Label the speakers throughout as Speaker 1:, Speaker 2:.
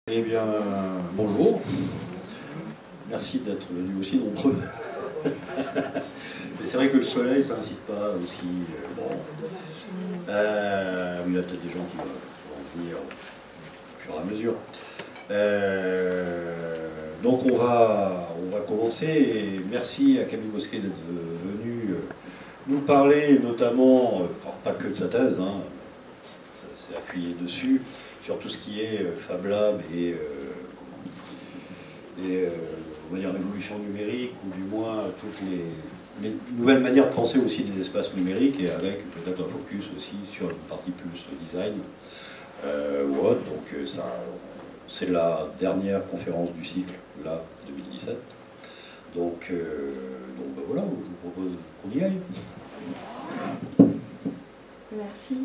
Speaker 1: Eh bien, bonjour. Merci d'être venus aussi nombreux. Mais c'est vrai que le soleil, ça n'incite pas aussi. Bon. Il y a peut-être des gens qui vont venir au fur et à mesure. Donc on va commencer. Et merci à Camille Mosquet d'être venu nous parler, notamment, pas que de sa thèse, hein, ça s'est appuyé dessus, sur tout ce qui est Fab Lab et on va dire révolution numérique, ou du moins toutes les nouvelles manières de penser aussi des espaces numériques, et avec peut-être un focus aussi sur une partie plus design ou autre. Donc ça, c'est la dernière conférence du cycle, là, 2017. Donc ben voilà, je vous propose qu'on y aille.
Speaker 2: Merci.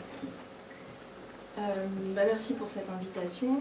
Speaker 2: Merci pour cette invitation.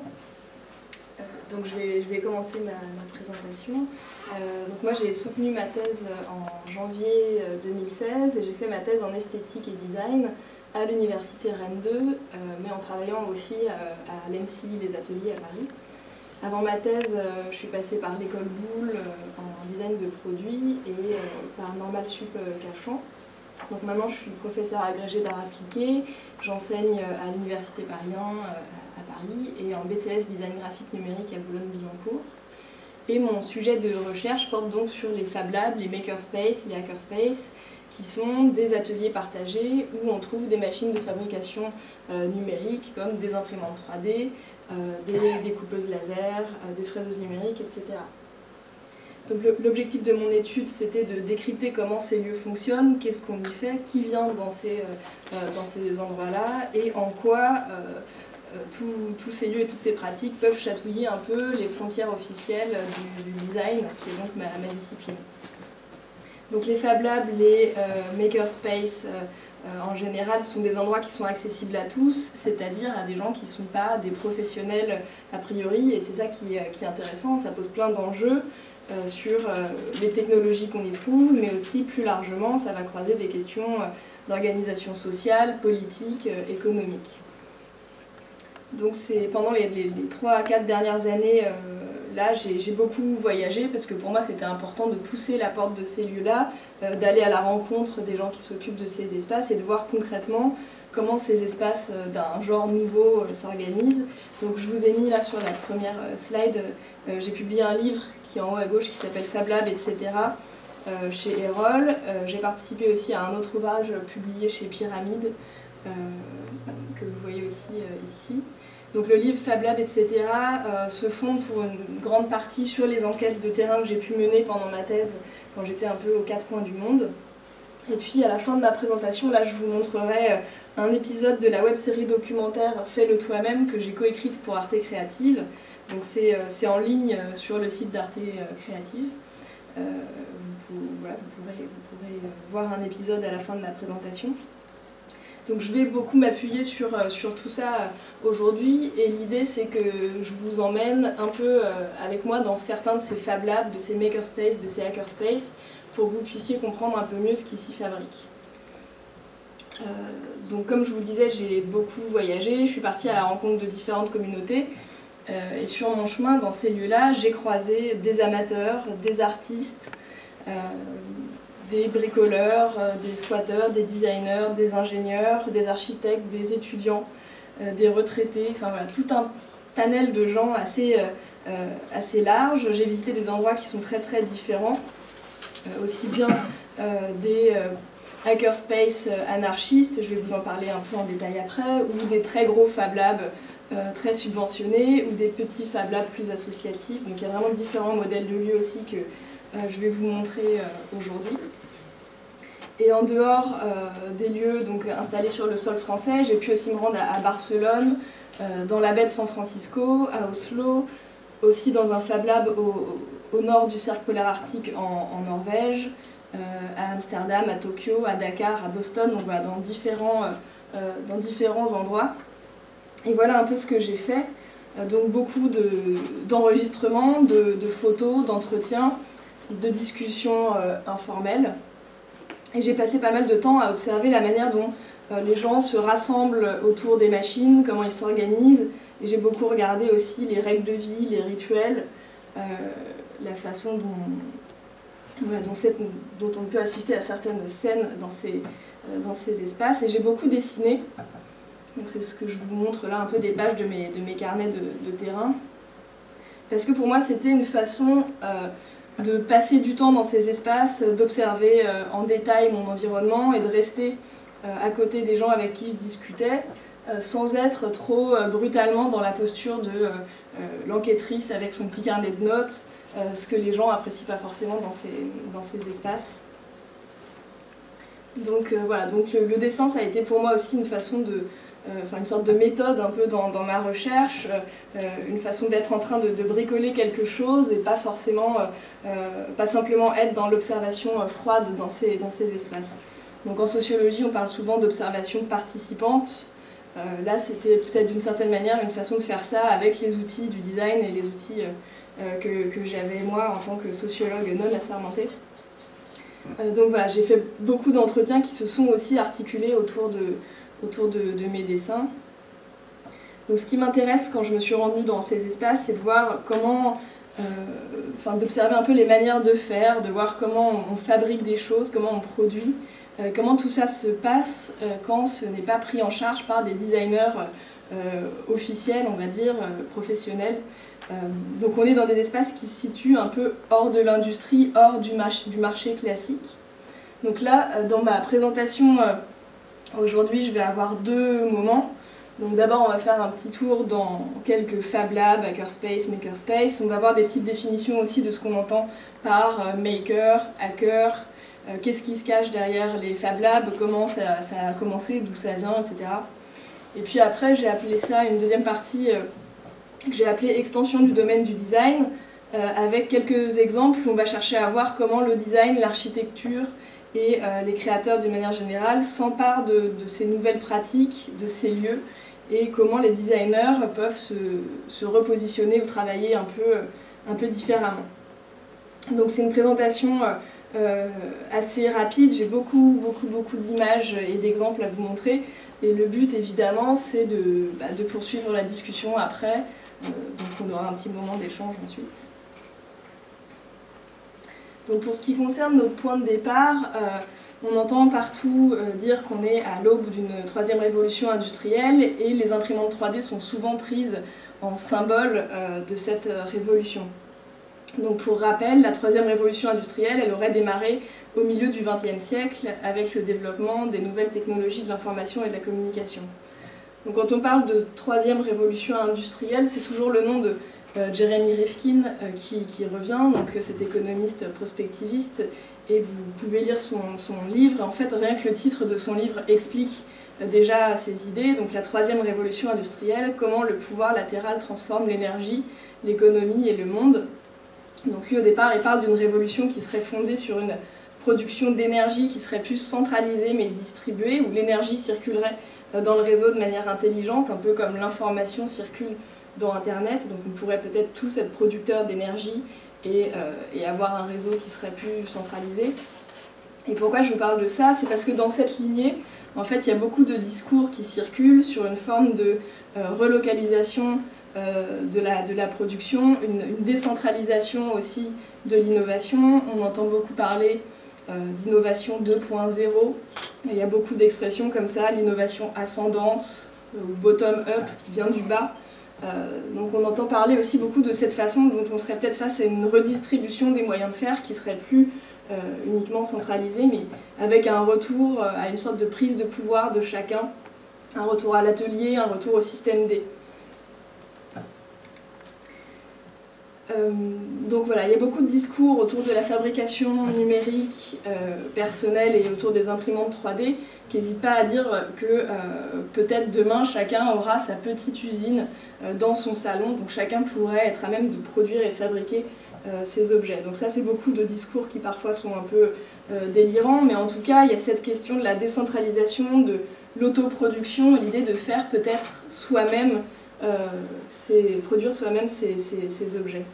Speaker 2: Donc je vais commencer ma présentation. Donc moi j'ai soutenu ma thèse en janvier 2016 et j'ai fait ma thèse en esthétique et design à l'université Rennes 2, mais en travaillant aussi à l'ENSI, les ateliers à Paris. Avant ma thèse, je suis passée par l'école Boulle en design de produits et par Normal Sup Cachan. Donc maintenant je suis professeure agrégée d'art appliqué, j'enseigne à l'université Paris 1 à Paris et en BTS design graphique numérique à Boulogne-Billancourt. Et mon sujet de recherche porte donc sur les Fab Labs, les makerspaces, les hackerspaces, qui sont des ateliers partagés où on trouve des machines de fabrication numérique comme des imprimantes 3D, des découpeuses laser, des fraiseuses numériques, etc. Donc l'objectif de mon étude, c'était de décrypter comment ces lieux fonctionnent, qu'est-ce qu'on y fait, qui vient dans ces endroits-là, et en quoi tous ces lieux et toutes ces pratiques peuvent chatouiller un peu les frontières officielles du design, qui est donc ma discipline. Donc les Fab Labs, les makerspaces, en général, sont des endroits qui sont accessibles à tous, c'est-à-dire à des gens qui ne sont pas des professionnels a priori, et c'est ça qui est intéressant, ça pose plein d'enjeux sur les technologies qu'on y trouve, mais aussi plus largement, ça va croiser des questions d'organisation sociale, politique, économique. Donc pendant les 3 à 4 dernières années, là j'ai beaucoup voyagé parce que pour moi c'était important de pousser la porte de ces lieux-là, d'aller à la rencontre des gens qui s'occupent de ces espaces et de voir concrètement comment ces espaces d'un genre nouveau s'organisent. Donc je vous ai mis là sur la première slide, j'ai publié un livre qui est en haut à gauche qui s'appelle Fab Lab, etc. Chez Erol. J'ai participé aussi à un autre ouvrage publié chez Pyramide que vous voyez aussi ici. Donc le livre Fab Lab, etc. Se fonde pour une grande partie sur les enquêtes de terrain que j'ai pu mener pendant ma thèse quand j'étais un peu aux 4 coins du monde. Et puis à la fin de ma présentation, là je vous montrerai un épisode de la web-série documentaire Fais-le toi-même que j'ai coécrite pour Arte Créative. Donc c'est en ligne sur le site d'Arte Créative. Vous pourrez voir un épisode à la fin de la présentation. Donc je vais beaucoup m'appuyer sur tout ça aujourd'hui, et l'idée c'est que je vous emmène un peu avec moi dans certains de ces Fab Labs, de ces makerspaces, de ces hackerspaces, pour que vous puissiez comprendre un peu mieux ce qui s'y fabrique. Donc comme je vous le disais, j'ai beaucoup voyagé, je suis partie à la rencontre de différentes communautés, et sur mon chemin dans ces lieux-là, j'ai croisé des amateurs, des artistes, des bricoleurs, des squatteurs, des designers, des ingénieurs, des architectes, des étudiants, des retraités, enfin voilà, tout un panel de gens assez large. J'ai visité des endroits qui sont très très différents, aussi bien des hackerspaces anarchistes, je vais vous en parler un peu en détail après, ou des très gros Fab Labs très subventionnés, ou des petits Fab Labs plus associatifs. Donc il y a vraiment différents modèles de lieux aussi que je vais vous montrer aujourd'hui. Et en dehors des lieux donc, installés sur le sol français, j'ai pu aussi me rendre à Barcelone, dans la baie de San Francisco, à Oslo, aussi dans un Fab Lab au nord du cercle polaire arctique en Norvège, à Amsterdam, à Tokyo, à Dakar, à Boston, donc voilà, dans différents endroits. Et voilà un peu ce que j'ai fait. Donc beaucoup d'enregistrements, de photos, d'entretiens, de discussions informelles. Et j'ai passé pas mal de temps à observer la manière dont les gens se rassemblent autour des machines, comment ils s'organisent. Et j'ai beaucoup regardé aussi les règles de vie, les rituels, la façon dont on peut assister à certaines scènes dans ces espaces. Et j'ai beaucoup dessiné. Donc c'est ce que je vous montre là, un peu des pages de mes carnets de terrain. Parce que pour moi, c'était une façon de passer du temps dans ces espaces, d'observer en détail mon environnement et de rester à côté des gens avec qui je discutais, sans être trop brutalement dans la posture de l'enquêtrice avec son petit carnet de notes, ce que les gens apprécient pas forcément dans ces espaces. Donc voilà, donc le dessin, ça a été pour moi aussi une façon une sorte de méthode un peu dans ma recherche, une façon d'être en train de bricoler quelque chose et pas forcément, pas simplement être dans l'observation froide dans ces espaces. Donc en sociologie, on parle souvent d'observation participante. Là, c'était peut-être d'une certaine manière une façon de faire ça avec les outils du design et les outils que j'avais moi en tant que sociologue non assermentée. Donc voilà, j'ai fait beaucoup d'entretiens qui se sont aussi articulés autour de mes dessins. Donc ce qui m'intéresse quand je me suis rendue dans ces espaces, c'est de voir comment, d'observer un peu les manières de faire, de voir comment on fabrique des choses, comment on produit, comment tout ça se passe quand ce n'est pas pris en charge par des designers officiels, on va dire, professionnels. Donc on est dans des espaces qui se situent un peu hors de l'industrie, hors du marché classique. Donc là, dans ma présentation aujourd'hui, je vais avoir deux moments. Donc d'abord, on va faire un petit tour dans quelques Fab Labs, Hackerspace, Makerspace. On va voir des petites définitions aussi de ce qu'on entend par maker, hacker, qu'est-ce qui se cache derrière les Fab Labs, comment ça a commencé, d'où ça vient, etc. Et puis après, j'ai appelé ça une deuxième partie que j'ai appelée extension du domaine du design, avec quelques exemples. On va chercher à voir comment le design, l'architecture et les créateurs d'une manière générale s'emparent de ces nouvelles pratiques, de ces lieux, et comment les designers peuvent se repositionner ou travailler un peu différemment. Donc c'est une présentation assez rapide, j'ai beaucoup d'images et d'exemples à vous montrer, et le but évidemment c'est de poursuivre la discussion après, donc on aura un petit moment d'échange ensuite. Donc pour ce qui concerne notre point de départ, on entend partout dire qu'on est à l'aube d'une troisième révolution industrielle et les imprimantes 3D sont souvent prises en symbole de cette révolution. Donc pour rappel, la troisième révolution industrielle, elle aurait démarré au milieu du XXe siècle avec le développement des nouvelles technologies de l'information et de la communication. Donc quand on parle de troisième révolution industrielle, c'est toujours le nom de Jeremy Rifkin qui revient, donc cet économiste prospectiviste, et vous pouvez lire son livre. En fait, rien que le titre de son livre explique déjà ses idées. Donc la troisième révolution industrielle, comment le pouvoir latéral transforme l'énergie, l'économie et le monde. Donc lui au départ il parle d'une révolution qui serait fondée sur une production d'énergie qui serait plus centralisée mais distribuée, où l'énergie circulerait dans le réseau de manière intelligente, un peu comme l'information circule dans Internet. Donc on pourrait peut-être tous être producteurs d'énergie et avoir un réseau qui serait plus centralisé. Et pourquoi je vous parle de ça? C'est parce que dans cette lignée, en fait, il y a beaucoup de discours qui circulent sur une forme de relocalisation de la production, une décentralisation aussi de l'innovation. On entend beaucoup parler d'innovation 2.0. Il y a beaucoup d'expressions comme ça, l'innovation ascendante, ou bottom-up, qui vient du bas. Donc on entend parler aussi beaucoup de cette façon dont on serait peut-être face à une redistribution des moyens de faire qui serait plus uniquement centralisée, mais avec un retour à une sorte de prise de pouvoir de chacun, un retour à l'atelier, un retour au système D. Donc voilà, il y a beaucoup de discours autour de la fabrication numérique personnelle et autour des imprimantes 3D qui n'hésitent pas à dire que peut-être demain chacun aura sa petite usine dans son salon, donc chacun pourrait être à même de produire et de fabriquer ces objets. Donc ça c'est beaucoup de discours qui parfois sont un peu délirants, mais en tout cas il y a cette question de la décentralisation, de l'autoproduction, l'idée de faire peut-être soi-même produire soi-même ces objets.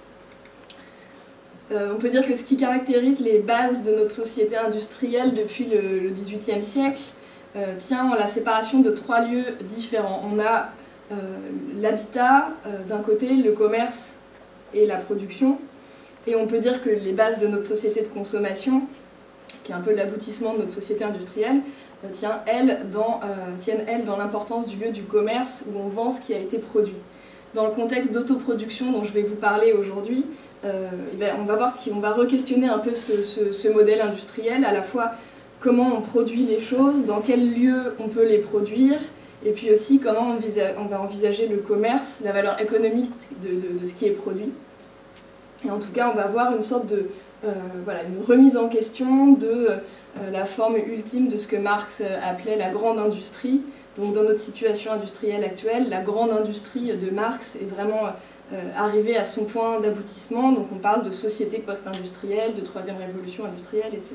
Speaker 2: On peut dire que ce qui caractérise les bases de notre société industrielle depuis le XVIIIe siècle, tient la séparation de 3 lieux différents. On a l'habitat d'un côté, le commerce et la production, et on peut dire que les bases de notre société de consommation, qui est un peu l'aboutissement de notre société industrielle, tiennent elles dans l'importance du lieu du commerce où on vend ce qui a été produit. Dans le contexte d'autoproduction dont je vais vous parler aujourd'hui, on va voir qu'on va re-questionner un peu ce modèle industriel, à la fois comment on produit les choses, dans quel lieu on peut les produire, et puis aussi comment on va envisager le commerce, la valeur économique de ce qui est produit. Et en tout cas, on va voir une sorte de une remise en question de la forme ultime de ce que Marx appelait la grande industrie. Donc dans notre situation industrielle actuelle, la grande industrie de Marx est vraiment arrivée à son point d'aboutissement. Donc on parle de société post-industrielle, de troisième révolution industrielle, etc.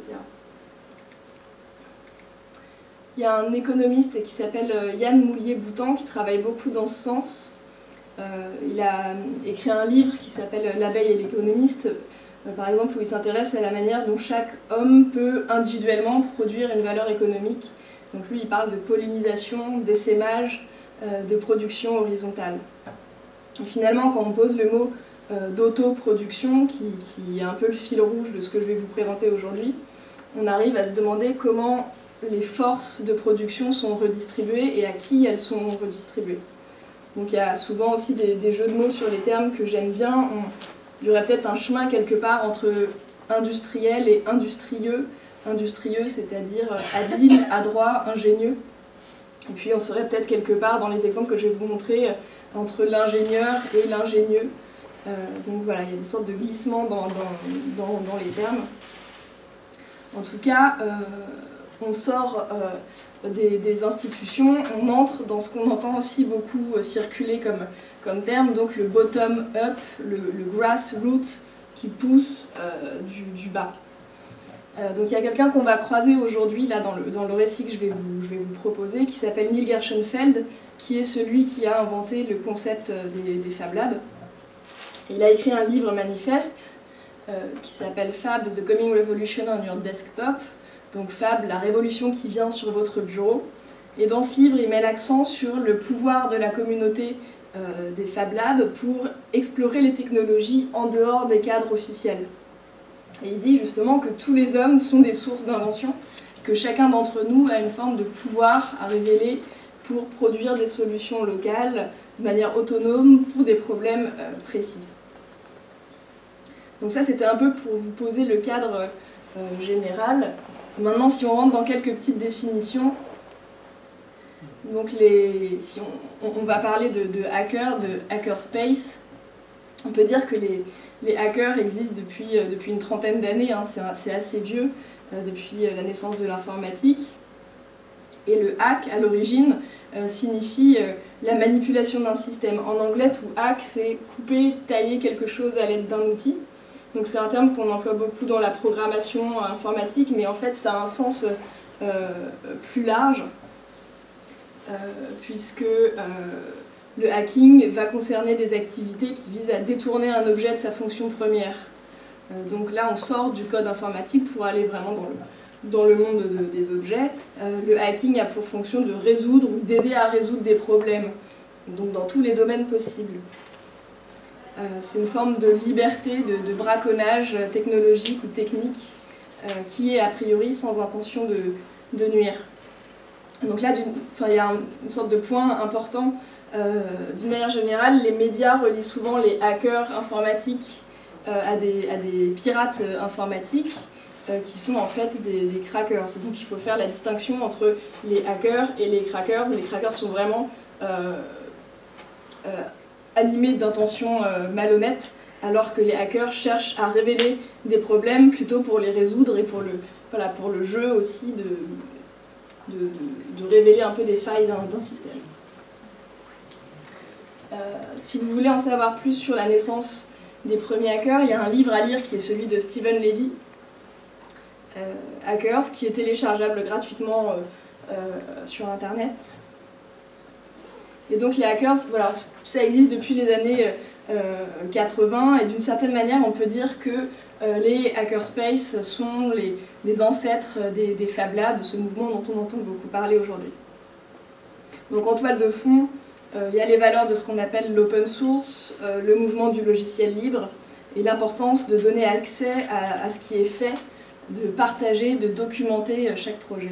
Speaker 2: Il y a un économiste qui s'appelle Yann Moulier-Boutan qui travaille beaucoup dans ce sens. Il a écrit un livre qui s'appelle L'abeille et l'économiste, par exemple, où il s'intéresse à la manière dont chaque homme peut individuellement produire une valeur économique. Donc lui, il parle de pollinisation, d'essaimage, de production horizontale. Et finalement, quand on pose le mot d'autoproduction, qui est un peu le fil rouge de ce que je vais vous présenter aujourd'hui, on arrive à se demander comment les forces de production sont redistribuées et à qui elles sont redistribuées. Donc il y a souvent aussi des jeux de mots sur les termes que j'aime bien. Il y aurait peut-être un chemin quelque part entre industriel et industrieux. Industrieux, c'est-à-dire habile, adroit, ingénieux. Et puis on serait peut-être quelque part, dans les exemples que je vais vous montrer, entre l'ingénieur et l'ingénieux. Donc voilà, il y a des sortes de glissements dans les termes. En tout cas, on sort des institutions, on entre dans ce qu'on entend aussi beaucoup circuler comme terme, donc le bottom-up, le grassroots qui pousse du bas. Donc il y a quelqu'un qu'on va croiser aujourd'hui là dans le récit que je vais vous proposer, qui s'appelle Neil Gershenfeld, qui est celui qui a inventé le concept des Fab Labs. Et il a écrit un livre manifeste qui s'appelle Fab, The Coming Revolution on Your Desktop. Donc Fab, la révolution qui vient sur votre bureau. Et dans ce livre, il met l'accent sur le pouvoir de la communauté des Fab Labs pour explorer les technologies en dehors des cadres officiels. Et il dit justement que tous les hommes sont des sources d'invention, que chacun d'entre nous a une forme de pouvoir à révéler pour produire des solutions locales de manière autonome pour des problèmes précis. Donc ça, c'était un peu pour vous poser le cadre général. Maintenant, si on rentre dans quelques petites définitions, donc si on va parler de hacker, de hackerspace, on peut dire que les hackers existent depuis une trentaine d'années, hein, c'est assez vieux, depuis la naissance de l'informatique. Et le hack, à l'origine, signifie la manipulation d'un système. En anglais, to hack, c'est couper, tailler quelque chose à l'aide d'un outil. Donc c'est un terme qu'on emploie beaucoup dans la programmation informatique, mais en fait ça a un sens plus large, puisque le hacking va concerner des activités qui visent à détourner un objet de sa fonction première. Donc là on sort du code informatique pour aller vraiment dans le monde des objets. Le hacking a pour fonction de résoudre ou d'aider à résoudre des problèmes, donc dans tous les domaines possibles. C'est une forme de liberté, de braconnage technologique ou technique qui est a priori sans intention de nuire. Donc là, il y a une sorte de point important. D'une manière générale, les médias relient souvent les hackers informatiques à des pirates informatiques qui sont en fait des crackers. Donc il faut faire la distinction entre les hackers et les crackers. Les crackers sont vraiment animés d'intentions malhonnêtes, alors que les hackers cherchent à révéler des problèmes plutôt pour les résoudre et pour le jeu aussi de révéler un peu des failles d'un système. Si vous voulez en savoir plus sur la naissance des premiers hackers, il y a un livre à lire qui est celui de Steven Levy, Hackers, qui est téléchargeable gratuitement sur Internet. Et donc les hackers, voilà, ça existe depuis les années 80, et d'une certaine manière on peut dire que les hackerspaces sont les ancêtres des Fab Labs, de ce mouvement dont on entend beaucoup parler aujourd'hui. Donc en toile de fond, il y a les valeurs de ce qu'on appelle l'open source, le mouvement du logiciel libre, et l'importance de donner accès à ce qui est fait, de partager, de documenter chaque projet.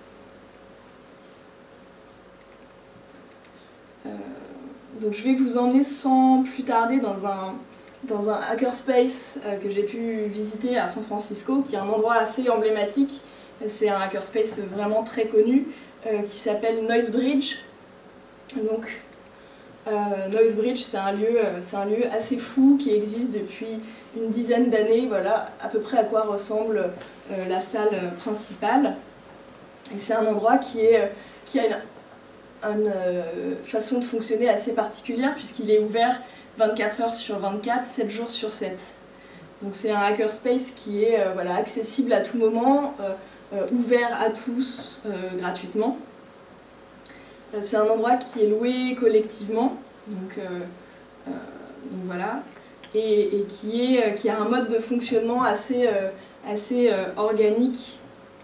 Speaker 2: Donc je vais vous emmener sans plus tarder dans un hackerspace que j'ai pu visiter à San Francisco, qui est un endroit assez emblématique. C'est un hackerspace vraiment très connu qui s'appelle Noisebridge. Donc Noisebridge, c'est un lieu assez fou qui existe depuis une dizaine d'années. Voilà à peu près à quoi ressemble la salle principale. Et c'est un endroit qui a une façon de fonctionner assez particulière puisqu'il est ouvert 24 heures sur 24, 7 jours sur 7. Donc c'est un hackerspace qui est voilà, accessible à tout moment, ouvert à tous gratuitement. C'est un endroit qui est loué collectivement, donc voilà, et qui a un mode de fonctionnement assez organique,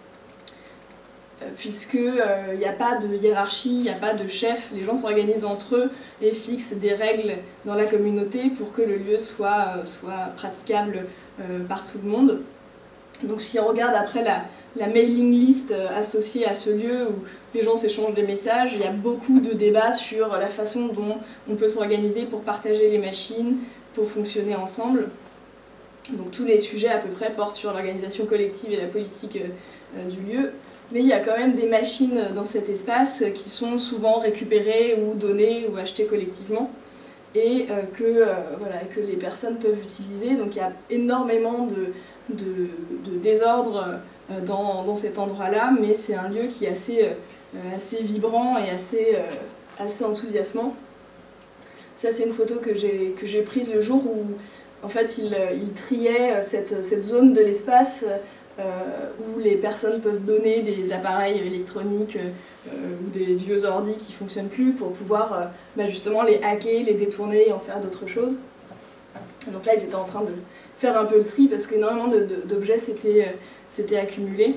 Speaker 2: puisqu'il n'y a pas de hiérarchie, il n'y a pas de chef, les gens s'organisent entre eux et fixent des règles dans la communauté pour que le lieu soit praticable par tout le monde. Donc si on regarde après la mailing list associée à ce lieu où les gens s'échangent des messages, il y a beaucoup de débats sur la façon dont on peut s'organiser pour partager les machines, pour fonctionner ensemble. Donc tous les sujets à peu près portent sur l'organisation collective et la politique du lieu. Mais il y a quand même des machines dans cet espace qui sont souvent récupérées ou données ou achetées collectivement et que les personnes peuvent utiliser. Donc il y a énormément de désordre dans cet endroit-là, mais c'est un lieu qui est assez vibrant et assez enthousiasmant. Ça, c'est une photo que j'ai prise le jour où en fait, il triait cette zone de l'espace où les personnes peuvent donner des appareils électroniques ou des vieux ordi qui ne fonctionnent plus pour pouvoir justement les hacker, les détourner et en faire d'autres choses. Donc là, ils étaient en train de faire un peu le tri parce qu'énormément d'objets s'étaient accumulés.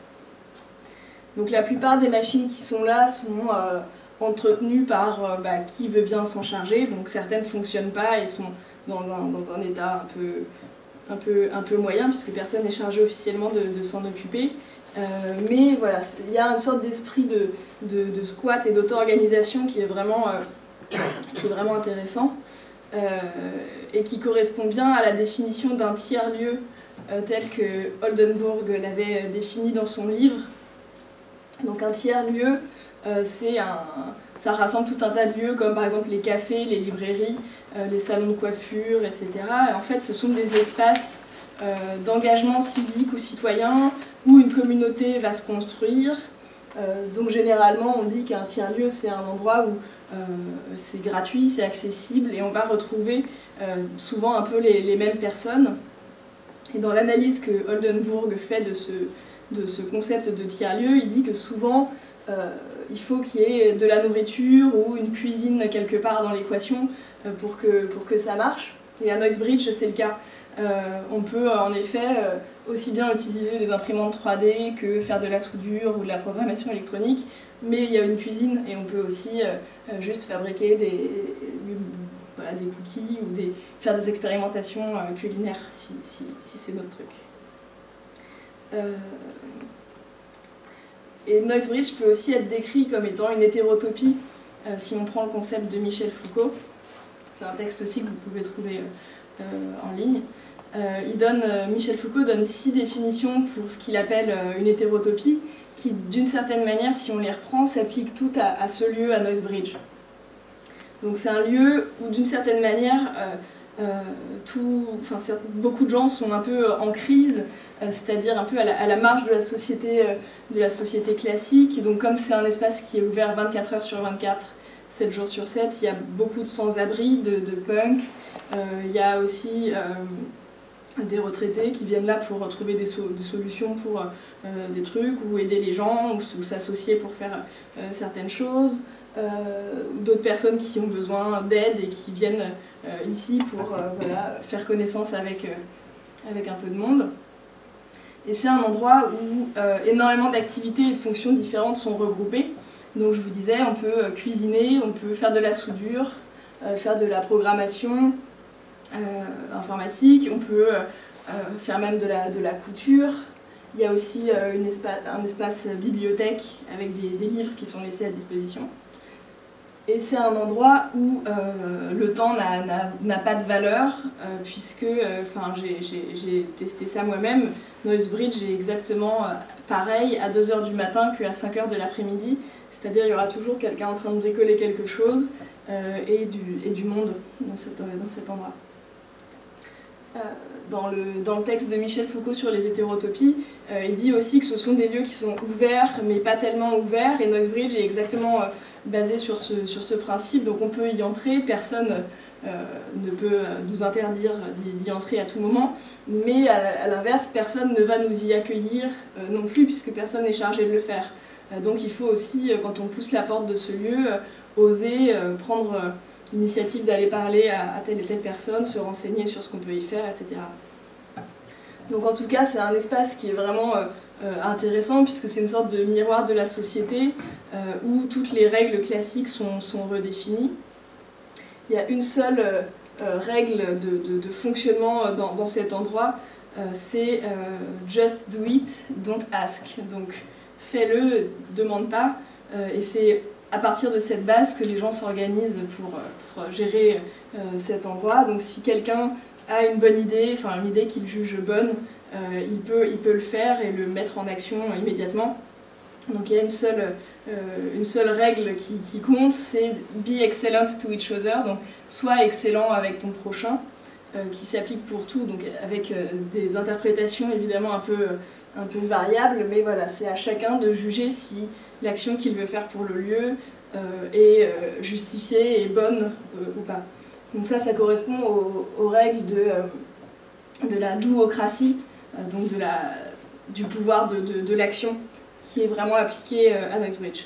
Speaker 2: Donc la plupart des machines qui sont là sont entretenues par qui veut bien s'en charger. Donc certaines ne fonctionnent pas et sont dans un état un peu moyen puisque personne n'est chargé officiellement de s'en occuper. Mais voilà, il y a une sorte d'esprit de squat et d'auto-organisation qui est vraiment intéressant et qui correspond bien à la définition d'un tiers-lieu tel que Oldenburg l'avait défini dans son livre. Donc un tiers-lieu, ça rassemble tout un tas de lieux comme par exemple les cafés, les librairies, les salons de coiffure, etc. Et en fait, ce sont des espaces d'engagement civique ou citoyen où une communauté va se construire. Donc généralement, on dit qu'un tiers-lieu, c'est un endroit où c'est gratuit, c'est accessible et on va retrouver souvent un peu les mêmes personnes. Et dans l'analyse que Oldenburg fait de ce concept de tiers-lieu, il dit que souvent il faut qu'il y ait de la nourriture ou une cuisine quelque part dans l'équation pour que ça marche. Et à Noisebridge, c'est le cas. On peut en effet aussi bien utiliser des imprimantes 3D que faire de la soudure ou de la programmation électronique, mais il y a une cuisine et on peut aussi juste fabriquer des cookies ou faire des expérimentations culinaires si c'est notre truc. Et Noisebridge peut aussi être décrit comme étant une hétérotopie si on prend le concept de Michel Foucault. C'est un texte aussi que vous pouvez trouver en ligne. Michel Foucault donne 6 définitions pour ce qu'il appelle une hétérotopie, qui d'une certaine manière, si on les reprend, s'appliquent toutes à ce lieu, à Noisebridge. Donc c'est un lieu où d'une certaine manière, beaucoup de gens sont un peu en crise, c'est-à-dire un peu à la marge de la société classique. Et donc comme c'est un espace qui est ouvert 24 heures sur 24, 7 jours sur 7, il y a beaucoup de sans-abri, de punk. Il y a aussi des retraités qui viennent là pour trouver des solutions pour des trucs, ou aider les gens, ou s'associer pour faire certaines choses. D'autres personnes qui ont besoin d'aide et qui viennent ici pour faire connaissance avec avec un peu de monde. Et c'est un endroit où énormément d'activités et de fonctions différentes sont regroupées. Donc je vous disais, on peut cuisiner, on peut faire de la soudure, faire de la programmation informatique, on peut faire même de la couture. Il y a aussi un espace bibliothèque avec des livres qui sont laissés à disposition. Et c'est un endroit où le temps n'a pas de valeur, puisque j'ai testé ça moi-même. Noisebridge est exactement pareil à 2 h du matin qu'à 5 h de l'après-midi. C'est-à-dire qu'il y aura toujours quelqu'un en train de bricoler quelque chose et du monde dans cet endroit. Dans le texte de Michel Foucault sur les hétérotopies, il dit aussi que ce sont des lieux qui sont ouverts, mais pas tellement ouverts, et Noisebridge est exactement basé sur ce principe, donc on peut y entrer, personne ne peut nous interdire d'y entrer à tout moment, mais à l'inverse, personne ne va nous y accueillir non plus, puisque personne n'est chargé de le faire. Donc il faut aussi, quand on pousse la porte de ce lieu, oser prendre l'initiative d'aller parler à telle et telle personne, se renseigner sur ce qu'on peut y faire, etc. Donc en tout cas, c'est un espace qui est vraiment intéressant, puisque c'est une sorte de miroir de la société, où toutes les règles classiques sont redéfinies. Il y a une seule règle de fonctionnement dans cet endroit, c'est just do it, don't ask. Donc fais-le, demande pas, et c'est à partir de cette base que les gens s'organisent pour gérer cet endroit. Donc si quelqu'un a une bonne idée, enfin une idée qu'il juge bonne, il peut le faire et le mettre en action immédiatement. Donc il y a une seule règle qui compte, c'est be excellent to each other, donc sois excellent avec ton prochain, qui s'applique pour tout, donc avec des interprétations évidemment un peu variables, mais voilà, c'est à chacun de juger si l'action qu'il veut faire pour le lieu est justifiée et bonne ou pas. Donc ça correspond aux règles de la douocratie, donc du pouvoir de l'action, qui est vraiment appliqué à Noisebridge.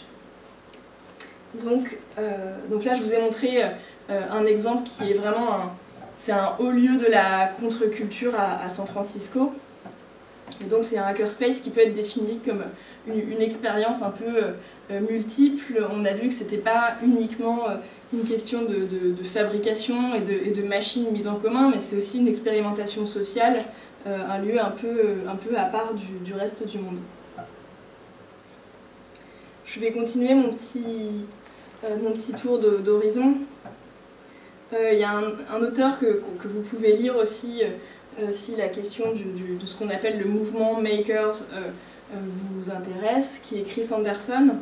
Speaker 2: Donc là, je vous ai montré un exemple qui est vraiment c'est un haut lieu de la contre-culture à San Francisco. Et donc c'est un hackerspace qui peut être défini comme une expérience un peu multiple. On a vu que c'était pas uniquement une question de fabrication et de machines mises en commun, mais c'est aussi une expérimentation sociale, un lieu un peu à part du reste du monde. Je vais continuer mon petit tour d'horizon. Il y a un auteur que vous pouvez lire aussi si la question de ce qu'on appelle le mouvement Makers vous intéresse, qui est Chris Anderson.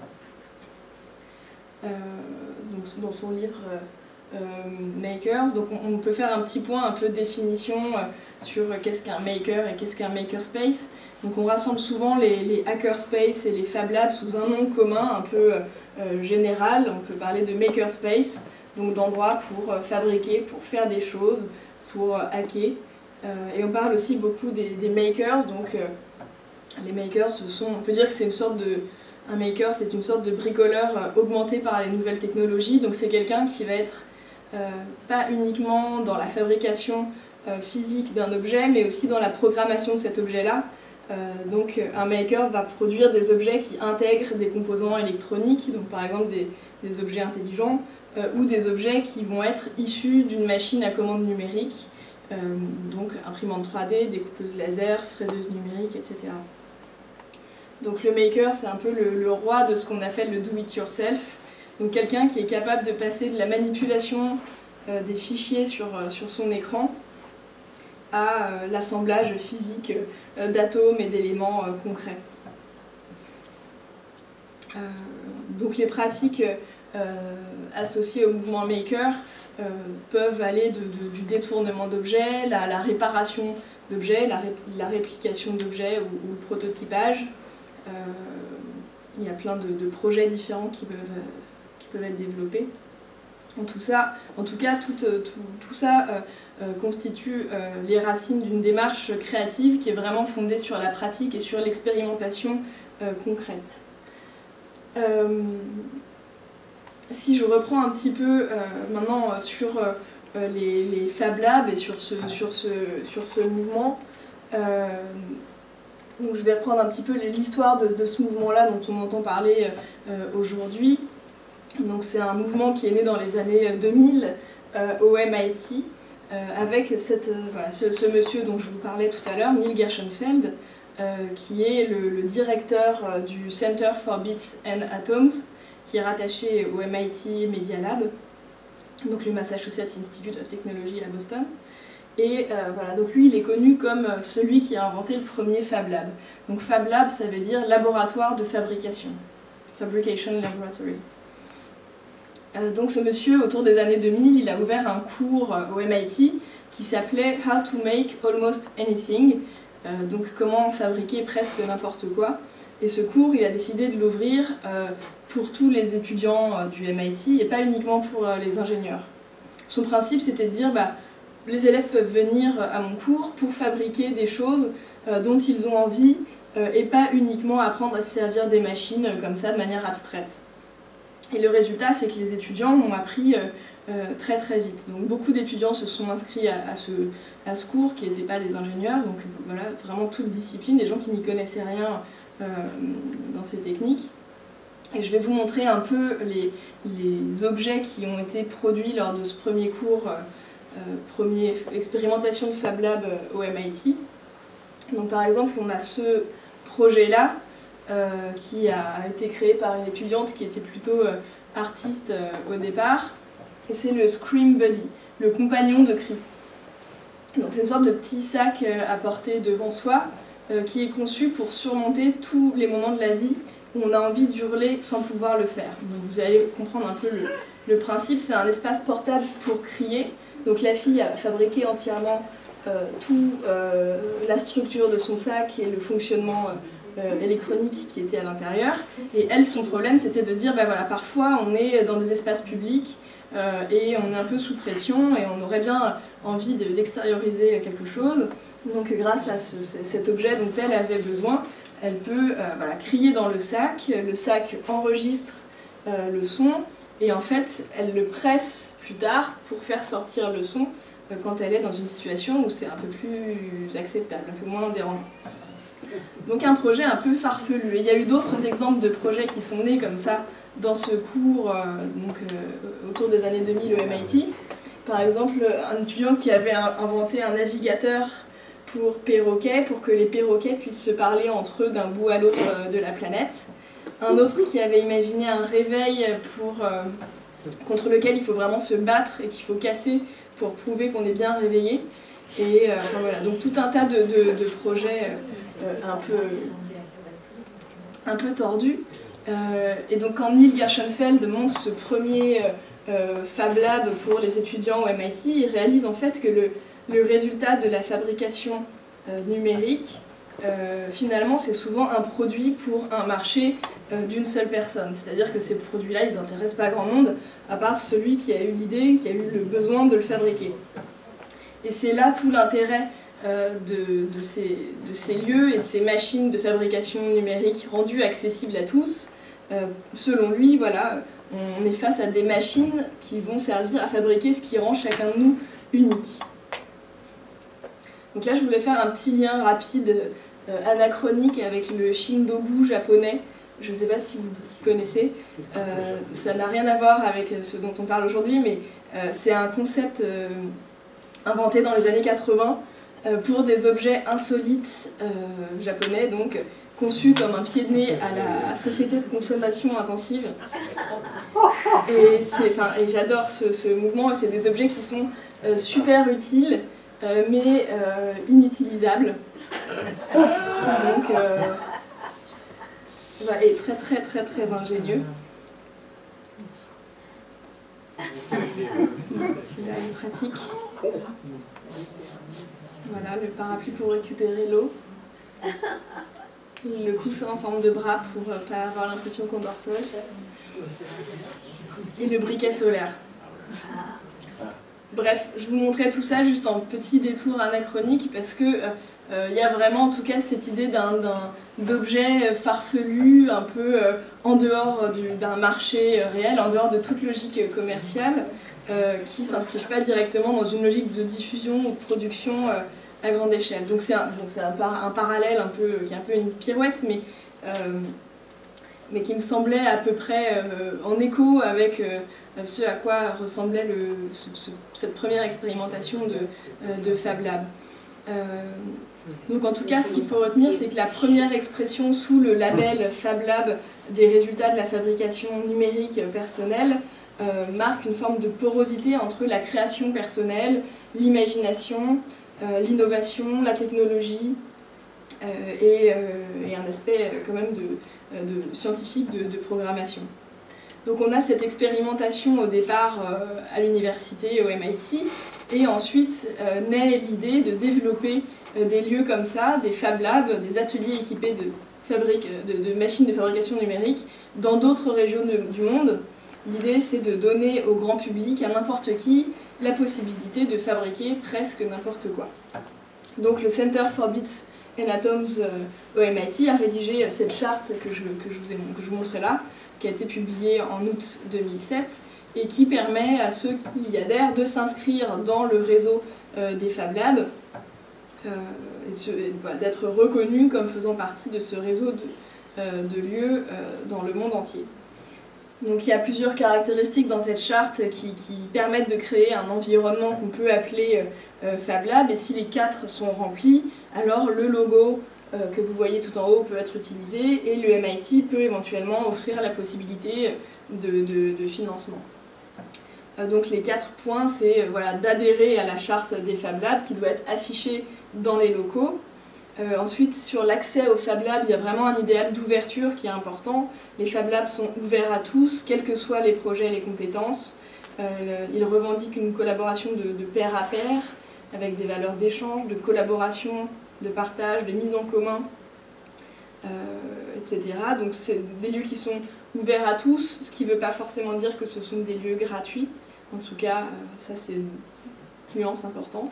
Speaker 2: Donc dans son livre Makers, donc on peut faire un petit point un peu de définition sur qu'est-ce qu'un maker et qu'est-ce qu'un makerspace. Donc on rassemble souvent les hackerspace et les Fab Labs sous un nom commun un peu général. On peut parler de makerspace, donc d'endroits pour fabriquer, pour faire des choses, pour hacker. Et on parle aussi beaucoup des makers. Donc les makers, on peut dire que c'est un maker, c'est une sorte de bricoleur augmenté par les nouvelles technologies. Donc c'est quelqu'un qui va être pas uniquement dans la fabrication physique d'un objet, mais aussi dans la programmation de cet objet-là. Donc un maker va produire des objets qui intègrent des composants électroniques, donc par exemple des objets intelligents, ou des objets qui vont être issus d'une machine à commande numérique, donc imprimante 3D, découpeuse laser, fraiseuse numérique, etc. Donc le maker, c'est un peu le roi de ce qu'on appelle le do-it-yourself, donc quelqu'un qui est capable de passer de la manipulation des fichiers sur son écran à l'assemblage physique d'atomes et d'éléments concrets. Donc les pratiques associées au mouvement maker peuvent aller du détournement d'objets, la réparation d'objets, la réplication d'objets ou le prototypage. Il y a plein de projets différents qui peuvent être développés. En tout cas, tout ça constitue les racines d'une démarche créative qui est vraiment fondée sur la pratique et sur l'expérimentation concrète. Si je reprends un petit peu maintenant sur les Fab Labs et sur ce mouvement. Donc je vais reprendre un petit peu l'histoire de ce mouvement-là dont on entend parler aujourd'hui. Donc c'est un mouvement qui est né dans les années 2000 au MIT, avec ce monsieur dont je vous parlais tout à l'heure, Neil Gershenfeld, qui est le directeur du Center for Bits and Atoms, qui est rattaché au MIT Media Lab, donc le Massachusetts Institute of Technology à Boston. Et voilà, donc lui il est connu comme celui qui a inventé le premier Fab Lab. Donc Fab Lab, ça veut dire laboratoire de fabrication, Fabrication Laboratory. Donc ce monsieur, autour des années 2000, il a ouvert un cours au MIT qui s'appelait How to Make Almost Anything, donc comment fabriquer presque n'importe quoi. Et ce cours, il a décidé de l'ouvrir pour tous les étudiants du MIT et pas uniquement pour les ingénieurs. Son principe, c'était de dire, les élèves peuvent venir à mon cours pour fabriquer des choses dont ils ont envie et pas uniquement apprendre à se servir des machines comme ça de manière abstraite. Et le résultat, c'est que les étudiants ont appris très très vite. Donc beaucoup d'étudiants se sont inscrits à ce cours qui n'étaient pas des ingénieurs, donc voilà, vraiment toute discipline, des gens qui n'y connaissaient rien dans ces techniques. Et je vais vous montrer un peu les objets qui ont été produits lors de ce premier cours, première expérimentation de Fab Lab au MIT. Donc par exemple, on a ce projet-là, qui a été créé par une étudiante qui était plutôt artiste au départ, et c'est le Scream Buddy, le compagnon de cri. Donc c'est une sorte de petit sac à porter devant soi, qui est conçu pour surmonter tous les moments de la vie où on a envie d'hurler sans pouvoir le faire. Donc vous allez comprendre un peu le principe, c'est un espace portable pour crier. Donc la fille a fabriqué entièrement toute la structure de son sac et le fonctionnement électronique qui était à l'intérieur. Et elle, son problème, c'était de se dire, voilà, parfois on est dans des espaces publics et on est un peu sous pression et on aurait bien envie d'extérioriser quelque chose. Donc grâce à cet objet dont elle avait besoin, elle peut voilà, crier dans le sac enregistre le son, et en fait elle le presse plus tard pour faire sortir le son quand elle est dans une situation où c'est un peu plus acceptable, un peu moins dérangeant. Donc un projet un peu farfelu. Et il y a eu d'autres exemples de projets qui sont nés comme ça dans ce cours autour des années 2000 au MIT. Par exemple, un étudiant qui avait inventé un navigateur pour perroquets, pour que les perroquets puissent se parler entre eux d'un bout à l'autre de la planète. Un autre qui avait imaginé un réveil contre lequel il faut vraiment se battre et qu'il faut casser pour prouver qu'on est bien réveillé. Et enfin, voilà, donc tout un tas de projets un peu tordus. Et donc quand Neil Gershenfeld monte ce premier Fab Lab pour les étudiants au MIT, il réalise en fait que le résultat de la fabrication numérique, finalement, c'est souvent un produit pour un marché d'une seule personne. C'est-à-dire que ces produits-là, ils n'intéressent pas grand monde, à part celui qui a eu l'idée, qui a eu le besoin de le fabriquer. Et c'est là tout l'intérêt de ces lieux et de ces machines de fabrication numérique rendues accessibles à tous. Selon lui, voilà, on est face à des machines qui vont servir à fabriquer ce qui rend chacun de nous unique. Donc là, je voulais faire un petit lien rapide, anachronique, avec le Shindogu japonais. Je ne sais pas si vous connaissez. Ça n'a rien à voir avec ce dont on parle aujourd'hui, mais c'est un concept inventé dans les années 80 pour des objets insolites japonais, donc conçus comme un pied de nez à la société de consommation intensive. Et j'adore ce mouvement, c'est des objets qui sont super utiles, mais inutilisables. Donc, et très très très très ingénieux. Là, il est pratique. Voilà, le parapluie pour récupérer l'eau. Le coussin en forme de bras pour pas avoir l'impression qu'on dort seul. Et le briquet solaire. bref, je vous montrais tout ça juste en petit détour anachronique parce que y a vraiment en tout cas cette idée d'objet farfelu, un peu en dehors d'un marché réel, en dehors de toute logique commerciale, qui ne s'inscrivent pas directement dans une logique de diffusion ou de production à grande échelle. Donc c'est un parallèle un peu, qui est un peu une pirouette, mais qui me semblait à peu près en écho avec ce à quoi ressemblait cette première expérimentation de Fab Lab. Donc en tout cas, ce qu'il faut retenir, c'est que la première expression sous le label Fab Lab des résultats de la fabrication numérique personnelle marque une forme de porosité entre la création personnelle, l'imagination, l'innovation, la technologie et un aspect quand même de scientifique de programmation. Donc on a cette expérimentation au départ à l'université, au MIT, et ensuite naît l'idée de développer des lieux comme ça, des Fab Labs, des ateliers équipés de machines de fabrication numérique dans d'autres régions du monde. L'idée, c'est de donner au grand public, à n'importe qui, la possibilité de fabriquer presque n'importe quoi. Donc le Center for Bits and Atoms au MIT a rédigé cette charte que je vous montrais là, qui a été publiée en août 2007, et qui permet à ceux qui y adhèrent de s'inscrire dans le réseau des Fab Labs, d'être reconnus comme faisant partie de ce réseau de lieux dans le monde entier. Donc il y a plusieurs caractéristiques dans cette charte qui permettent de créer un environnement qu'on peut appeler Fab Lab, et si les 4 sont remplis, alors le logo que vous voyez tout en haut peut être utilisé, et le MIT peut éventuellement offrir la possibilité de financement. Donc les 4 points, c'est d'adhérer à la charte des Fab Labs qui doit être affichée dans les locaux. Ensuite, sur l'accès aux Fab Labs, il y a vraiment un idéal d'ouverture qui est important. Les Fab Labs sont ouverts à tous, quels que soient les projets et les compétences. Ils revendiquent une collaboration de pair à pair, avec des valeurs d'échange, de collaboration, de partage, de mise en commun, etc. Donc c'est des lieux qui sont ouverts à tous, ce qui ne veut pas forcément dire que ce sont des lieux gratuits. En tout cas, ça c'est une nuance importante.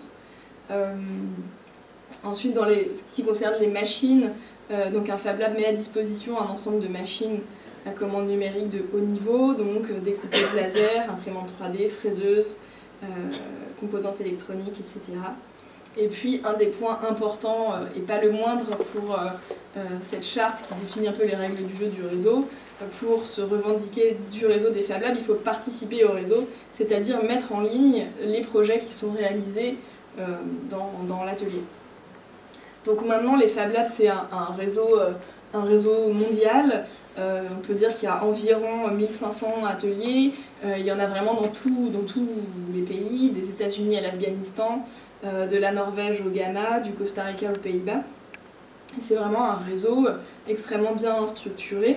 Speaker 2: Ensuite, ce qui concerne les machines, donc un Fab Lab met à disposition un ensemble de machines à commande numérique de haut niveau, donc découpeuses laser, imprimantes 3D, fraiseuses, composantes électroniques, etc. Et puis un des points importants, et pas le moindre pour cette charte qui définit un peu les règles du jeu du réseau, pour se revendiquer du réseau des Fab Labs, il faut participer au réseau, c'est-à-dire mettre en ligne les projets qui sont réalisés dans l'atelier. Donc maintenant, les Fab Labs, c'est un réseau mondial. On peut dire qu'il y a environ 1500 ateliers. Il y en a vraiment dans tous les pays, des États-Unis à l'Afghanistan, de la Norvège au Ghana, du Costa Rica aux Pays-Bas. C'est vraiment un réseau extrêmement bien structuré.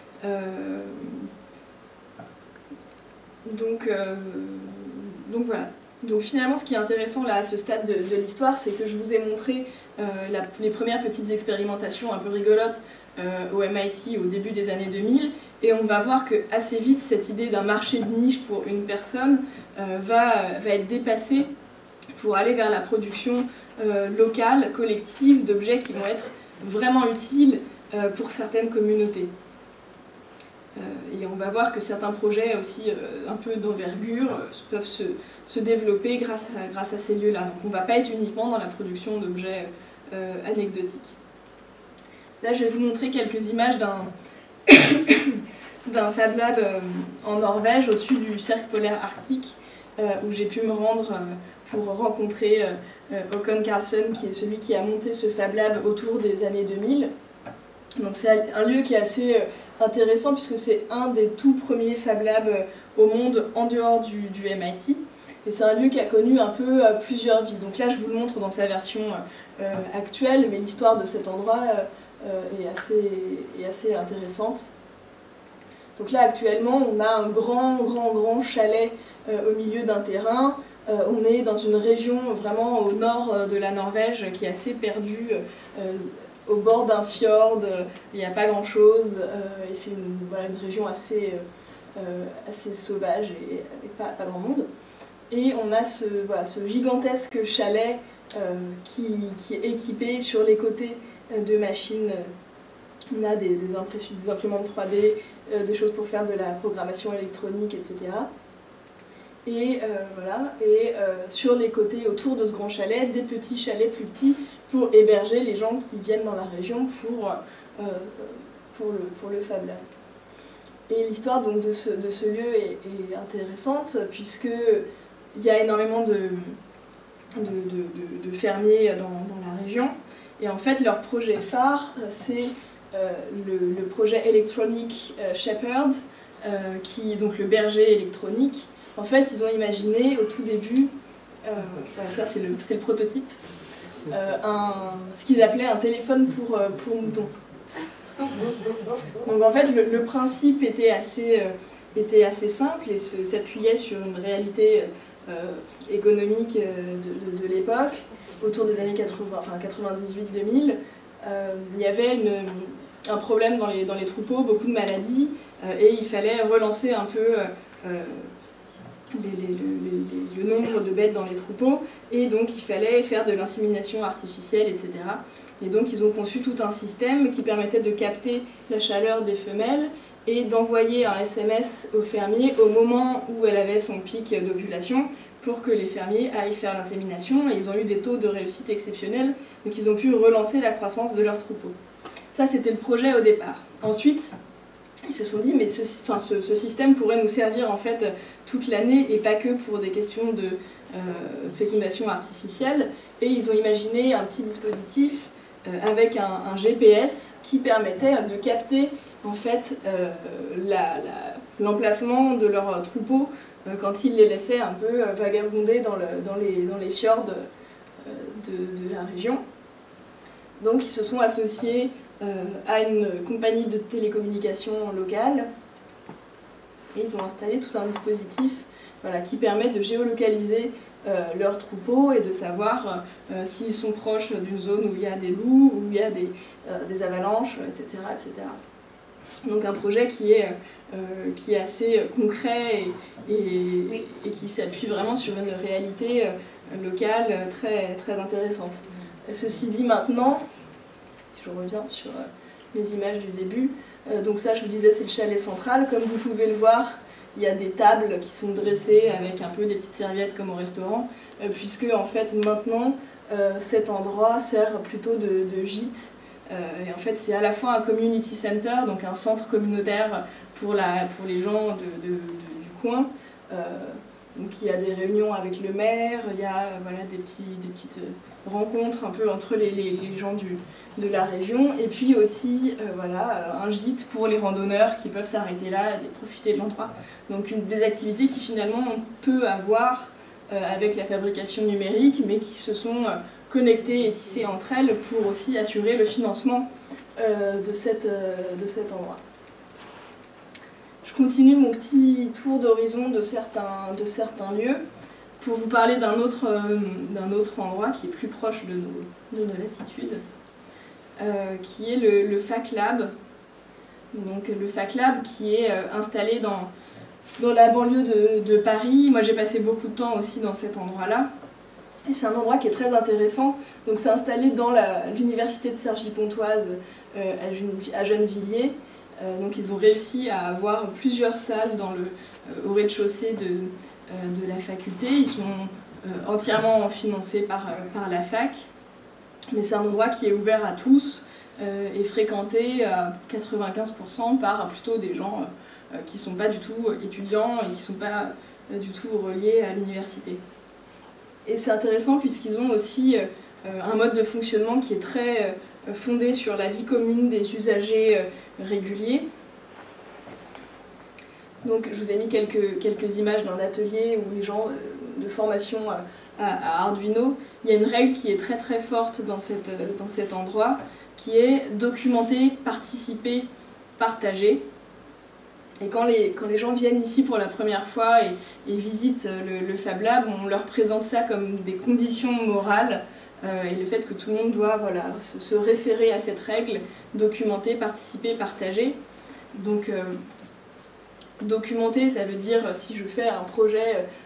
Speaker 2: Donc voilà. Donc finalement, ce qui est intéressant là, à ce stade de l'histoire, c'est que je vous ai montré les premières petites expérimentations un peu rigolotes au MIT au début des années 2000, et on va voir que assez vite cette idée d'un marché de niche pour une personne va être dépassée pour aller vers la production locale, collective, d'objets qui vont être vraiment utiles pour certaines communautés. Et on va voir que certains projets aussi un peu d'envergure peuvent se développer grâce à ces lieux-là. Donc on ne va pas être uniquement dans la production d'objets anecdotiques. Là, je vais vous montrer quelques images d'un Fab Lab en Norvège, au-dessus du cercle polaire arctique, où j'ai pu me rendre pour rencontrer Håkon Karlsson, qui est celui qui a monté ce Fab Lab autour des années 2000. Donc c'est un lieu qui est assez intéressant puisque c'est un des tout premiers Fab Labs au monde en dehors du MIT. Et c'est un lieu qui a connu un peu plusieurs vies. Donc là, je vous le montre dans sa version actuelle, mais l'histoire de cet endroit est assez intéressante. Donc là, actuellement, on a un grand chalet au milieu d'un terrain. On est dans une région vraiment au nord de la Norvège qui est assez perdue, au bord d'un fjord, il n'y a pas grand chose, et c'est une région assez sauvage et pas grand monde. Et on a ce gigantesque chalet qui est équipé sur les côtés de machines. On a des imprimantes 3D, des choses pour faire de la programmation électronique, etc. Et sur les côtés, autour de ce grand chalet, des petits chalets plus petits pour héberger les gens qui viennent dans la région pour le Fab Lab. Et l'histoire donc de ce lieu est intéressante puisqu'il y a énormément de fermiers dans la région. Et en fait, leur projet phare, c'est le projet Electronic Shepherd, qui est donc le berger électronique. En fait, ils ont imaginé au tout début, ça c'est le prototype, ce qu'ils appelaient un téléphone pour moutons. Donc en fait, le principe était assez simple et s'appuyait sur une réalité économique de l'époque, autour des années 98-2000. Il y avait un problème dans les troupeaux, beaucoup de maladies, et il fallait relancer un peu le nombre de bêtes dans les troupeaux, et donc il fallait faire de l'insémination artificielle, etc. Et donc ils ont conçu tout un système qui permettait de capter la chaleur des femelles et d'envoyer un SMS aux fermiers au moment où elle avait son pic d'ovulation pour que les fermiers aillent faire l'insémination, et ils ont eu des taux de réussite exceptionnels, donc ils ont pu relancer la croissance de leurs troupeaux. Ça c'était le projet au départ. Ensuite, ils se sont dit, mais ce système pourrait nous servir en fait toute l'année et pas que pour des questions de fécondation artificielle. Et ils ont imaginé un petit dispositif avec un GPS qui permettait de capter en fait l'emplacement de leurs troupeaux quand ils les laissaient un peu vagabonder dans les fjords de la région. Donc ils se sont associés à une compagnie de télécommunications locale et ils ont installé tout un dispositif qui permet de géolocaliser leurs troupeaux et de savoir s'ils sont proches d'une zone où il y a des loups, où il y a des avalanches, etc., etc. Donc un projet qui est assez concret et qui s'appuie vraiment sur une réalité locale très, très intéressante. Ceci dit maintenant, je reviens sur les images du début. Donc ça, je vous disais, c'est le chalet central. Comme vous pouvez le voir, il y a des tables qui sont dressées avec un peu des petites serviettes comme au restaurant, puisque en fait maintenant, cet endroit sert plutôt de gîte. Et en fait, c'est à la fois un community center, donc un centre communautaire pour les gens du coin. Donc il y a des réunions avec le maire, il y a des petites rencontres un peu entre les gens de la région, et puis aussi un gîte pour les randonneurs qui peuvent s'arrêter là et profiter de l'endroit. Donc des activités qui finalement on peut avoir avec la fabrication numérique, mais qui se sont connectées et tissées entre elles pour aussi assurer le financement de cet endroit. Je continue mon petit tour d'horizon de certains lieux pour vous parler d'un autre endroit qui est plus proche de nos latitudes, qui est le Fac Lab. Donc le Fac Lab qui est installé dans la banlieue de Paris. Moi j'ai passé beaucoup de temps aussi dans cet endroit-là. Et c'est un endroit qui est très intéressant. Donc c'est installé dans l'université de Cergy-Pontoise à Gennevilliers. Donc ils ont réussi à avoir plusieurs salles au rez-de-chaussée de la faculté. Ils sont entièrement financés par la fac. Mais c'est un endroit qui est ouvert à tous et fréquenté à 95% par plutôt des gens qui ne sont pas du tout étudiants et qui ne sont pas du tout reliés à l'université. Et c'est intéressant puisqu'ils ont aussi un mode de fonctionnement qui est très fondé sur la vie commune des usagers réguliers. Donc je vous ai mis quelques images d'un atelier où les gens de formation à Arduino, il y a une règle qui est très très forte dans cet endroit, qui est documenter, participer, partager. Et quand les gens viennent ici pour la première fois et visitent le Fab Lab, on leur présente ça comme des conditions morales et le fait que tout le monde doit se référer à cette règle, documenter, participer, partager. Donc documenter, ça veut dire si je fais un projet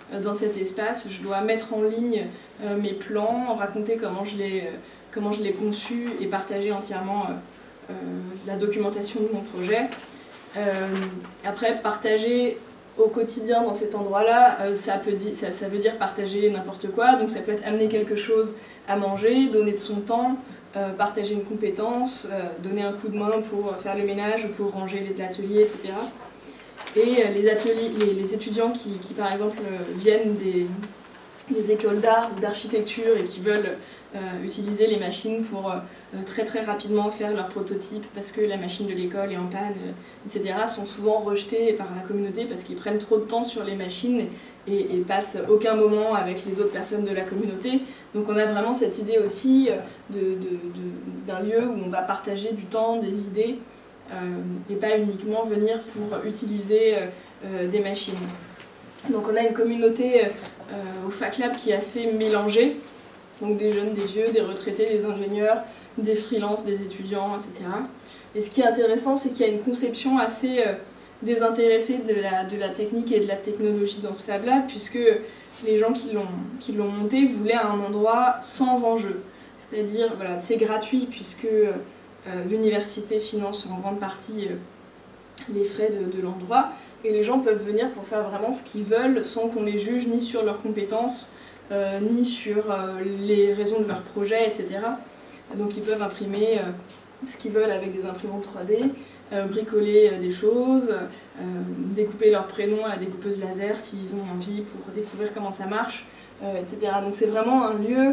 Speaker 2: dans cet espace. Je dois mettre en ligne mes plans, raconter comment je l'ai conçu et partager entièrement la documentation de mon projet. Après, partager au quotidien dans cet endroit-là, ça veut dire partager n'importe quoi. Donc ça peut être amener quelque chose à manger, donner de son temps, partager une compétence, donner un coup de main pour faire le ménage ou pour ranger l'atelier, etc. Et les étudiants qui par exemple viennent des écoles d'art ou d'architecture et qui veulent utiliser les machines pour très rapidement faire leur prototype parce que la machine de l'école est en panne, etc., sont souvent rejetés par la communauté parce qu'ils prennent trop de temps sur les machines et passent aucun moment avec les autres personnes de la communauté. Donc on a vraiment cette idée aussi d'un lieu où on va partager du temps, des idées, et pas uniquement venir pour utiliser des machines. Donc on a une communauté au FacLab qui est assez mélangée, donc des jeunes, des vieux, des retraités, des ingénieurs, des freelances, des étudiants, etc. Et ce qui est intéressant, c'est qu'il y a une conception assez désintéressée de la technique et de la technologie dans ce FabLab, puisque les gens qui l'ont monté voulaient un endroit sans enjeu. C'est-à-dire, voilà, c'est gratuit puisque l'université finance en grande partie les frais de l'endroit, et les gens peuvent venir pour faire vraiment ce qu'ils veulent sans qu'on les juge ni sur leurs compétences, ni sur les raisons de leur projet, etc. Donc ils peuvent imprimer ce qu'ils veulent avec des imprimantes 3D, bricoler des choses, découper leur prénom à la découpeuse laser s'ils ont envie pour découvrir comment ça marche, etc. Donc c'est vraiment un lieu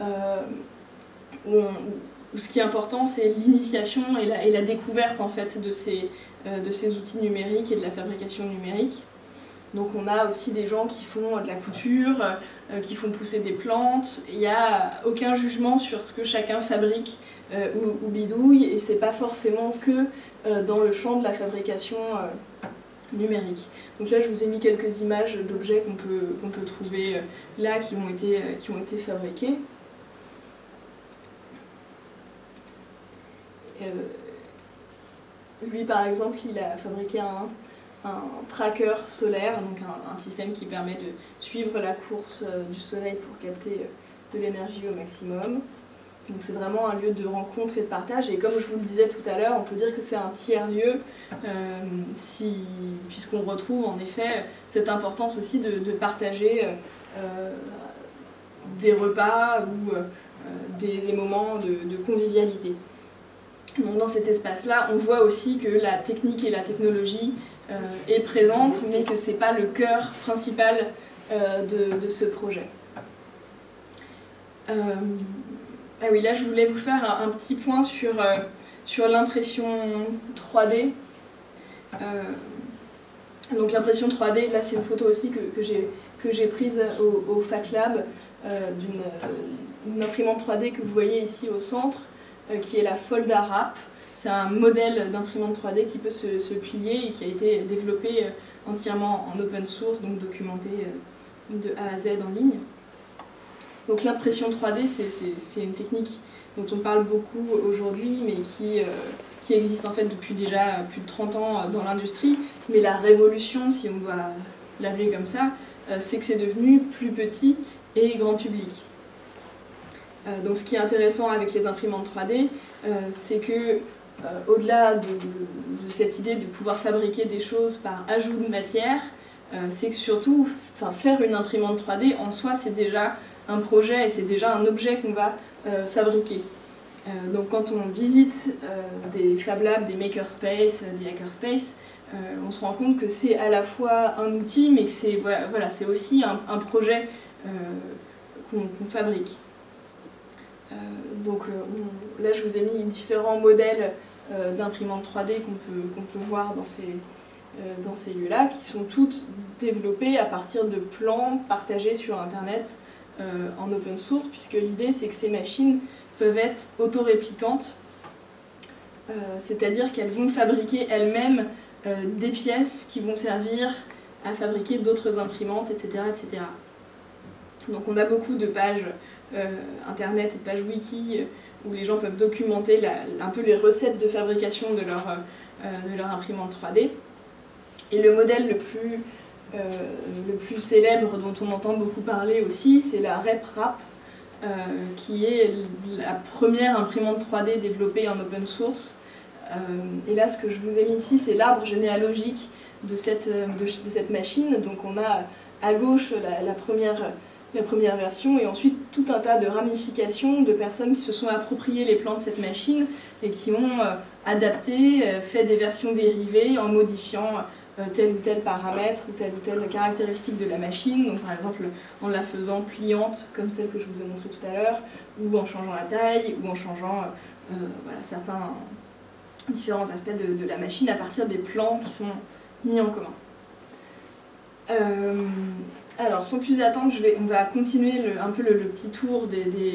Speaker 2: où ce qui est important, c'est l'initiation et la découverte en fait de ces outils numériques et de la fabrication numérique. Donc on a aussi des gens qui font de la couture, qui font pousser des plantes. Il n'y a aucun jugement sur ce que chacun fabrique ou bidouille, et c'est pas forcément que dans le champ de la fabrication numérique. Donc là je vous ai mis quelques images d'objets qu'on peut trouver là qui ont été fabriqués. Lui par exemple il a fabriqué un tracker solaire, donc un système qui permet de suivre la course du soleil pour capter de l'énergie au maximum. Donc c'est vraiment un lieu de rencontre et de partage, et comme je vous le disais tout à l'heure, on peut dire que c'est un tiers-lieu, puisqu'on retrouve en effet cette importance aussi de partager des repas ou des moments de convivialité. Donc dans cet espace-là, on voit aussi que la technique et la technologie est présente, mais que ce n'est pas le cœur principal de ce projet. Ah oui, là je voulais vous faire un petit point sur l'impression 3D. Donc l'impression 3D, là c'est une photo aussi que j'ai prise au FacLab d'une imprimante 3D que vous voyez ici au centre, qui est la Foldarap. C'est un modèle d'imprimante 3D qui peut se plier et qui a été développé entièrement en open source, donc documenté de A à Z en ligne. Donc l'impression 3D, c'est une technique dont on parle beaucoup aujourd'hui, mais qui existe en fait depuis déjà plus de 30 ans dans l'industrie. Mais la révolution, si on doit l'appeler comme ça, c'est que c'est devenu plus petit et grand public. Donc ce qui est intéressant avec les imprimantes 3D, c'est que au-delà de cette idée de pouvoir fabriquer des choses par ajout de matière, c'est que surtout, faire une imprimante 3D en soi, c'est déjà un projet et c'est déjà un objet qu'on va fabriquer. Donc quand on visite des Fab Labs, des makerspace, des hackerspace, on se rend compte que c'est à la fois un outil, mais que c'est aussi un projet qu'on fabrique. Donc là je vous ai mis différents modèles d'imprimantes 3D qu'on peut voir dans ces lieux-là, qui sont toutes développées à partir de plans partagés sur Internet en open source, puisque l'idée c'est que ces machines peuvent être autoréplicantes, c'est-à-dire qu'elles vont fabriquer elles-mêmes des pièces qui vont servir à fabriquer d'autres imprimantes, etc., etc. Donc on a beaucoup de pages internet et pages wiki où les gens peuvent documenter un peu les recettes de fabrication de leur imprimante 3D. Et le modèle le plus Le plus célèbre, dont on entend beaucoup parler aussi, c'est la RepRap, qui est la première imprimante 3D développée en open source. Et là, ce que je vous ai mis ici, c'est l'arbre généalogique de cette machine. Donc on a à gauche la première version, et ensuite tout un tas de ramifications de personnes qui se sont appropriées les plans de cette machine et qui ont adapté, fait des versions dérivées en modifiant tel ou tel paramètre ou telle caractéristique de la machine, donc par exemple en la faisant pliante comme celle que je vous ai montrée tout à l'heure, ou en changeant la taille, ou en changeant voilà, certains différents aspects de la machine à partir des plans qui sont mis en commun. Alors sans plus attendre, on va continuer un peu le petit tour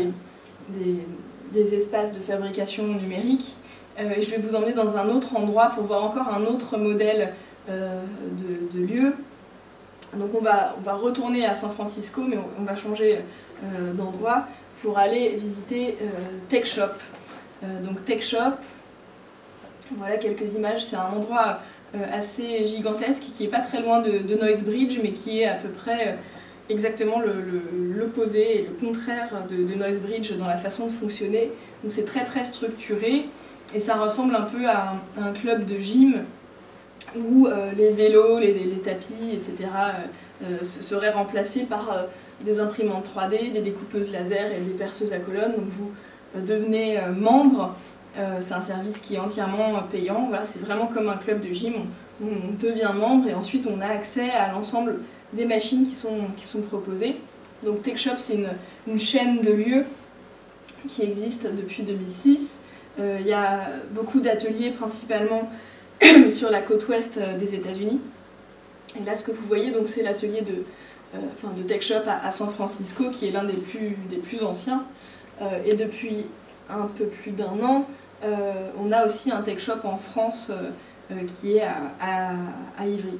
Speaker 2: des espaces de fabrication numérique, et je vais vous emmener dans un autre endroit pour voir encore un autre modèle de lieu. Donc on va retourner à San Francisco, mais on va changer d'endroit pour aller visiter TechShop. Donc TechShop, voilà quelques images, c'est un endroit assez gigantesque qui n'est pas très loin de Noise Bridge, mais qui est à peu près exactement l'opposé et le contraire de Noise Bridge dans la façon de fonctionner. Donc c'est très très structuré et ça ressemble un peu à un club de gym où les vélos, les tapis, etc. Seraient remplacés par des imprimantes 3D, des découpeuses laser et des perceuses à colonnes. Donc vous devenez membre, c'est un service qui est entièrement payant, voilà, c'est vraiment comme un club de gym, on devient membre et ensuite on a accès à l'ensemble des machines qui sont proposées. Donc TechShop, c'est une chaîne de lieux qui existe depuis 2006. Il y a beaucoup d'ateliers principalement sur la côte ouest des États-Unis. Et là, ce que vous voyez, c'est l'atelier de TechShop à San Francisco, qui est l'un des plus anciens. Et depuis un peu plus d'un an, on a aussi un TechShop en France qui est à Ivry.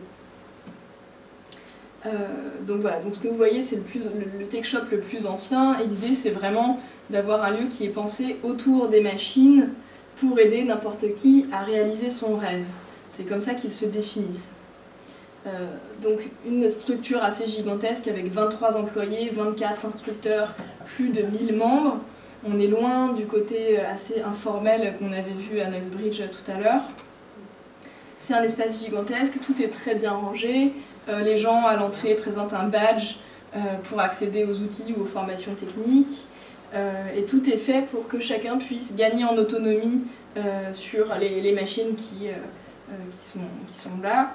Speaker 2: Donc voilà, donc ce que vous voyez, c'est le TechShop le plus ancien, et l'idée, c'est vraiment d'avoir un lieu qui est pensé autour des machines pour aider n'importe qui à réaliser son rêve. C'est comme ça qu'ils se définissent. Donc une structure assez gigantesque avec 23 employés, 24 instructeurs, plus de 1000 membres. On est loin du côté assez informel qu'on avait vu à Noise Bridge tout à l'heure. C'est un espace gigantesque, tout est très bien rangé. Les gens à l'entrée présentent un badge pour accéder aux outils ou aux formations techniques. Et tout est fait pour que chacun puisse gagner en autonomie sur les machines qui sont là.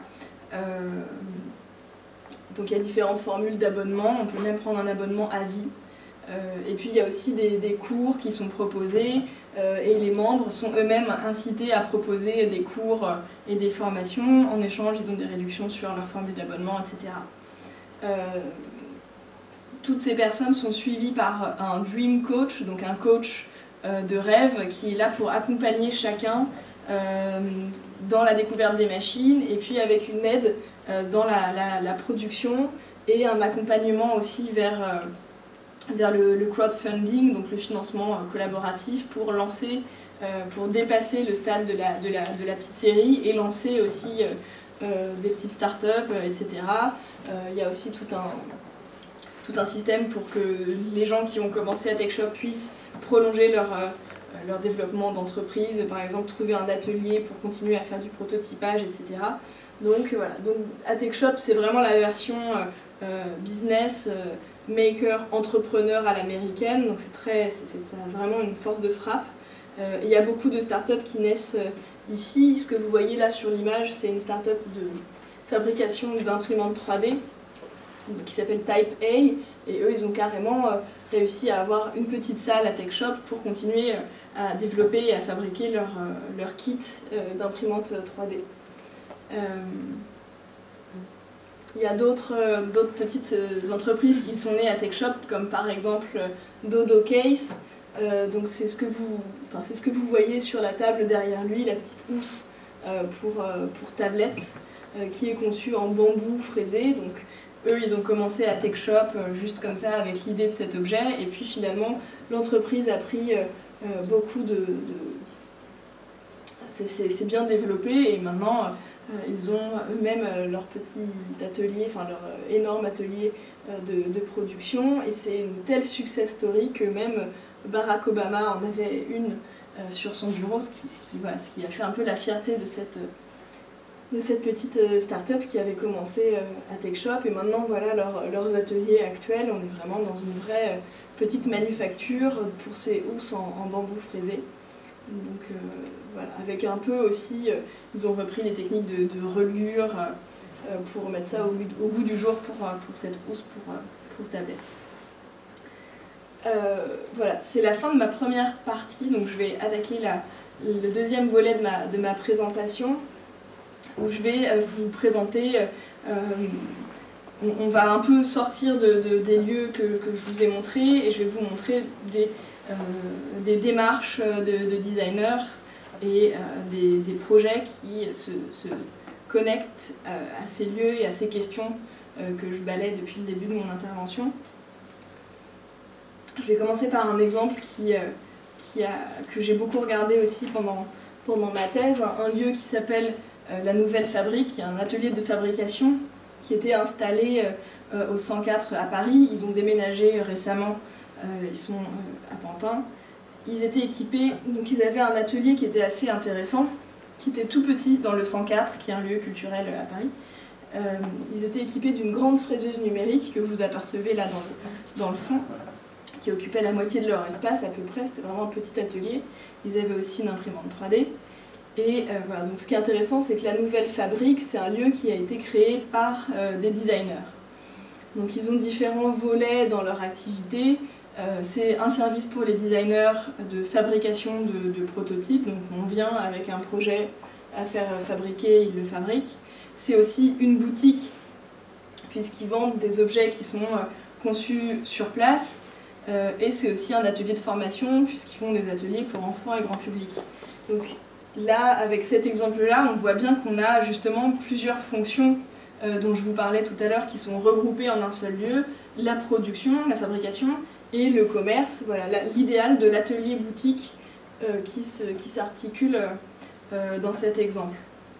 Speaker 2: Donc il y a différentes formules d'abonnement, on peut même prendre un abonnement à vie. Et puis il y a aussi des cours qui sont proposés et les membres sont eux-mêmes incités à proposer des cours et des formations. En échange, ils ont des réductions sur leur formule d'abonnement, etc. Toutes ces personnes sont suivies par un Dream Coach, donc un coach de rêve qui est là pour accompagner chacun dans la découverte des machines et puis avec une aide dans la production et un accompagnement aussi vers le crowdfunding, donc le financement collaboratif pour dépasser le stade de la petite série et lancer aussi des petites startups, etc. Il y a aussi tout un système pour que les gens qui ont commencé à TechShop puissent prolonger leur développement d'entreprise, par exemple trouver un atelier pour continuer à faire du prototypage, etc. Donc voilà, donc à TechShop c'est vraiment la version business, maker, entrepreneur à l'américaine, donc ça a vraiment une force de frappe. Il y a beaucoup de startups qui naissent ici. Ce que vous voyez là sur l'image, c'est une startup de fabrication d'imprimantes 3D qui s'appelle Type A, et eux ils ont carrément réussi à avoir une petite salle à TechShop pour continuer à développer et à fabriquer leur kit d'imprimantes 3D. Il y a d'autres petites entreprises qui sont nées à TechShop, comme par exemple Dodo Case. Donc c'est ce que vous voyez sur la table derrière lui, la petite housse pour tablette, qui est conçue en bambou fraisé. Donc eux, ils ont commencé à TechShop juste comme ça, avec l'idée de cet objet, et puis finalement, l'entreprise a pris beaucoup c'est bien développé et maintenant ils ont eux-mêmes leur petit atelier, enfin leur énorme atelier de production, et c'est une telle success story que même Barack Obama en avait une sur son bureau, ce qui a fait un peu la fierté de cette petite start-up qui avait commencé à TechShop. Et maintenant, voilà leurs ateliers actuels. On est vraiment dans une vraie petite manufacture pour ces housses en bambou fraisé. Donc voilà, avec un peu aussi, ils ont repris les techniques de reliure pour mettre ça au goût du jour pour cette housse pour tablette. Voilà, c'est la fin de ma première partie, donc je vais attaquer le deuxième volet de ma présentation, où je vais vous présenter, on va un peu sortir des lieux que je vous ai montrés, et je vais vous montrer des démarches de designers et des projets qui se connectent à ces lieux et à ces questions que je balaie depuis le début de mon intervention. Je vais commencer par un exemple que j'ai beaucoup regardé aussi pendant ma thèse, un lieu qui s'appelle la Nouvelle Fabrique, qui est un atelier de fabrication qui était installé au 104 à Paris. Ils ont déménagé récemment, ils sont à Pantin. Ils étaient équipés, donc ils avaient un atelier qui était assez intéressant, qui était tout petit dans le 104, qui est un lieu culturel à Paris. Ils étaient équipés d'une grande fraiseuse numérique que vous apercevez là dans le fond, qui occupait la moitié de leur espace à peu près. C'était vraiment un petit atelier. Ils avaient aussi une imprimante 3D. Et voilà, donc ce qui est intéressant, c'est que la Nouvelle Fabrique, c'est un lieu qui a été créé par des designers. Donc ils ont différents volets dans leur activité. C'est un service pour les designers de fabrication de prototypes. Donc on vient avec un projet à faire fabriquer, ils le fabriquent. C'est aussi une boutique, puisqu'ils vendent des objets qui sont conçus sur place. Et c'est aussi un atelier de formation, puisqu'ils font des ateliers pour enfants et grand public. Donc là, avec cet exemple-là, on voit bien qu'on a justement plusieurs fonctions dont je vous parlais tout à l'heure, qui sont regroupées en un seul lieu: la production, la fabrication et le commerce. Voilà l'idéal de l'atelier boutique qui s'articule dans cet exemple.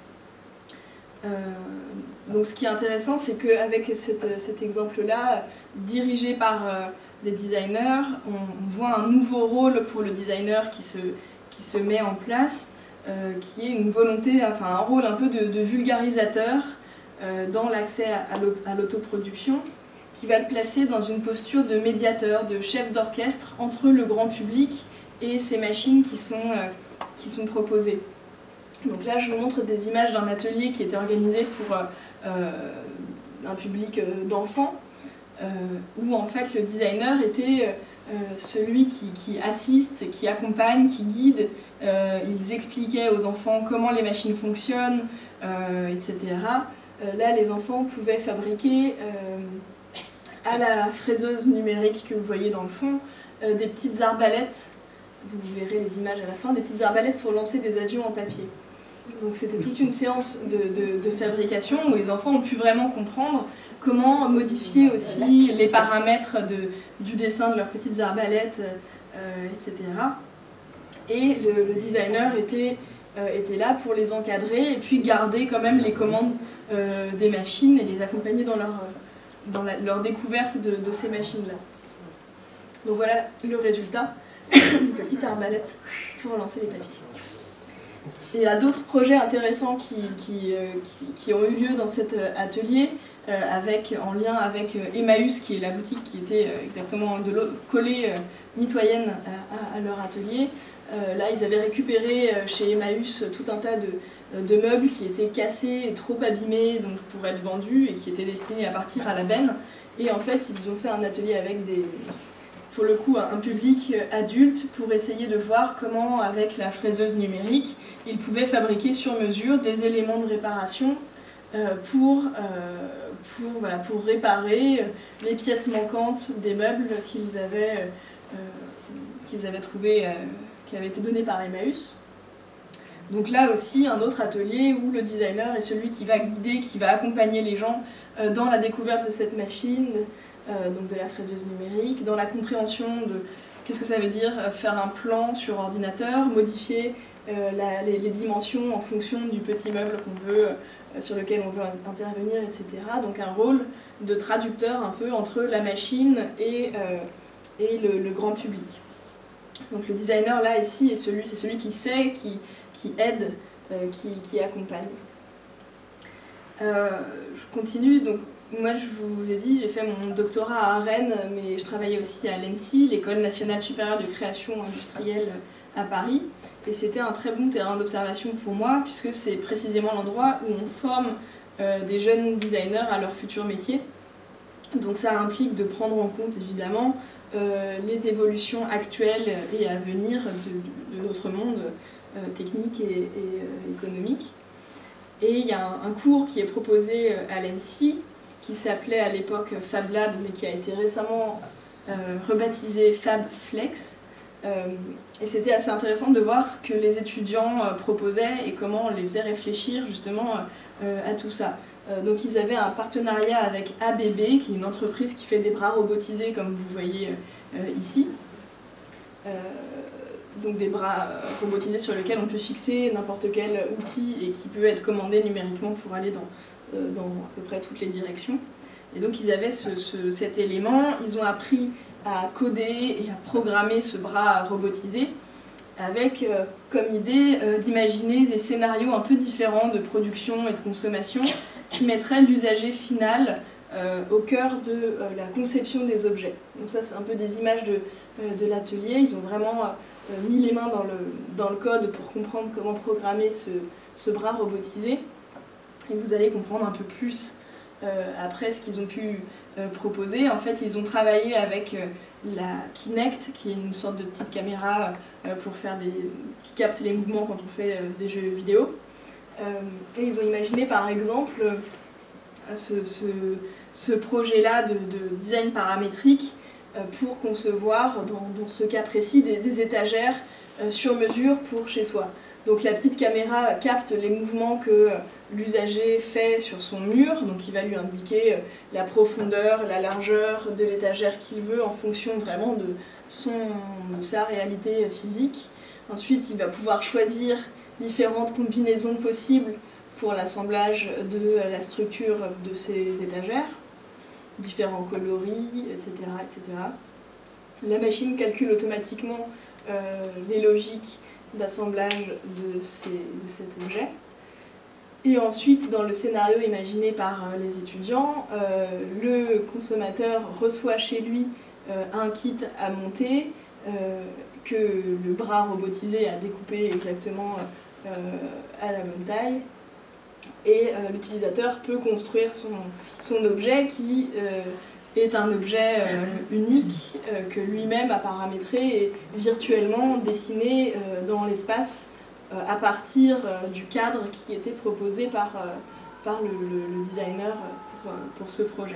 Speaker 2: Donc ce qui est intéressant, c'est qu'avec cet exemple-là, dirigé par des designers, on voit un nouveau rôle pour le designer qui se met en place, qui est une volonté, enfin un rôle un peu de vulgarisateur dans l'accès à l'autoproduction, qui va le placer dans une posture de médiateur, de chef d'orchestre entre le grand public et ces machines qui sont proposées. Donc là, je vous montre des images d'un atelier qui était organisé pour un public d'enfants, où en fait le designer était celui qui assiste, qui accompagne, qui guide. Ils expliquaient aux enfants comment les machines fonctionnent, etc. Là, les enfants pouvaient fabriquer à la fraiseuse numérique que vous voyez dans le fond des petites arbalètes. Vous verrez les images à la fin, des petites arbalètes pour lancer des avions en papier. Donc c'était toute une séance de fabrication où les enfants ont pu vraiment comprendre comment modifier aussi les paramètres du dessin de leurs petites arbalètes, etc. Et le designer était là pour les encadrer et puis garder quand même les commandes des machines et les accompagner dans leur découverte de ces machines-là. Donc voilà le résultat, une petite arbalète pour lancer les papiers. Et il y a d'autres projets intéressants qui ont eu lieu dans cet atelier, en lien avec Emmaüs, qui est la boutique qui était exactement collée mitoyenne à leur atelier. Là, ils avaient récupéré chez Emmaüs tout un tas de meubles qui étaient cassés et trop abîmés donc pour être vendus et qui étaient destinés à partir à la benne. Et en fait, ils ont fait un atelier avec pour le coup un public adulte pour essayer de voir comment, avec la fraiseuse numérique, ils pouvaient fabriquer sur mesure des éléments de réparation pour réparer les pièces manquantes des meubles qu'ils avaient trouvés, qui avaient été donnés par Emmaüs. Donc là aussi, un autre atelier où le designer est celui qui va guider, qui va accompagner les gens dans la découverte de cette machine, donc de la fraiseuse numérique, dans la compréhension de qu'est-ce que ça veut dire faire un plan sur ordinateur, modifier les dimensions en fonction du petit meuble qu'on veut, sur lequel on veut intervenir, etc. Donc un rôle de traducteur un peu entre la machine et le grand public. Donc le designer là ici c'est celui qui sait, qui aide, qui accompagne. Je continue, donc moi je vous ai dit, j'ai fait mon doctorat à Rennes, mais je travaillais aussi à l'ENSI, l'École nationale supérieure de création industrielle à Paris. Et c'était un très bon terrain d'observation pour moi, puisque c'est précisément l'endroit où on forme des jeunes designers à leur futur métier. Donc ça implique de prendre en compte évidemment les évolutions actuelles et à venir de notre monde technique et économique. Et il y a un cours qui est proposé à l'ENSI, qui s'appelait à l'époque Fab Lab, mais qui a été récemment rebaptisé Fab Flex. Et c'était assez intéressant de voir ce que les étudiants proposaient et comment on les faisait réfléchir justement à tout ça. Donc ils avaient un partenariat avec ABB, qui est une entreprise qui fait des bras robotisés comme vous voyez ici. Donc des bras robotisés sur lesquels on peut fixer n'importe quel outil et qui peut être commandé numériquement pour aller dans à peu près toutes les directions. Et donc ils avaient cet élément, ils ont appris à coder et à programmer ce bras robotisé avec comme idée d'imaginer des scénarios un peu différents de production et de consommation qui mettraient l'usager final au cœur de la conception des objets. Donc ça c'est un peu des images de l'atelier, ils ont vraiment mis les mains dans le code pour comprendre comment programmer ce bras robotisé. Et vous allez comprendre un peu plus après ce qu'ils ont pu proposer. En fait, ils ont travaillé avec la Kinect, qui est une sorte de petite caméra pour qui capte les mouvements quand on fait des jeux vidéo. Et ils ont imaginé par exemple ce projet-là de design paramétrique pour concevoir, dans ce cas précis, des étagères sur mesure pour chez soi. Donc la petite caméra capte les mouvements que l'usager fait sur son mur, donc il va lui indiquer la profondeur, la largeur de l'étagère qu'il veut en fonction vraiment de sa réalité physique. Ensuite, il va pouvoir choisir différentes combinaisons possibles pour l'assemblage de la structure de ces étagères, différents coloris, etc., etc. La machine calcule automatiquement les logiques d'assemblage de cet objet. Et ensuite, dans le scénario imaginé par les étudiants, le consommateur reçoit chez lui un kit à monter que le bras robotisé a découpé exactement à la bonne taille. Et l'utilisateur peut construire son objet qui est un objet unique que lui-même a paramétré et virtuellement dessiné dans l'espace à partir du cadre qui était proposé par le designer pour ce projet.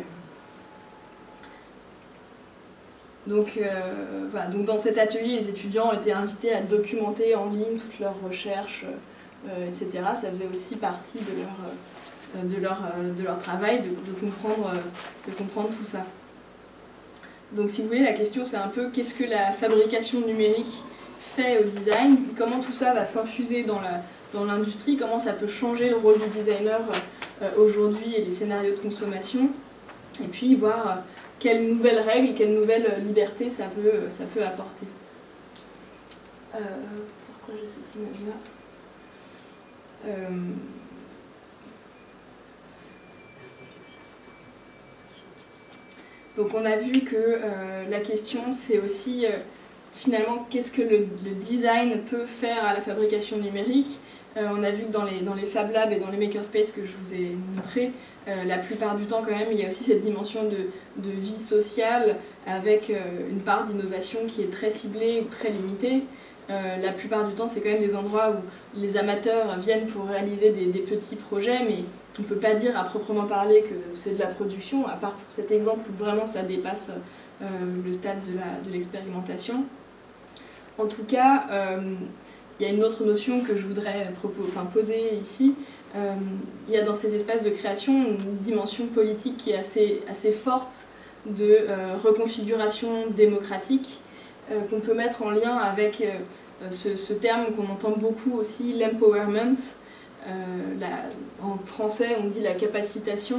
Speaker 2: Donc, voilà, donc dans cet atelier, les étudiants étaient invités à documenter en ligne toutes leurs recherches, etc. Ça faisait aussi partie de leur travail de comprendre tout ça. Donc si vous voulez, la question c'est un peu qu'est-ce que la fabrication numérique fait au design, comment tout ça va s'infuser dans l'industrie, comment ça peut changer le rôle du designer aujourd'hui et les scénarios de consommation, et puis voir quelles nouvelles règles, quelles nouvelles libertés ça peut apporter. Pourquoi j'ai cette image-là ? Donc on a vu que la question c'est aussi finalement qu'est-ce que le design peut faire à la fabrication numérique. On a vu que dans les Fab Labs et dans les Makerspace que je vous ai montré, la plupart du temps quand même il y a aussi cette dimension de vie sociale avec une part d'innovation qui est très ciblée ou très limitée. La plupart du temps c'est quand même des endroits où les amateurs viennent pour réaliser des petits projets, mais on ne peut pas dire à proprement parler que c'est de la production, à part pour cet exemple où vraiment ça dépasse le stade de l'expérimentation. En tout cas, il y a une autre notion que je voudrais poser ici. Il y a dans ces espaces de création une dimension politique qui est assez forte de reconfiguration démocratique qu'on peut mettre en lien avec ce terme qu'on entend beaucoup aussi, l'empowerment. En français, on dit la capacitation,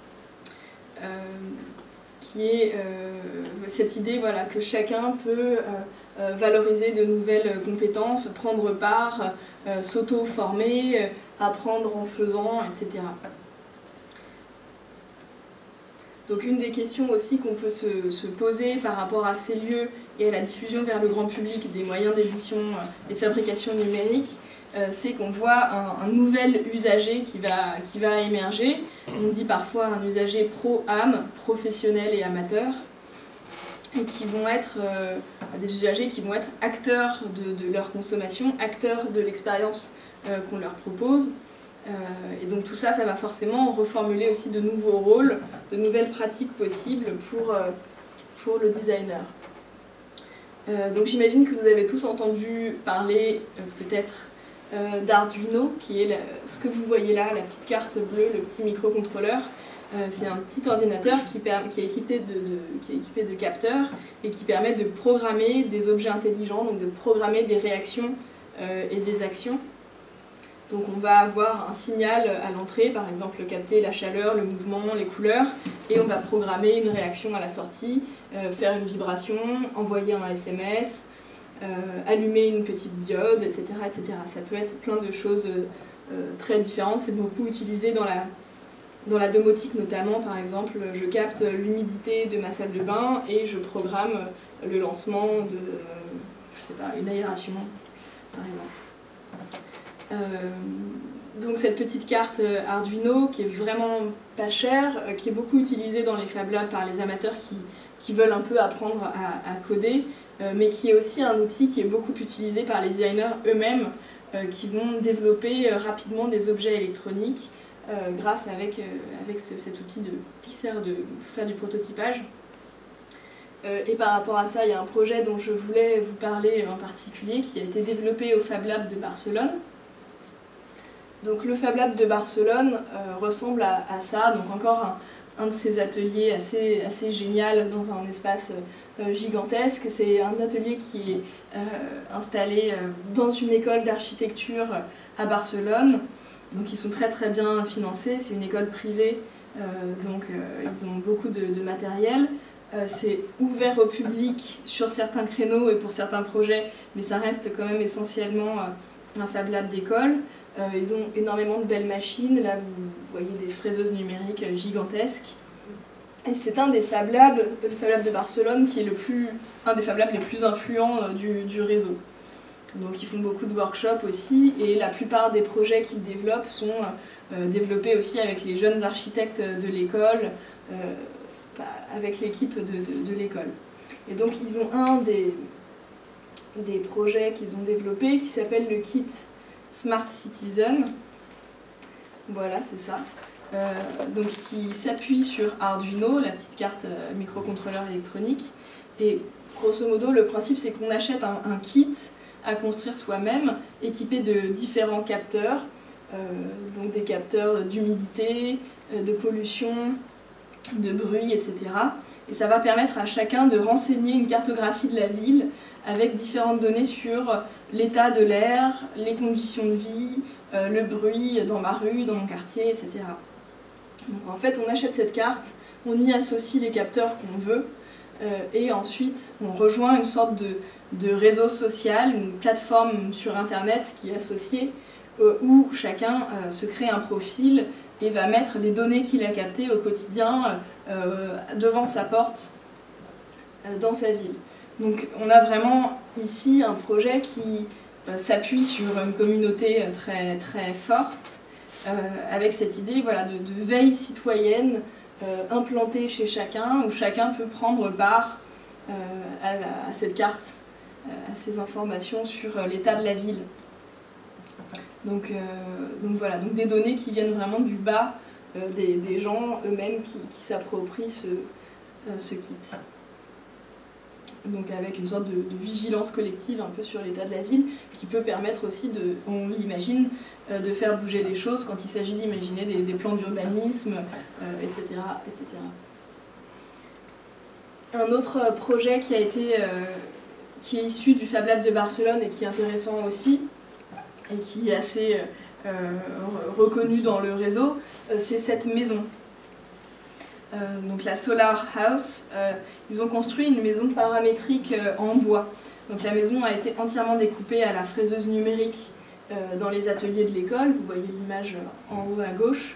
Speaker 2: qui est cette idée voilà, que chacun peut valoriser de nouvelles compétences, prendre part, s'auto-former, apprendre en faisant, etc. Donc une des questions aussi qu'on peut se poser par rapport à ces lieux et à la diffusion vers le grand public des moyens d'édition et fabrication numérique, c'est qu'on voit un nouvel usager qui va émerger. On dit parfois un usager pro-âme, professionnel et amateur, et qui vont être des usagers qui vont être acteurs de leur consommation, acteurs de l'expérience qu'on leur propose. Et donc tout ça, ça va forcément reformuler aussi de nouveaux rôles, de nouvelles pratiques possibles pour le designer. Donc j'imagine que vous avez tous entendu parler peut-être d'Arduino, qui est ce que vous voyez là, la petite carte bleue, le petit microcontrôleur. C'est un petit ordinateur qui est équipé de capteurs et qui permet de programmer des objets intelligents, donc de programmer des réactions et des actions. Donc on va avoir un signal à l'entrée, par exemple capter la chaleur, le mouvement, les couleurs, et on va programmer une réaction à la sortie, faire une vibration, envoyer un SMS, allumer une petite diode, etc., etc. Ça peut être plein de choses très différentes. C'est beaucoup utilisé dans la domotique notamment. Par exemple, je capte l'humidité de ma salle de bain et je programme le lancement de, je sais pas, une aération, par exemple. Donc cette petite carte Arduino qui est vraiment pas chère, qui est beaucoup utilisée dans les Fab Labs par les amateurs qui veulent un peu apprendre à coder, mais qui est aussi un outil qui est beaucoup utilisé par les designers eux-mêmes qui vont développer rapidement des objets électroniques grâce avec cet outil qui sert pour faire du prototypage. Et par rapport à ça, il y a un projet dont je voulais vous parler en particulier qui a été développé au Fab Lab de Barcelone. Donc le Fab Lab de Barcelone ressemble à ça, donc encore un de ces ateliers assez génial dans un espace gigantesque. C'est un atelier qui est installé dans une école d'architecture à Barcelone. Donc ils sont très très bien financés, c'est une école privée, donc ils ont beaucoup de matériel. C'est ouvert au public sur certains créneaux et pour certains projets, mais ça reste quand même essentiellement un Fab Lab d'école. Ils ont énormément de belles machines, là vous voyez des fraiseuses numériques gigantesques. Et c'est un des Fab Labs, le Fab Lab de Barcelone, qui est un des Fab Labs les plus influents du réseau. Donc ils font beaucoup de workshops aussi, et la plupart des projets qu'ils développent sont développés aussi avec les jeunes architectes de l'école, avec l'équipe de l'école. Et donc ils ont un des projets qu'ils ont développé qui s'appelle le kit Smart Citizen, voilà c'est ça, donc qui s'appuie sur Arduino, la petite carte microcontrôleur électronique, et grosso modo le principe c'est qu'on achète un kit à construire soi-même, équipé de différents capteurs, donc des capteurs d'humidité, de pollution, de bruit, etc. Et ça va permettre à chacun de renseigner une cartographie de la ville avec différentes données sur l'état de l'air, les conditions de vie, le bruit dans ma rue, dans mon quartier, etc. Donc en fait, on achète cette carte, on y associe les capteurs qu'on veut, et ensuite on rejoint une sorte de réseau social, une plateforme sur Internet qui est associée, où chacun se crée un profil et va mettre les données qu'il a captées au quotidien devant sa porte dans sa ville. Donc on a vraiment ici un projet qui s'appuie sur une communauté très, très forte, avec cette idée voilà, de veille citoyenne implantée chez chacun, où chacun peut prendre part à cette carte, à ces informations sur l'état de la ville. Donc voilà, donc des données qui viennent vraiment du bas des gens eux-mêmes qui s'approprient ce kit. Donc avec une sorte de vigilance collective un peu sur l'état de la ville, qui peut permettre aussi, on l'imagine, de faire bouger les choses quand il s'agit d'imaginer des plans d'urbanisme, etc., etc. Un autre projet qui a été qui est issu du Fab Lab de Barcelone et qui est intéressant aussi, et qui est assez reconnu dans le réseau, c'est cette maison. Donc la Solar House, ils ont construit une maison paramétrique en bois. Donc la maison a été entièrement découpée à la fraiseuse numérique dans les ateliers de l'école, vous voyez l'image en haut à gauche,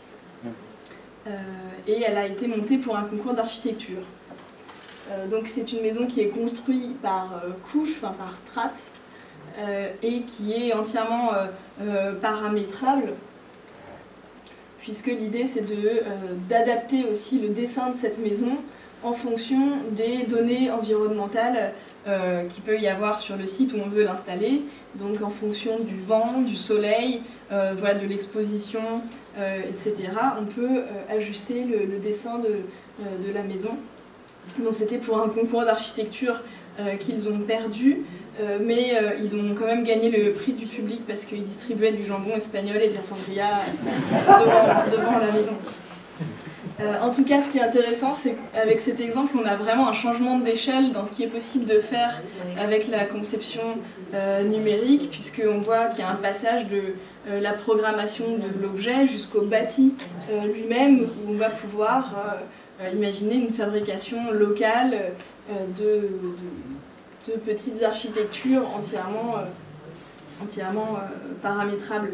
Speaker 2: et elle a été montée pour un concours d'architecture. Donc c'est une maison qui est construite par couche, enfin par strate, et qui est entièrement paramétrable, puisque l'idée c'est d'adapter aussi le dessin de cette maison en fonction des données environnementales qu'il peut y avoir sur le site où on veut l'installer, donc en fonction du vent, du soleil, voilà, de l'exposition, etc. On peut ajuster le dessin de la maison. Donc c'était pour un concours d'architecture qu'ils ont perdu, mais ils ont quand même gagné le prix du public parce qu'ils distribuaient du jambon espagnol et de la sangria devant la maison. En tout cas, ce qui est intéressant, c'est qu'avec cet exemple, on a vraiment un changement d'échelle dans ce qui est possible de faire avec la conception numérique, puisqu'on voit qu'il y a un passage de la programmation de l'objet jusqu'au bâti lui-même, où on va pouvoir imaginer une fabrication locale de petites architectures entièrement paramétrables.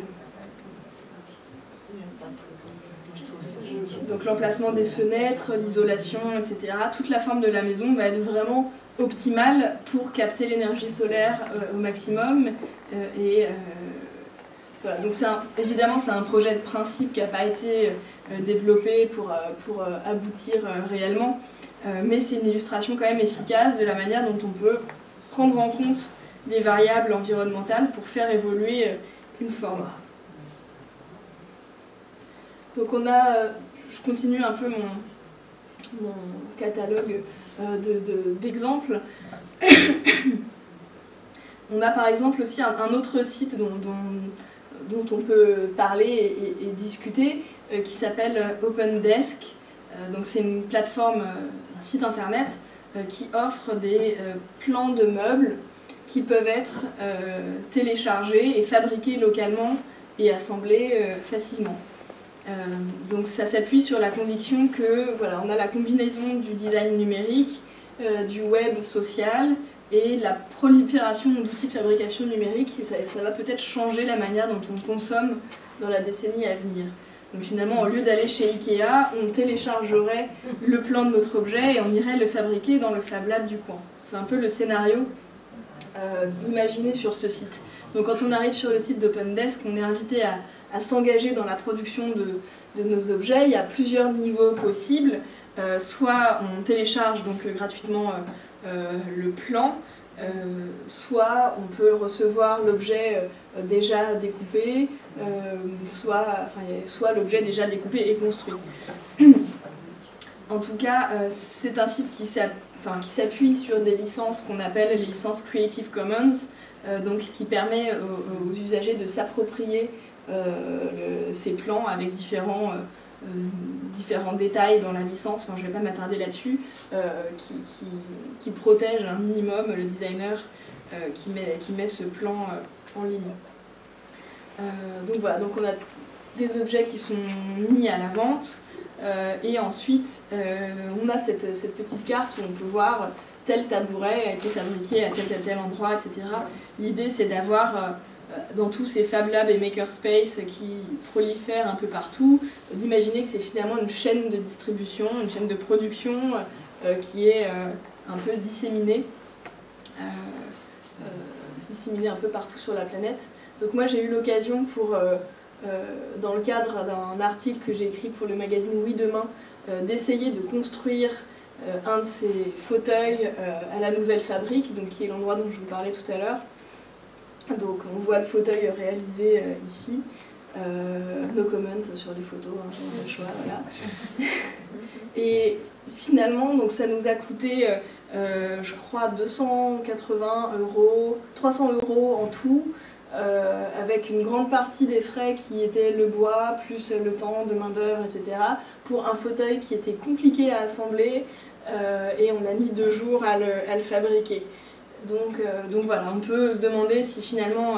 Speaker 2: Donc l'emplacement des fenêtres, l'isolation, etc. Toute la forme de la maison va être vraiment optimale pour capter l'énergie solaire au maximum. Voilà. Donc évidemment c'est un projet de principe qui n'a pas été développé pour aboutir réellement, mais c'est une illustration quand même efficace de la manière dont on peut prendre en compte des variables environnementales pour faire évoluer une forme. Donc on a, je continue un peu mon catalogue d'exemples. On a par exemple aussi un autre site dont on peut parler et discuter, qui s'appelle OpenDesk. Donc c'est une plateforme site internet qui offre des plans de meubles qui peuvent être téléchargés et fabriqués localement et assemblés facilement. Donc ça s'appuie sur la conviction que voilà, on a la combinaison du design numérique, du web social et de la prolifération d'outils de fabrication numérique, et ça va peut-être changer la manière dont on consomme dans la décennie à venir. Donc finalement, au lieu d'aller chez Ikea, on téléchargerait le plan de notre objet et on irait le fabriquer dans le Fab Lab du coin. C'est un peu le scénario imaginé sur ce site. Donc quand on arrive sur le site d'OpenDesk, on est invité à s'engager dans la production de nos objets. Il y a plusieurs niveaux possibles. Soit on télécharge donc gratuitement le plan, soit on peut recevoir l'objet déjà découpé, soit l'objet déjà découpé et construit. En tout cas, c'est un site qui s'appuie sur des licences qu'on appelle les licences Creative Commons, donc qui permet aux usagers de s'approprier ces plans avec différents détails dans la licence, enfin, je ne vais pas m'attarder là-dessus, qui protège un minimum le designer qui met ce plan en ligne. Donc voilà, donc on a des objets qui sont mis à la vente, et ensuite on a cette petite carte où on peut voir tel tabouret a été fabriqué à tel endroit, etc. L'idée c'est d'avoir dans tous ces Fab Labs et Makerspace qui prolifèrent un peu partout, d'imaginer que c'est finalement une chaîne de distribution, une chaîne de production qui est un peu disséminée un peu partout sur la planète. Donc moi j'ai eu l'occasion dans le cadre d'un article que j'ai écrit pour le magazine Oui Demain, d'essayer de construire un de ces fauteuils à la Nouvelle Fabrique, donc qui est l'endroit dont je vous parlais tout à l'heure. Donc on voit le fauteuil réalisé ici, no comment sur les photos, hein, j'ai le choix, voilà. Et finalement, donc ça nous a coûté, je crois, 280 €, 300 € en tout, avec une grande partie des frais qui étaient le bois, plus le temps de main-d'œuvre, etc., pour un fauteuil qui était compliqué à assembler, et on a mis 2 jours à le fabriquer. Donc voilà, on peut se demander si finalement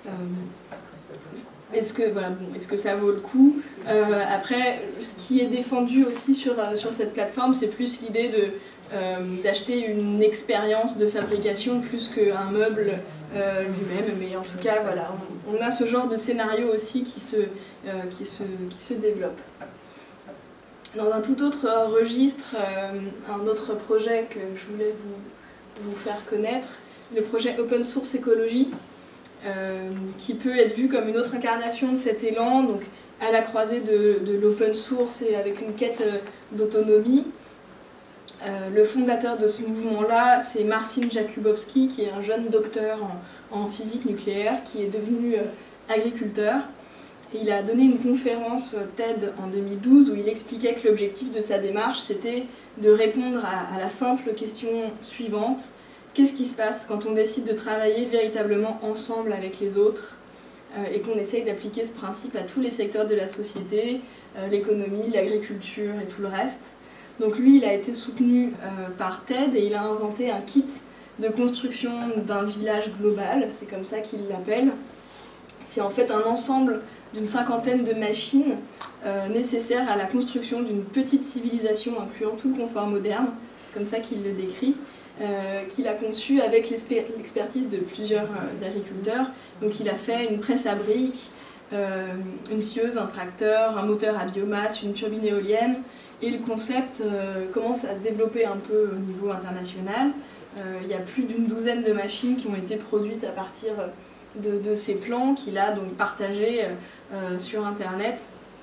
Speaker 2: est-ce que ça vaut le coup. Après, ce qui est défendu aussi sur cette plateforme, c'est plus l'idée d'acheter une expérience de fabrication plus qu'un meuble lui-même. Mais en tout cas, voilà, on a ce genre de scénario aussi qui se développe. Dans un tout autre registre, un autre projet que je voulais vous faire connaître, le projet Open Source Écologie, qui peut être vu comme une autre incarnation de cet élan, donc à la croisée de l'open source et avec une quête d'autonomie. Le fondateur de ce mouvement-là, c'est Marcin Jakubowski, qui est un jeune docteur en physique nucléaire, qui est devenu agriculteur. Et il a donné une conférence TED en 2012 où il expliquait que l'objectif de sa démarche, c'était de répondre à la simple question suivante: qu'est-ce qui se passe quand on décide de travailler véritablement ensemble avec les autres et qu'on essaye d'appliquer ce principe à tous les secteurs de la société, l'économie, l'agriculture et tout le reste. Donc lui, il a été soutenu par TED et il a inventé un kit de construction d'un village global, c'est comme ça qu'il l'appelle. C'est en fait un ensemble d'une cinquantaine de machines nécessaires à la construction d'une petite civilisation incluant tout le confort moderne, comme ça qu'il le décrit, qu'il a conçu avec l'expertise de plusieurs agriculteurs. Donc il a fait une presse à briques, une scieuse, un tracteur, un moteur à biomasse, une turbine éolienne, et le concept commence à se développer un peu au niveau international. Il y a plus d'une douzaine de machines qui ont été produites à partir de ces plans qu'il a donc partagés sur Internet.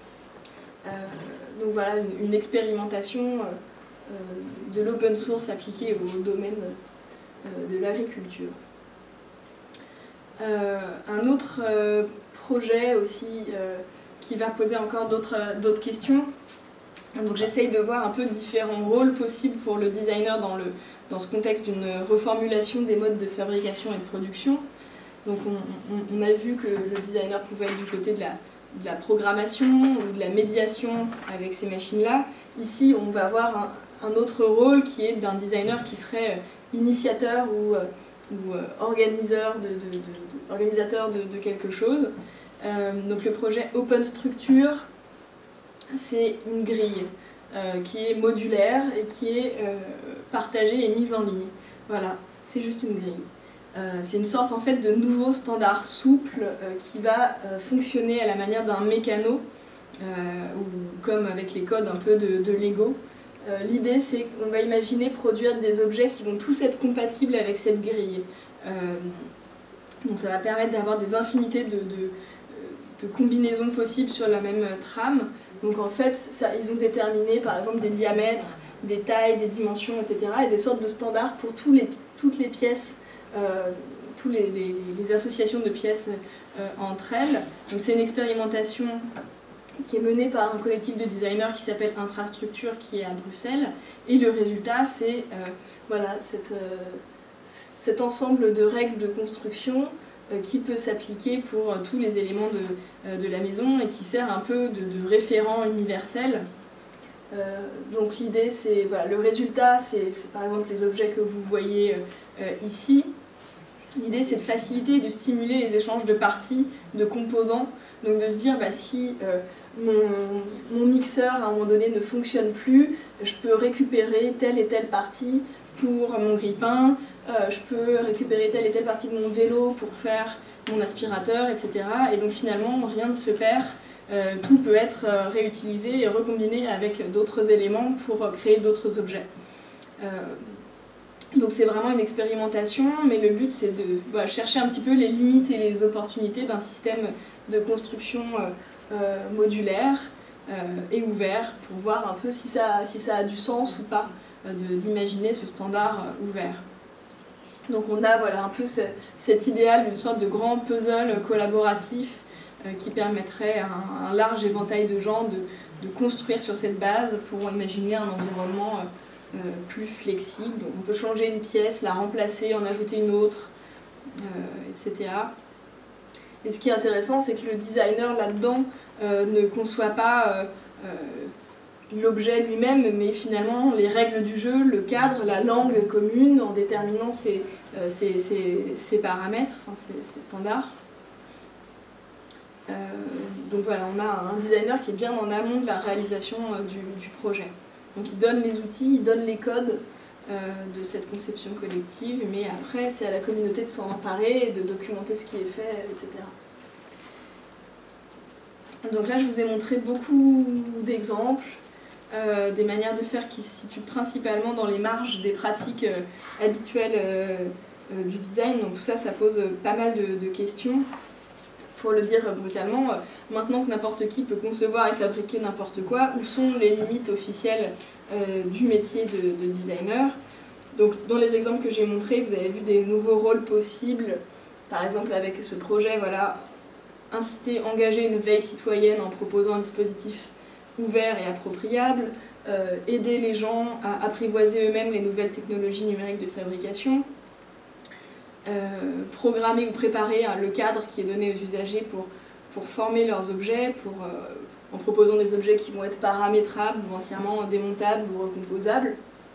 Speaker 2: Donc voilà, une expérimentation de l'open source appliquée au domaine de l'agriculture. Un autre projet aussi qui va poser encore d'autres questions. Donc j'essaye de voir un peu différents rôles possibles pour le designer dans ce contexte d'une reformulation des modes de fabrication et de production. Donc on a vu que le designer pouvait être du côté de la programmation ou de la médiation avec ces machines-là. Ici, on va avoir un autre rôle qui est d'un designer qui serait initiateur ou organisateur de quelque chose. Donc le projet Open Structure, c'est une grille qui est modulaire et qui est partagée et mise en ligne. Voilà, c'est juste une grille. C'est une sorte en fait de nouveau standard souple qui va fonctionner à la manière d'un mécano, ou comme avec les codes un peu de Lego. L'idée, c'est qu'on va imaginer produire des objets qui vont tous être compatibles avec cette grille. Donc ça va permettre d'avoir des infinités de combinaisons possibles sur la même trame. Donc en fait, ils ont déterminé par exemple des diamètres, des tailles, des dimensions, etc. et des sortes de standards pour toutes les pièces, toutes les associations de pièces entre elles. Donc c'est une expérimentation qui est menée par un collectif de designers qui s'appelle Intrastructure, qui est à Bruxelles. Et le résultat, c'est voilà, cet ensemble de règles de construction qui peut s'appliquer pour tous les éléments de la maison et qui sert un peu de référent universel. Donc l'idée, c'est voilà, le résultat, c'est par exemple les objets que vous voyez ici. L'idée, c'est de faciliter et de stimuler les échanges de parties, de composants. Donc de se dire, si mon mixeur à un moment donné ne fonctionne plus, je peux récupérer telle et telle partie pour mon grille-pain, je peux récupérer telle et telle partie de mon vélo pour faire mon aspirateur, etc. Et donc finalement, rien ne se perd, tout peut être réutilisé et recombiné avec d'autres éléments pour créer d'autres objets. Donc c'est vraiment une expérimentation, mais le but c'est de chercher un petit peu les limites et les opportunités d'un système de construction modulaire et ouvert pour voir un peu si ça a du sens ou pas d'imaginer ce standard ouvert. Donc on a voilà, un peu cet idéal d'une sorte de grand puzzle collaboratif qui permettrait à un large éventail de gens de construire sur cette base pour imaginer un environnement plus flexible. Donc on peut changer une pièce, la remplacer, en ajouter une autre, etc. Et ce qui est intéressant, c'est que le designer là-dedans ne conçoit pas l'objet lui-même, mais finalement les règles du jeu, le cadre, la langue commune, en déterminant ces paramètres, enfin, ces standards. Donc voilà, on a un designer qui est bien en amont de la réalisation du projet. Donc il donne les outils, il donne les codes de cette conception collective, mais après c'est à la communauté de s'en emparer, de documenter ce qui est fait, etc. Donc là je vous ai montré beaucoup d'exemples, des manières de faire qui se situent principalement dans les marges des pratiques habituelles du design. Donc tout ça, ça pose pas mal de questions. Pour le dire brutalement, maintenant que n'importe qui peut concevoir et fabriquer n'importe quoi, où sont les limites officielles du métier de designer? Donc dans les exemples que j'ai montrés, vous avez vu des nouveaux rôles possibles, par exemple avec ce projet, voilà, inciter, engager une veille citoyenne en proposant un dispositif ouvert et appropriable, aider les gens à apprivoiser eux-mêmes les nouvelles technologies numériques de fabrication, programmer ou préparer le cadre qui est donné aux usagers pour former leurs objets, en proposant des objets qui vont être paramétrables ou entièrement démontables ou recomposables.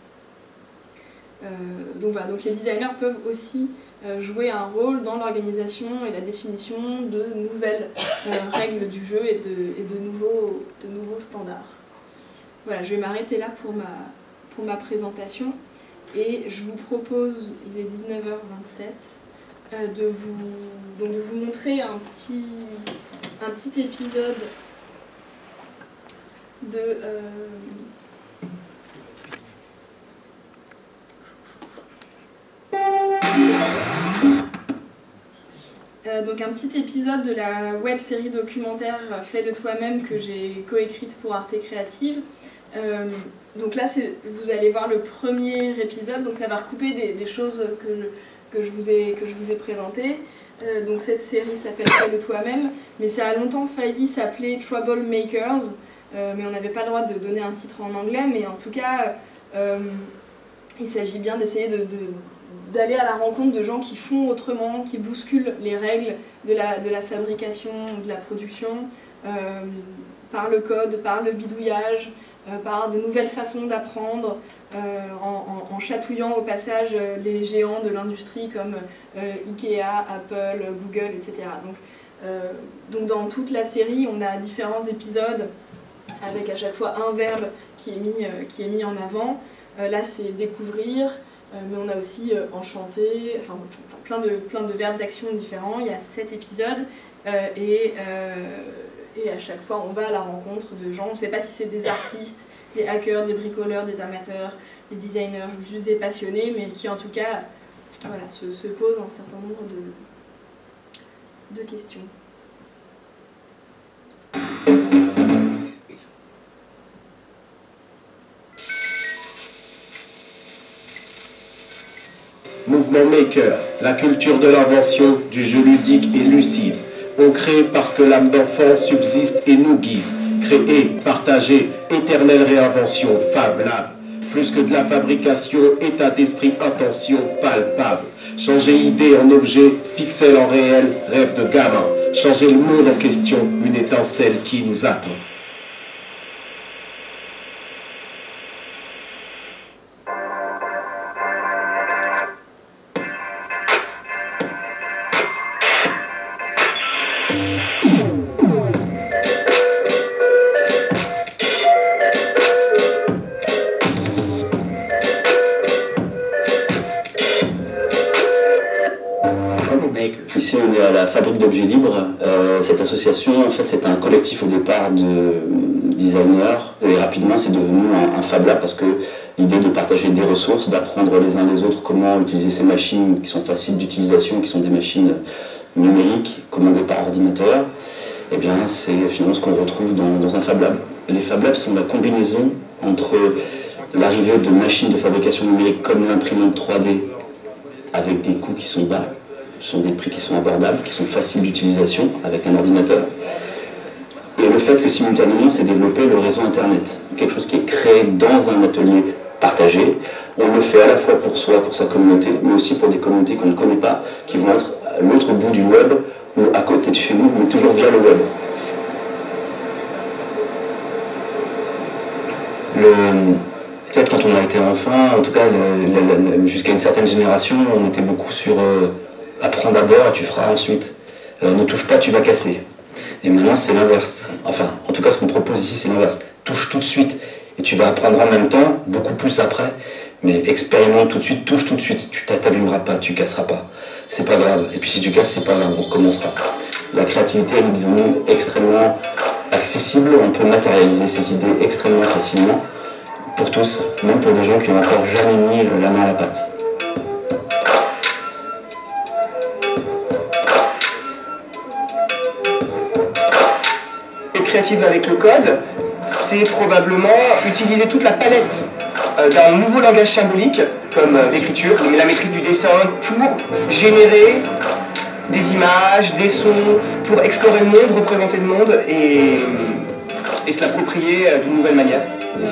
Speaker 2: Donc voilà, donc les designers peuvent aussi jouer un rôle dans l'organisation et la définition de nouvelles règles du jeu et de nouveaux standards. Voilà, je vais m'arrêter là pour ma présentation. Et je vous propose, il est 19h27, de vous montrer un petit épisode de... donc un petit épisode de la web série documentaire Fais de toi-même que j'ai coécrite pour Arte Créative. Donc là, vous allez voir le premier épisode, donc ça va recouper des choses que je vous ai présentées. Donc cette série s'appelle Fais de toi-même, mais ça a longtemps failli s'appeler Troublemakers, mais on n'avait pas le droit de donner un titre en anglais, mais en tout cas, il s'agit bien d'essayer d'aller à la rencontre de gens qui font autrement, qui bousculent les règles de la fabrication, de la production, par le code, par le bidouillage, par de nouvelles façons d'apprendre, en chatouillant au passage les géants de l'industrie comme Ikea, Apple, Google, etc. Donc dans toute la série, on a différents épisodes avec à chaque fois un verbe qui est mis en avant. Là, c'est découvrir, mais on a aussi enchanter, enfin plein de verbes d'action différents. Il y a 7 épisodes et à chaque fois, on va à la rencontre de gens. On ne sait pas si c'est des artistes, des hackers, des bricoleurs, des amateurs, des designers, juste des passionnés, mais qui en tout cas voilà, se posent un certain nombre de questions.
Speaker 3: Mouvement Maker, la culture de l'invention, du jeu ludique et lucide. On crée parce que l'âme d'enfant subsiste et nous guide. Créer, partager, éternelle réinvention, Fab Lab. Plus que de la fabrication, état d'esprit, intention, palpable. Changer idée en objet, pixel en réel, rêve de gamin. Changer le monde en question, une étincelle qui nous attend.
Speaker 4: Ici, on est à la Fabrique d'Objets Libres. Cette association, en fait, c'est un collectif au départ de designers et rapidement, c'est devenu un Fab Lab parce que l'idée de partager des ressources, d'apprendre les uns les autres comment utiliser ces machines qui sont faciles d'utilisation, qui sont des machines numériques commandées par ordinateur, eh bien, c'est finalement ce qu'on retrouve dans un Fab Lab. Les Fab Labs sont la combinaison entre l'arrivée de machines de fabrication numérique comme l'imprimante 3D avec des coûts qui sont bas, ce sont des prix qui sont abordables, qui sont faciles d'utilisation avec un ordinateur. Et le fait que simultanément s'est développé le réseau Internet, quelque chose qui est créé dans un atelier partagé. On le fait à la fois pour soi, pour sa communauté, mais aussi pour des communautés qu'on ne connaît pas, qui vont être à l'autre bout du web ou à côté de chez nous, mais toujours via le web. Peut-être quand on a été enfant, en tout cas jusqu'à une certaine génération, on était beaucoup sur apprends d'abord et tu feras ensuite. Ne touche pas, tu vas casser. Et maintenant c'est l'inverse. Enfin, en tout cas ce qu'on propose ici c'est l'inverse. Touche tout de suite et tu vas apprendre en même temps, beaucoup plus après. Mais expérimente tout de suite, touche tout de suite. Tu t'abîmeras pas, tu casseras pas. C'est pas grave. Et puis si tu casses, c'est pas grave, on recommencera. La créativité elle est devenue extrêmement accessible. On peut matérialiser ses idées extrêmement facilement. Pour tous, même pour des gens qui n'ont encore jamais mis la main à la pâte.
Speaker 5: Être créative avec le code, c'est probablement utiliser toute la palette d'un nouveau langage symbolique, comme l'écriture, la maîtrise du dessin, pour générer des images, des sons, pour explorer le monde, représenter le monde et se l'approprier d'une nouvelle manière.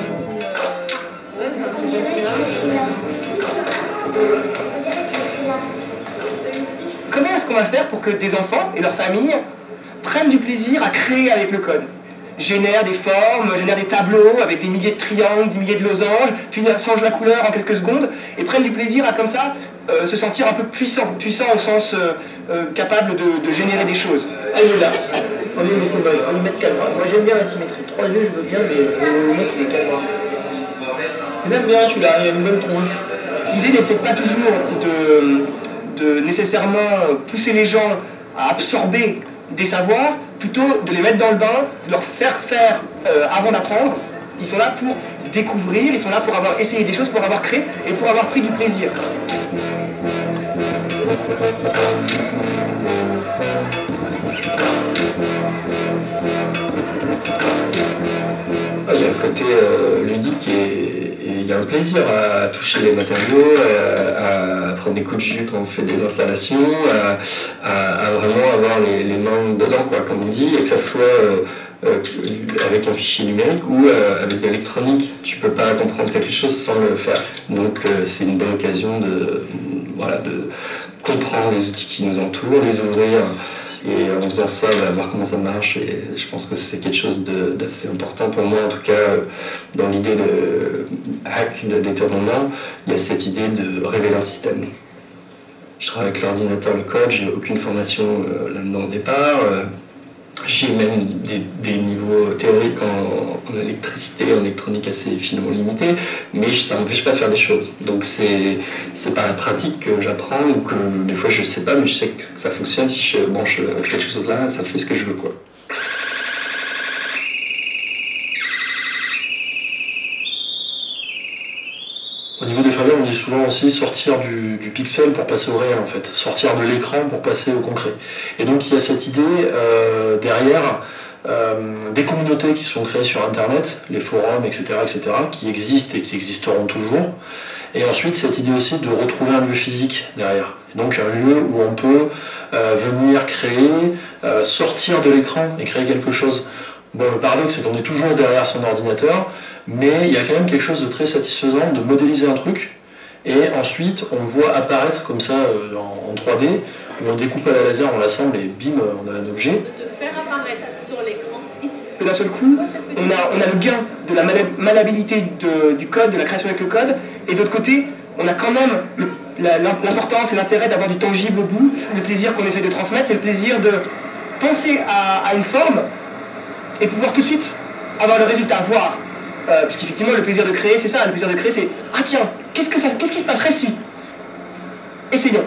Speaker 5: Comment est-ce qu'on va faire pour que des enfants et leurs familles prennent du plaisir à créer avec le code? Génèrent des formes, génèrent des tableaux avec des milliers de triangles, des milliers de losanges, puis changent la couleur en quelques secondes et prennent du plaisir à comme ça se sentir un peu puissant au sens capable de générer des choses.
Speaker 6: Allez là, on est mais c'est moche, on va lui mettre 4 bras. Moi j'aime bien la symétrie, 3 yeux je veux bien, mais je veux mettre les 4 bras. J'aime bien celui-là, il a une bonne tronche.
Speaker 5: L'idée n'est peut-être pas toujours de nécessairement pousser les gens à absorber des savoirs, plutôt de les mettre dans le bain, de leur faire faire avant d'apprendre. Ils sont là pour découvrir, ils sont là pour avoir essayé des choses, pour avoir créé et pour avoir pris du plaisir.
Speaker 7: Il y a un côté ludique et il y a un plaisir à toucher les matériaux, à prendre des coups de jus quand on fait des installations, à vraiment avoir les mains dedans, quoi, comme on dit, et que ça soit avec un fichier numérique ou avec de l'électronique. Tu peux pas comprendre quelque chose sans le faire. Donc c'est une bonne occasion de comprendre les outils qui nous entourent, les ouvrir. Et en faisant ça, on va voir comment ça marche. Et je pense que c'est quelque chose d'assez important pour moi, en tout cas, dans l'idée de hack, de détournement, il y a cette idée de révéler un système. Je travaille avec l'ordinateur, le code, j'ai aucune formation là-dedans au départ. J'ai même des niveaux théoriques en électricité, en électronique assez finement limités, mais ça ne m'empêche pas de faire des choses. Donc c'est par la pratique que j'apprends, ou que des fois je ne sais pas, mais je sais que ça fonctionne. Si je branche quelque chose là, ça fait ce que je veux, quoi.
Speaker 8: Au niveau des faveurs, on dit souvent aussi sortir du pixel pour passer au réel, en fait. Sortir de l'écran pour passer au concret. Et donc il y a cette idée derrière des communautés qui sont créées sur Internet, les forums, etc., qui existent et qui existeront toujours. Et ensuite, cette idée aussi de retrouver un lieu physique derrière. Et donc un lieu où on peut venir créer, sortir de l'écran et créer quelque chose. Bon, le paradoxe, c'est qu'on est toujours derrière son ordinateur, mais il y a quand même quelque chose de très satisfaisant de modéliser un truc, et ensuite on le voit apparaître comme ça en 3D, où on découpe à la laser, on l'assemble et bim, on a un objet.
Speaker 9: De faire apparaître sur l'écran ici.
Speaker 5: Et d'un seul coup, on a le gain de la malléabilité du code, de la création avec le code, et de l'autre côté, on a quand même l'importance et l'intérêt d'avoir du tangible au bout. Le plaisir qu'on essaie de transmettre, c'est le plaisir de penser à une forme et pouvoir tout de suite avoir le résultat, voir. Puisqu'effectivement, le plaisir de créer, c'est ça. Le plaisir de créer, c'est « Ah tiens, qu'est-ce qui se passerait si ?» Essayons.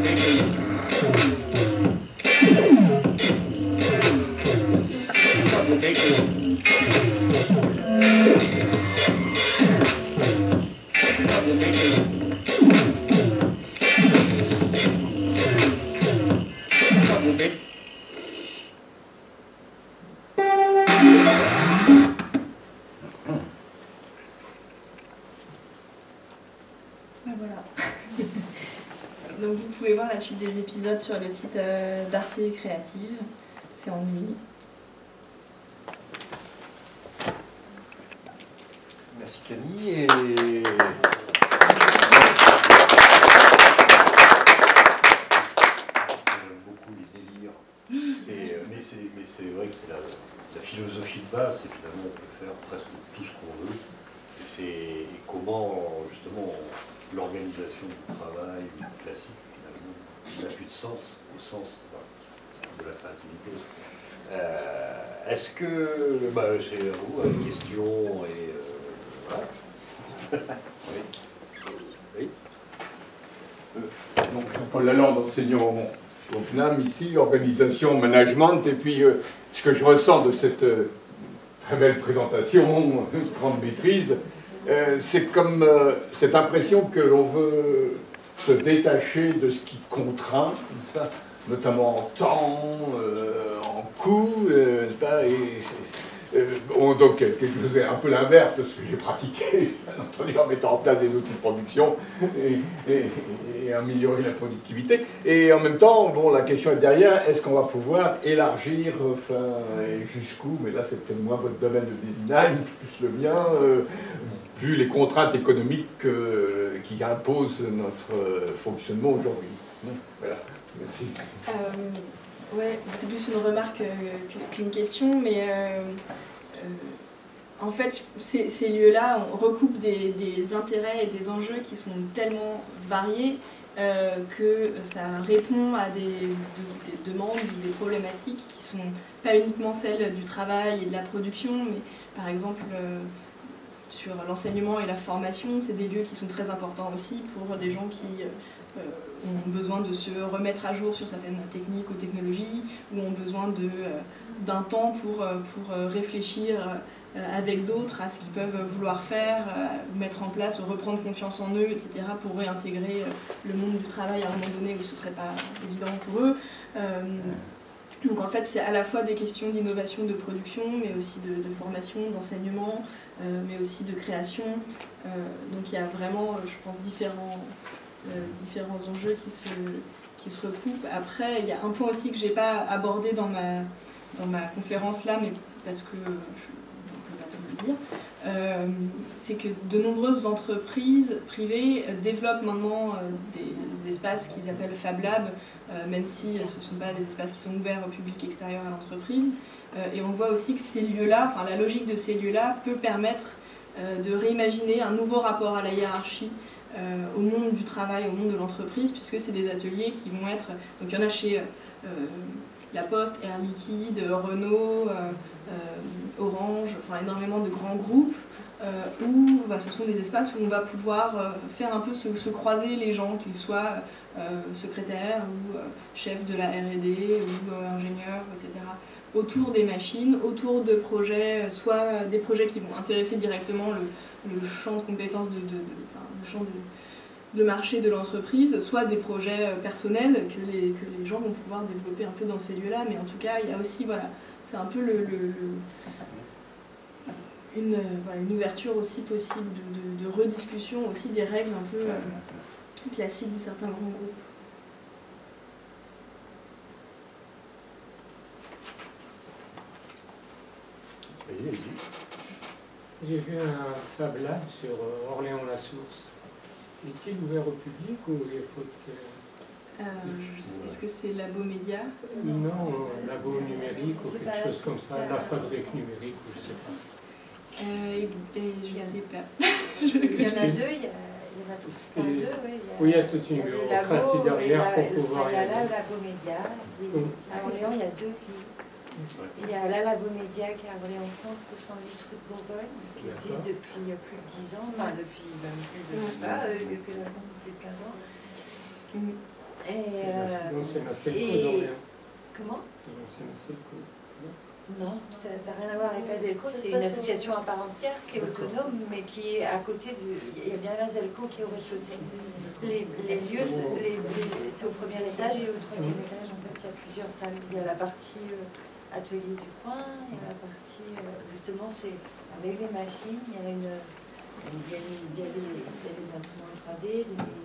Speaker 2: Voilà. Donc vous pouvez voir la suite des épisodes sur le site d'Arte Créative. C'est en ligne.
Speaker 1: Merci Camille. Et... J'aime beaucoup les délires. Mais c'est vrai que c'est la philosophie de base, c'est finalement on peut faire presque tout ce qu'on veut.
Speaker 10: l'organisation du travail classique, finalement, qui n'a plus de sens, au sens de la créativité. Est-ce que, c'est à vous, une question, et voilà. Oui. Oui.
Speaker 11: Donc, Jean-Paul Lalande, enseignant au CNAM, ici, organisation, management, et puis ce que je ressens de cette très belle présentation, grande maîtrise, c'est comme cette impression que l'on veut se détacher de ce qui contraint, notamment en temps, en coût, donc quelque chose est un peu l'inverse de ce que j'ai pratiqué, bien entendu, en mettant en place des outils de production et améliorer la productivité. Et en même temps, bon, la question est derrière, est-ce qu'on va pouvoir élargir, et jusqu'où, mais là c'est peut-être moins votre domaine de design, plus le mien, vu les contraintes économiques qui imposent notre fonctionnement aujourd'hui. Voilà, merci.
Speaker 2: Ouais, c'est plus une remarque qu'une question, mais en fait, ces lieux-là recoupent des intérêts et des enjeux qui sont tellement variés que ça répond à des demandes ou des problématiques qui sont pas uniquement celles du travail et de la production, mais par exemple sur l'enseignement et la formation, c'est des lieux qui sont très importants aussi pour des gens qui ont besoin de se remettre à jour sur certaines techniques ou technologies, ou ont besoin d'un temps pour réfléchir avec d'autres à ce qu'ils peuvent vouloir faire, mettre en place, reprendre confiance en eux, etc., pour réintégrer le monde du travail à un moment donné où ce ne serait pas évident pour eux. Donc en fait, c'est à la fois des questions d'innovation, de production, mais aussi de formation, d'enseignement, mais aussi de création. Donc il y a vraiment, je pense, différents enjeux qui se recoupent. Après, il y a un point aussi que je n'ai pas abordé dans ma conférence là, mais parce que je ne peux pas tout le dire, c'est que de nombreuses entreprises privées développent maintenant des espaces qu'ils appellent Fab Lab, même si ce ne sont pas des espaces qui sont ouverts au public extérieur à l'entreprise. Et on voit aussi que ces lieux-là, enfin la logique de ces lieux-là peut permettre de réimaginer un nouveau rapport à la hiérarchie, au monde du travail, au monde de l'entreprise, puisque c'est des ateliers qui vont être... Donc il y en a chez La Poste, Air Liquide, Renault, Orange, enfin énormément de grands groupes, où ce sont des espaces où on va pouvoir faire un peu se croiser les gens, qu'ils soient secrétaires ou chefs de la R&D ou ingénieurs, etc., autour des machines, autour de projets, soit des projets qui vont intéresser directement le champ de compétences, le champ de marché de l'entreprise, soit des projets personnels que les gens vont pouvoir développer un peu dans ces lieux-là. Mais en tout cas, il y a aussi, voilà, c'est un peu une ouverture aussi possible de rediscussion aussi des règles un peu classiques de certains grands groupes.
Speaker 12: J'ai vu un Fab Lab sur Orléans-la-Source. Est-il ouvert au public ou il faut que...
Speaker 2: Est-ce que c'est Labo Média?
Speaker 12: Non, Labo numérique ou quelque chose comme ça, la fabrique numérique ou je ne sais pas.
Speaker 2: Je ne sais pas.
Speaker 13: Il y en a deux, il y en a tous. Enfin, deux, oui.
Speaker 12: Oui, il y a toute une bureaucratie derrière pour pouvoir y aller.
Speaker 13: Il y a la Labo Média. À Orléans, il y a deux qui... Il y a la Labo Média qui est à Orléans Centre, au 108 rue de Bourgogne, qui existe depuis plus de 10 ans, enfin depuis même plus de, qu'est-ce que je raconte, plus de 15 ans.
Speaker 12: L'ancienne Acelco d'Orléans.
Speaker 13: Comment?
Speaker 12: C'est l'ancienne Acelco.
Speaker 13: Non, ça n'a rien à voir avec la Zelco, c'est une association à part entière qui est autonome, mais qui est à côté du... Il y a bien la Zelco qui est au rez-de-chaussée. Les lieux, c'est au premier étage et au troisième étage, en fait, il y a plusieurs salles. Il y a la partie atelier du coin, il y a la partie, justement, c'est avec des machines, il y a des imprimantes 3D,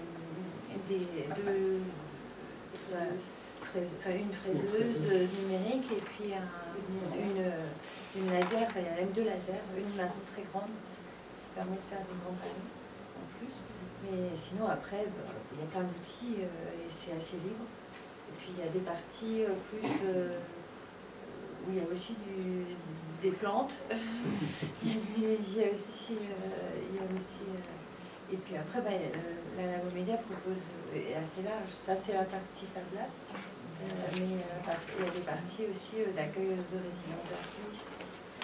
Speaker 13: une fraiseuse numérique et puis une laser, il y a même deux lasers, une maintenant très grande qui permet de faire des grands panneaux en plus. Mais sinon après, il y a plein d'outils et c'est assez libre. Et puis il y a des parties plus où il y a aussi des plantes. Il y a aussi Et puis après, la Lagomédia propose, est assez large. Ça, c'est la partie Fab Lab. Mais il y a des parties aussi d'accueil de résidence d'artistes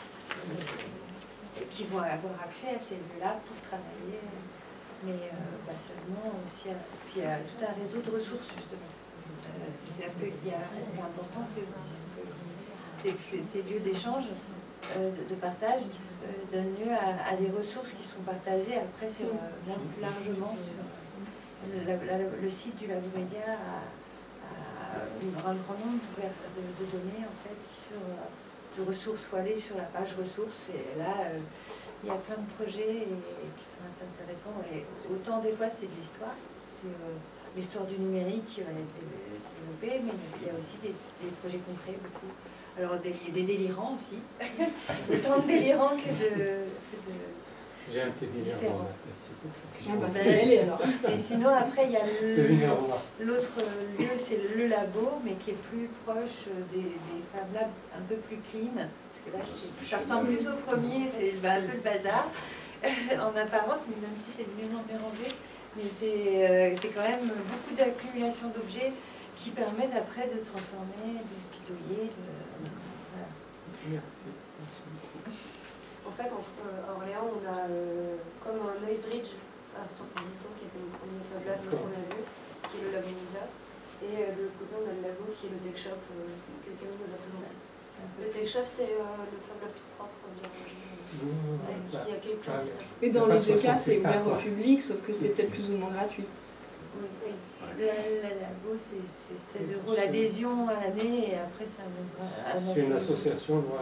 Speaker 13: qui vont avoir accès à ces lieux-là pour travailler. Mais pas seulement aussi. Puis il y a tout un réseau de ressources, justement. C'est-à-dire que ce qui est important, c'est aussi que ces lieux d'échange, de partage, donnent lieu à des ressources qui sont partagées après largement sur le site du Lagomédia a un grand nombre de données en fait de ressources. Il faut aller sur la page ressources et là il y a plein de projets qui sont assez intéressants. Et autant des fois c'est de l'histoire, c'est l'histoire du numérique qui va être développée, mais il y a aussi des projets concrets beaucoup. Alors des délirants aussi, autant de délirants que de
Speaker 12: j'ai un petit
Speaker 13: différents.
Speaker 12: Alors.
Speaker 13: Et sinon après il y a l'autre lieu, c'est le labo, mais qui est plus proche des Fab Labs, un peu plus clean. Là, ça ressemble plus au premier, c'est un peu le bazar en apparence, même si c'est de mieux en mieux rangé. Mais c'est quand même beaucoup d'accumulation d'objets qui permettent après de transformer, de bidouiller. Voilà.
Speaker 12: Merci.
Speaker 14: En fait, à Orléans, on a comme un Noise Bridge à Surposition, qui était le premier Fab Lab qu'on a vu, qui est le Lagomédia. Et de l'autre côté, on a le labo qui est le Tech Shop, que Camille nous a présenté. Le Tech Shop, c'est le Fab Lab tout propre, bien rangé, qui accueille plein d'histoires.
Speaker 2: Mais dans les deux cas, c'est ouvert au public, sauf que c'est peut-être plus ou moins gratuit.
Speaker 13: Oui. La labo, c'est 16 € l'adhésion à l'année, et après, ça va.
Speaker 12: C'est une association, moi.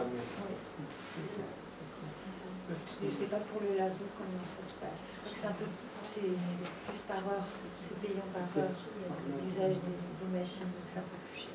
Speaker 13: Je ne sais pas pour le labo comment ça se passe. Je crois que c'est un peu plus par heure, c'est payant par heure. Il y a l'usage des machines, donc c'est un peu plus cher.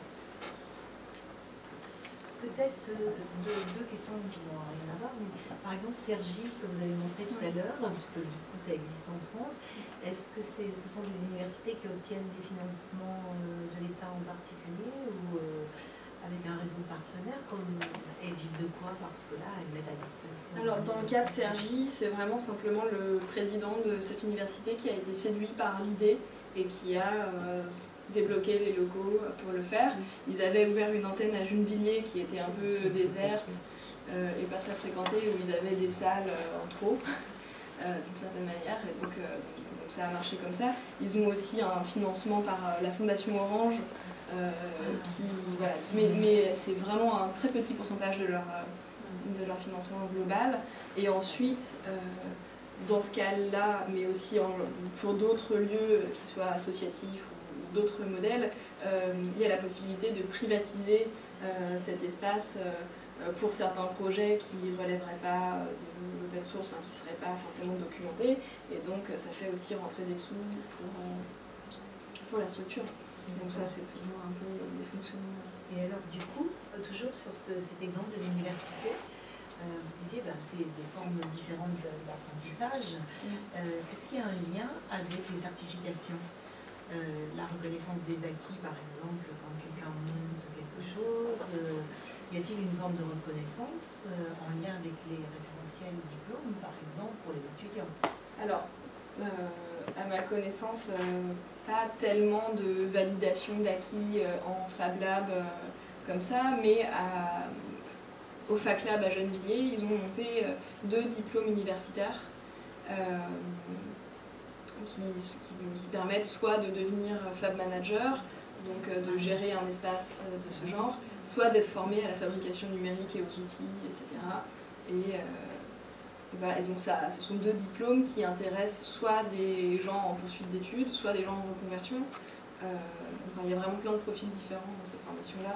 Speaker 15: Peut-être deux questions qui n'ont rien à voir, mais par exemple Cergy, que vous avez montré tout à l'heure, puisque du coup ça existe en France, est-ce que ce sont des universités qui obtiennent des financements de l'État en particulier ou avec un réseau de partenaires et vivent de quoi? Parce que là, elles mettent à disposition.
Speaker 2: Alors dans le cas de Cergy, c'est vraiment simplement le président de cette université qui a été séduit par l'idée et qui a débloquer les locaux pour le faire. Ils avaient ouvert une antenne à Gennevilliers qui était un peu déserte et pas très fréquentée, où ils avaient des salles en trop, d'une certaine manière, et donc ça a marché comme ça. Ils ont aussi un financement par la Fondation Orange, mais c'est vraiment un très petit pourcentage de leur financement global. Et ensuite, dans ce cas-là, mais aussi pour d'autres lieux, qu'ils soient associatifs ou d'autres modèles, il y a la possibilité de privatiser cet espace pour certains projets qui ne relèveraient pas de l'open source, qui ne seraient pas forcément documentés, et donc ça fait aussi rentrer des sous pour la structure. Donc ça, c'est toujours un peu des fonctionnements.
Speaker 15: Et alors, du coup, toujours sur cet exemple de l'université, vous disiez que c'est des formes différentes d'apprentissage. Est-ce qu'il y a un lien avec les certifications? La reconnaissance des acquis, par exemple, quand quelqu'un monte quelque chose, y a-t-il une forme de reconnaissance en lien avec les référentiels diplômes, par exemple, pour les étudiants?
Speaker 2: Alors, à ma connaissance, pas tellement de validation d'acquis en Fab Lab comme ça, mais au Fac Lab à Gennevilliers, ils ont monté 2 diplômes universitaires qui permettent soit de devenir Fab Manager, donc de gérer un espace de ce genre, soit d'être formé à la fabrication numérique et aux outils, etc. Et donc ce sont 2 diplômes qui intéressent soit des gens en poursuite d'études, soit des gens en reconversion. Il y a vraiment plein de profils différents dans cette formation-là.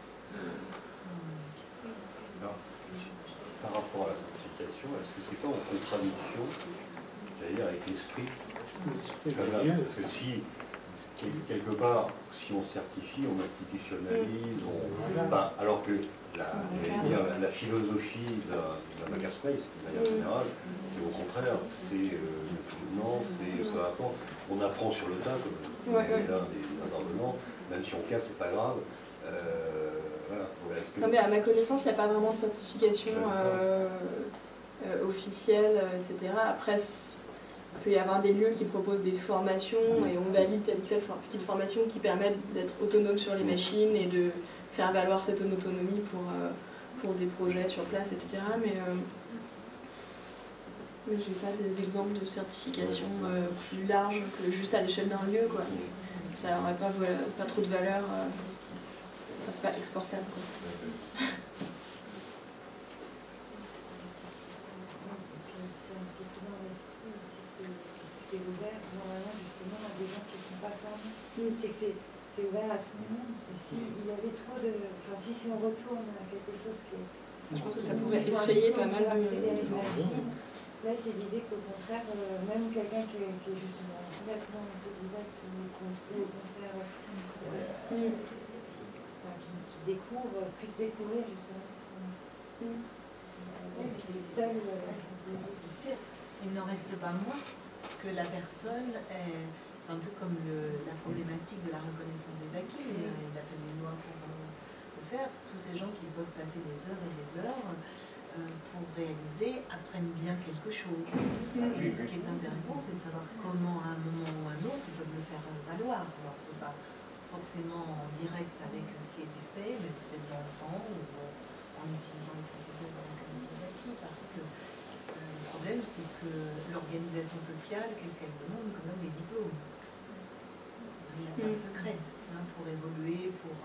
Speaker 10: Par rapport à la certification, est-ce que c'est pas en contradiction, j'allais dire, avec l'esprit? Parce que si, quelque part, si on certifie, on institutionnalise, alors que la philosophie de la makerspace, de manière générale, c'est au contraire, c'est le fondement, c'est peu importe. On apprend sur le tas, comme l'un des intervenants, même si on casse, c'est pas grave. Voilà.
Speaker 2: Non, mais à ma connaissance, il n'y a pas vraiment de certification officielle, etc. Après, peut y avoir des lieux qui proposent des formations et on valide telle ou telle petite formation qui permettent d'être autonome sur les machines et de faire valoir cette autonomie pour des projets sur place, etc. Mais je n'ai pas d'exemple de certification plus large que juste à l'échelle d'un lieu, quoi. Ça n'aurait pas trop de valeur, c'est pas exportable, quoi.
Speaker 13: C'est ouvert normalement justement à des gens qui ne sont pas formés. C'est que c'est ouvert à tout le monde. Et s'il y avait trop de... Enfin, si on retourne à quelque chose qui est...
Speaker 2: Je pense que ça pourrait effrayer pas mal de
Speaker 13: gens. Là, c'est l'idée qu'au contraire, même quelqu'un qui est justement complètement autodidacte ou construit, au contraire, qui découvre, puisse découvrir justement. Les seuls...
Speaker 15: C'est sûr. Il n'en reste pas moins que la personne, c'est un peu comme la problématique de la reconnaissance des acquis. Il a fait des lois pour le faire. Tous ces gens qui peuvent passer des heures et des heures pour réaliser, apprennent bien quelque chose. Et ce qui est intéressant, c'est de savoir comment, à un moment ou à un autre, ils peuvent le faire valoir. Alors, c'est pas forcément en direct avec ce qui a été fait, mais peut-être dans le temps ou en utilisant les procédures de reconnaissance des acquis, parce que le problème, c'est que l'organisation sociale, qu'est-ce qu'elle demande? Quand même des diplômes. Il n'y a pas de secret pour évoluer, pour...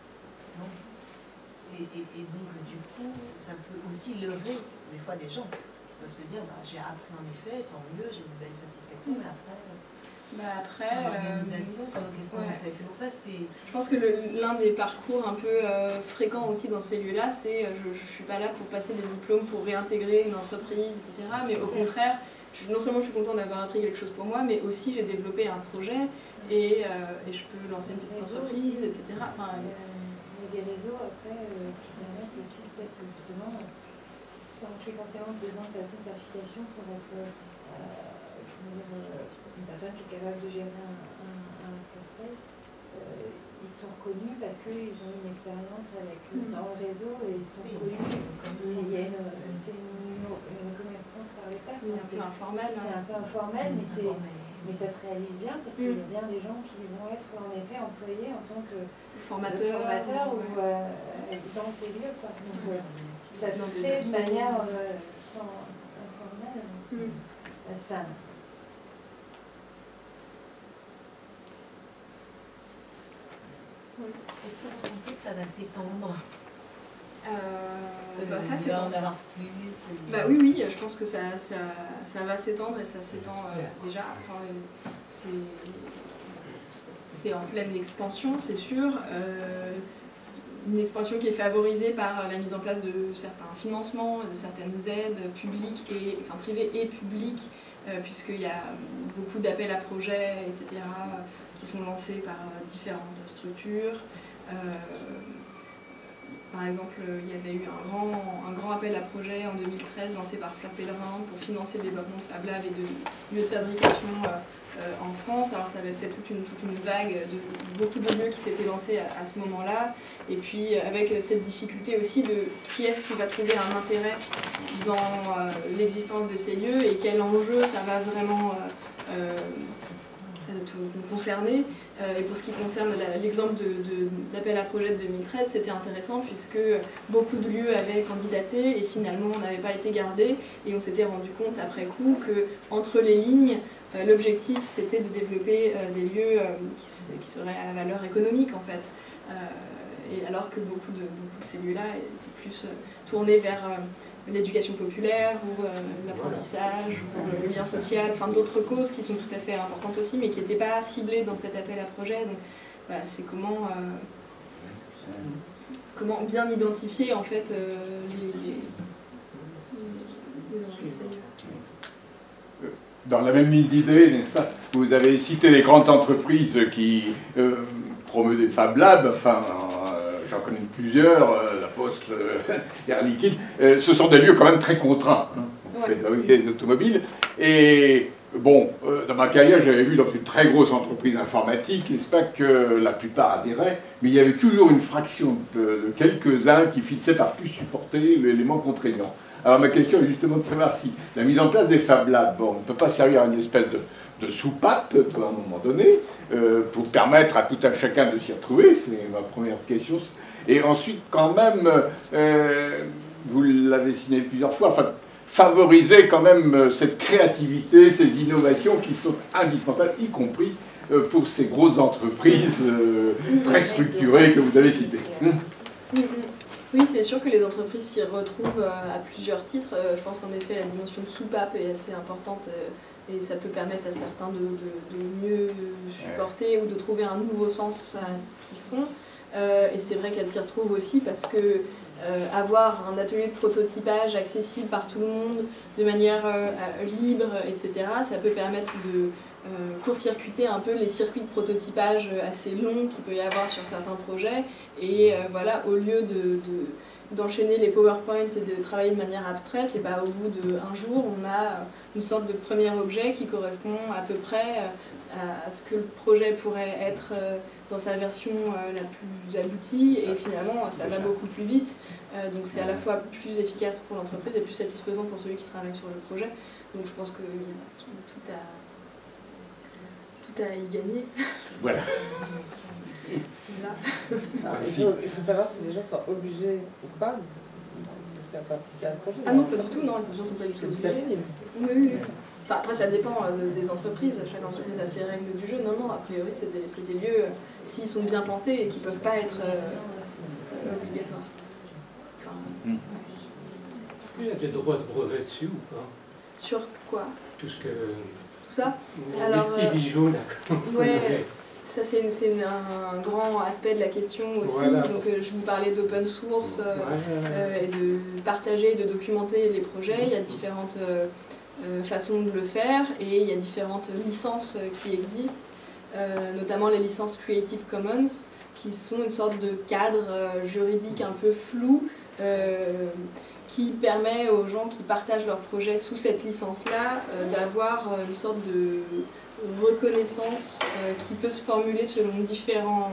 Speaker 15: Et donc, du coup, ça peut aussi leurrer des fois des gens. Ils peuvent se dire, j'ai appris en effet, tant mieux, j'ai une belle satisfaction, mais après... l'organisation, qu'est-ce qu'on fait? C'est pour ça, c'est...
Speaker 2: Je pense que l'un des parcours un peu fréquents aussi dans ces lieux-là, c'est je ne suis pas là pour passer des diplômes, pour réintégrer une entreprise, etc. Mais au contraire, non seulement je suis contente d'avoir appris quelque chose pour moi, mais aussi j'ai développé un projet et je peux lancer une petite entreprise, etc. Enfin,
Speaker 13: il y a des réseaux après qui permettent aussi peut-être justement, sans qu'il y ait forcément besoin de passer une certification pour être une personne qui est capable de gérer un prospect. Ils sont reconnus parce qu'ils ont une expérience avec dans le réseau et ils sont connus. Il y a une reconnaissance par l'État.
Speaker 2: C'est un peu informel.
Speaker 13: C'est un peu informel, mais ça se réalise bien parce qu'il y a bien des gens qui vont être en effet employés en tant que
Speaker 2: formateur
Speaker 13: ou dans ces lieux. Quoi. Donc, ça se fait de manière informelle.
Speaker 15: Est-ce que vous pensez que ça va s'étendre?
Speaker 2: Ça c'est
Speaker 15: en avoir plus.
Speaker 2: Oui, je pense que ça va s'étendre et ça s'étend déjà. Enfin, c'est en pleine expansion, c'est sûr. Une expansion qui est favorisée par la mise en place de certains financements, de certaines aides publiques privées et publiques, puisqu'il y a beaucoup d'appels à projets, etc., qui sont lancés par différentes structures. Par exemple, il y avait eu un grand appel à projet en 2013 lancé par Fleur Pellerin pour financer le développement de Fab Lab et de lieux de fabrication en France. Alors ça avait fait toute une vague de beaucoup de lieux qui s'étaient lancés à ce moment-là. Et puis avec cette difficulté aussi de qui est-ce qui va trouver un intérêt dans l'existence de ces lieux et quel enjeu ça va vraiment tout concerner. Et pour ce qui concerne l'exemple de l'appel à projet de 2013, c'était intéressant puisque beaucoup de lieux avaient candidaté et finalement n'avaient pas été gardés. Et on s'était rendu compte après coup qu'entre les lignes, l'objectif c'était de développer des lieux qui seraient à valeur économique en fait. Et alors que beaucoup de ces lieux-là étaient plus tournés vers l'éducation populaire ou l'apprentissage ou le lien social, enfin d'autres causes qui sont tout à fait importantes aussi mais qui n'étaient pas ciblées dans cet appel à projet. Donc voilà, c'est comment bien identifier en fait les enjeux de ces lieux.
Speaker 11: Dans la même ligne d'idées, n'est-ce pas, vous avez cité les grandes entreprises qui promeuvent des Fab Labs, enfin, j'en connais plusieurs, La Poste, Air Liquide, ce sont des lieux quand même très contraints, hein, on fait fabriquer des automobiles. Et bon, dans ma carrière, j'avais vu dans une très grosse entreprise informatique, n'est-ce pas, que la plupart adhéraient, mais il y avait toujours une fraction de quelques-uns qui finissaient par plus supporter l'élément contraignant. Alors ma question est justement de savoir si la mise en place des Fab Labs, bon, on ne peut pas servir à une espèce de soupape à un moment donné, pour permettre à tout un chacun de s'y retrouver, c'est ma première question. Et ensuite, quand même, vous l'avez signé plusieurs fois, enfin, favoriser quand même cette créativité, ces innovations qui sont indispensables, y compris pour ces grosses entreprises très structurées que vous avez citées.
Speaker 2: Oui, c'est sûr que les entreprises s'y retrouvent à plusieurs titres. Je pense qu'en effet, la dimension de soupape est assez importante et ça peut permettre à certains de mieux supporter ou de trouver un nouveau sens à ce qu'ils font. Et c'est vrai qu'elles s'y retrouvent aussi parce que avoir un atelier de prototypage accessible par tout le monde, de manière libre, etc., ça peut permettre de court-circuiter un peu les circuits de prototypage assez longs qu'il peut y avoir sur certains projets. Et voilà, au lieu d'enchaîner les PowerPoint et de travailler de manière abstraite, et bah, au bout d'un jour, on a une sorte de premier objet qui correspond à peu près à ce que le projet pourrait être dans sa version la plus aboutie, et finalement ça va beaucoup plus vite, donc c'est à la fois plus efficace pour l'entreprise et plus satisfaisant pour celui qui travaille sur le projet. Donc je pense que tout à y gagner.
Speaker 11: Voilà.
Speaker 16: Il faut savoir si les gens sont obligés ou pas de faire participer à ce projet.
Speaker 2: Ah non, pas du tout, non, les gens sont pas du tout obligés. Oui. Enfin, après, ça dépend des entreprises, chaque entreprise a ses règles du jeu. Non, a priori, c'est des lieux, s'ils sont bien pensés et qui ne peuvent pas être obligatoires. Enfin,
Speaker 12: est-ce qu'il y a des droits de brevet dessus ou pas?
Speaker 2: Sur quoi?
Speaker 12: Tout
Speaker 2: ça.
Speaker 12: Alors, les petits bijoux, là.
Speaker 2: Ouais, ça c'est un grand aspect de la question aussi. Voilà. Donc je vous parlais d'open source et de partager, de documenter les projets. Il y a différentes façons de le faire et il y a différentes licences qui existent, notamment les licences Creative Commons, qui sont une sorte de cadre juridique un peu flou qui permet aux gens qui partagent leurs projets sous cette licence-là d'avoir une sorte de reconnaissance qui peut se formuler selon différentes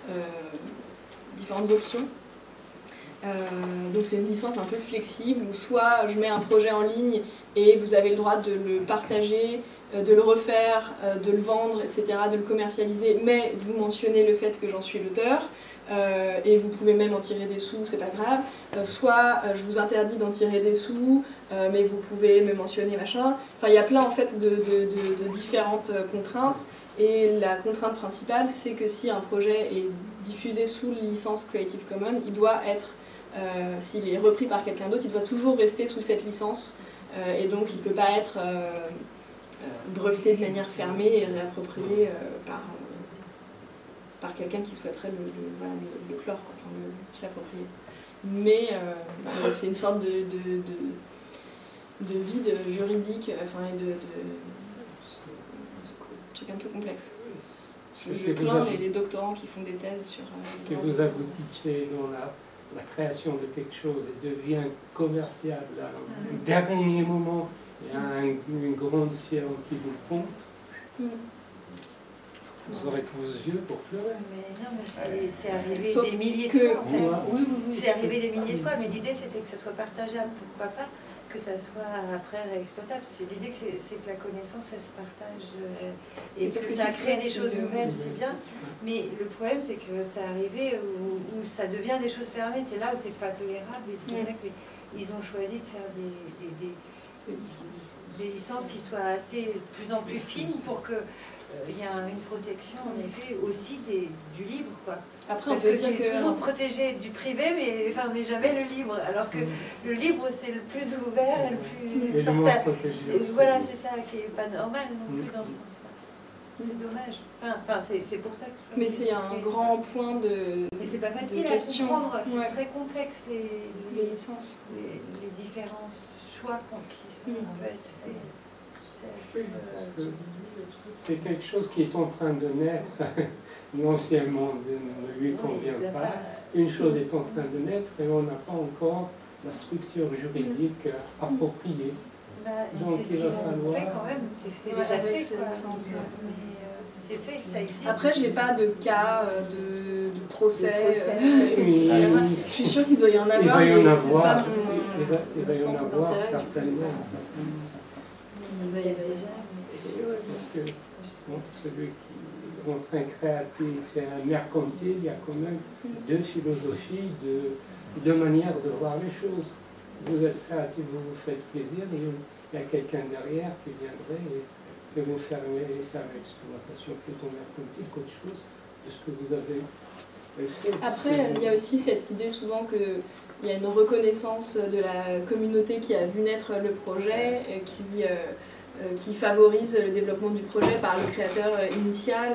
Speaker 2: options. Donc c'est une licence un peu flexible où soit je mets un projet en ligne et vous avez le droit de le partager, de le refaire, de le vendre, etc., de le commercialiser, mais vous mentionnez le fait que j'en suis l'auteur. Et vous pouvez même en tirer des sous, c'est pas grave. Soit je vous interdis d'en tirer des sous, mais vous pouvez me mentionner machin. Enfin, il y a plein en fait de différentes contraintes. Et la contrainte principale, c'est que si un projet est diffusé sous licence Creative Commons, il doit être, s'il est repris par quelqu'un d'autre, il doit toujours rester sous cette licence. Et donc il ne peut pas être breveté de manière fermée et réapproprié par quelqu'un qui souhaiterait le clore, enfin l'approprier. Mais c'est une sorte de vide juridique, enfin, et de truc un peu complexe. Je plains les doctorants qui font des thèses sur...
Speaker 12: si vous aboutissez dans la création de quelque chose et devient commercial, au dernier moment, il y a une grande firme qui vous pompe. Vous aurez tous vos yeux pour pleurer.
Speaker 13: Mais non, mais c'est arrivé des milliers de fois en fait. C'est arrivé des milliers de fois, mais l'idée c'était que ça soit partageable, pourquoi pas que ça soit après réexploitable. L'idée c'est que la connaissance elle se partage et que ça crée des choses nouvelles, c'est bien. Mais le problème c'est que ça arrivé où ça devient des choses fermées, c'est là où c'est pas tolérable et c'est vrai qu'ils ont choisi de faire des licences qui soient assez de plus en plus fines pour que il y a une protection en effet aussi du libre, quoi.
Speaker 2: Après,
Speaker 13: parce que c'est toujours protégé du privé, mais jamais le libre. Alors que le libre c'est le plus ouvert et le plus partagé. Voilà, c'est ça qui est pas normal non plus dans ce sens-là. C'est dommage. Enfin, c'est pour ça que.
Speaker 2: Mais c'est un grand point de.
Speaker 13: Et c'est pas facile à comprendre. C'est très complexe les licences, les différents choix qui sont en fait.
Speaker 12: C'est quelque chose qui est en train de naître. L'anciennement ne lui convient pas. Une chose est en train de naître et on n'a pas encore la structure juridique appropriée.
Speaker 13: Donc il va falloir... fait quand même. C'est déjà fait. C'est fait, ça existe.
Speaker 2: Après, j'ai pas de cas de procès, etc. Je suis sûre qu'il doit y en avoir, mais c'est pas
Speaker 12: Il va y en avoir certainement.
Speaker 2: Il doit y avoir
Speaker 12: Parce que entre celui qui est en train créatif et un mercantile, il y a quand même deux philosophies, deux manières de voir les choses. Vous êtes créatif, vous vous faites plaisir, et il y a quelqu'un derrière qui viendrait et vous faire l'exploitation plutôt mercantile qu'autre chose de ce que vous avez fait.
Speaker 2: Après, il y a aussi cette idée souvent qu'il y a une reconnaissance de la communauté qui a vu naître le projet, qui favorise le développement du projet par le créateur initial.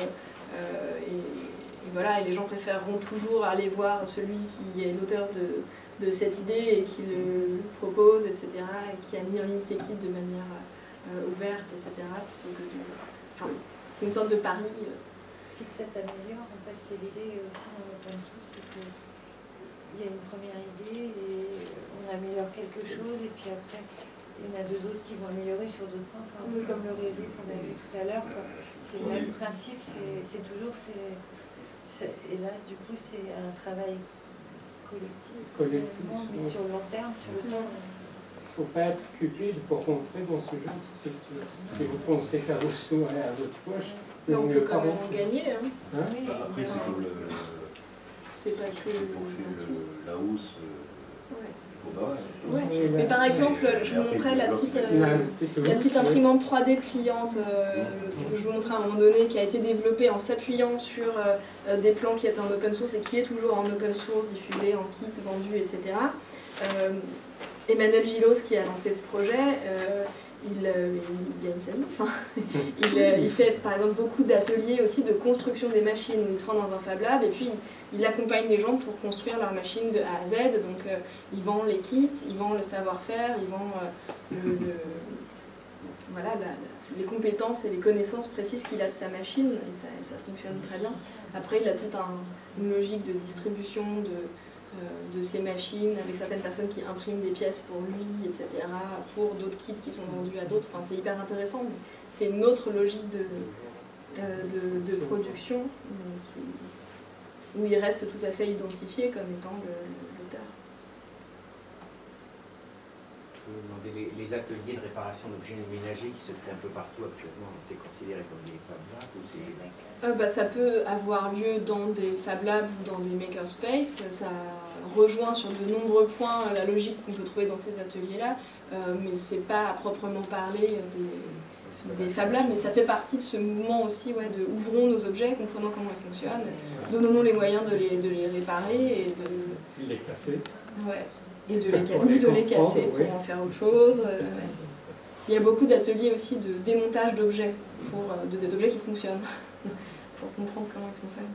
Speaker 2: Et voilà, et les gens préféreront toujours aller voir celui qui est l'auteur de cette idée et qui le propose, etc., et qui a mis en ligne ses kits de manière ouverte, etc., plutôt que de... Enfin, c'est une sorte de pari.
Speaker 13: Et que ça s'améliore, en fait, c'est l'idée aussi dans l'open source, c'est qu'il y a une première idée et on améliore quelque chose, et puis après, il y en a deux autres qui vont améliorer sur d'autres points, enfin, un peu comme le réseau qu'on a vu tout à l'heure, c'est le même principe, c'est toujours... Et là, du coup, c'est un travail collectif, mais sur le long terme, sur le temps.
Speaker 12: Il ne faut pas être cupide pour rentrer dans ce genre de structure. Si vous pensez qu'à vos sous et à votre poche,
Speaker 2: on peut quand même en gagner. Hein.
Speaker 1: Oui, après, c'est comme le...
Speaker 2: C'est pas que...
Speaker 1: la hausse...
Speaker 2: Ouais. Mais par exemple, je vous montrais la petite imprimante 3D pliante que je vous montrais à un moment donné, qui a été développée en s'appuyant sur des plans qui étaient en open source et qui est toujours en open source, diffusé en kit, vendu, etc. Emmanuel Gillos, qui a lancé ce projet, il gagne sa vie. Enfin, il fait par exemple beaucoup d'ateliers aussi de construction des machines, où il se rend dans un Fab Lab et puis il accompagne les gens pour construire leur machine de A à Z. Donc il vend les kits, il vend le savoir-faire, il vend voilà, les compétences et les connaissances précises qu'il a de sa machine, et ça fonctionne très bien. Après, il a toute une logique de distribution de ces machines, avec certaines personnes qui impriment des pièces pour lui, etc., pour d'autres kits qui sont vendus à d'autres. Enfin, c'est hyper intéressant, mais c'est une autre logique de production où il reste tout à fait identifié comme étant l'auteur.
Speaker 17: Je peux vous demander, les ateliers de réparation d'objets ménagers qui se font un peu partout actuellement, c'est considéré comme des Fab Labs ou c'est...
Speaker 2: Ça peut avoir lieu dans des Fab Labs ou dans des makerspaces. Ça rejoint sur de nombreux points la logique qu'on peut trouver dans ces ateliers-là, mais c'est pas à proprement parler des Fab Labs, mais ça fait partie de ce mouvement aussi, de ouvrons nos objets, comprenons comment ils fonctionnent, donnons-nous les moyens de les réparer et de
Speaker 12: les casser.
Speaker 2: Ouais. Et de les casser pour en faire autre chose. Il y a beaucoup d'ateliers aussi de démontage d'objets, d'objets qui fonctionnent, pour comprendre comment ils sont faits.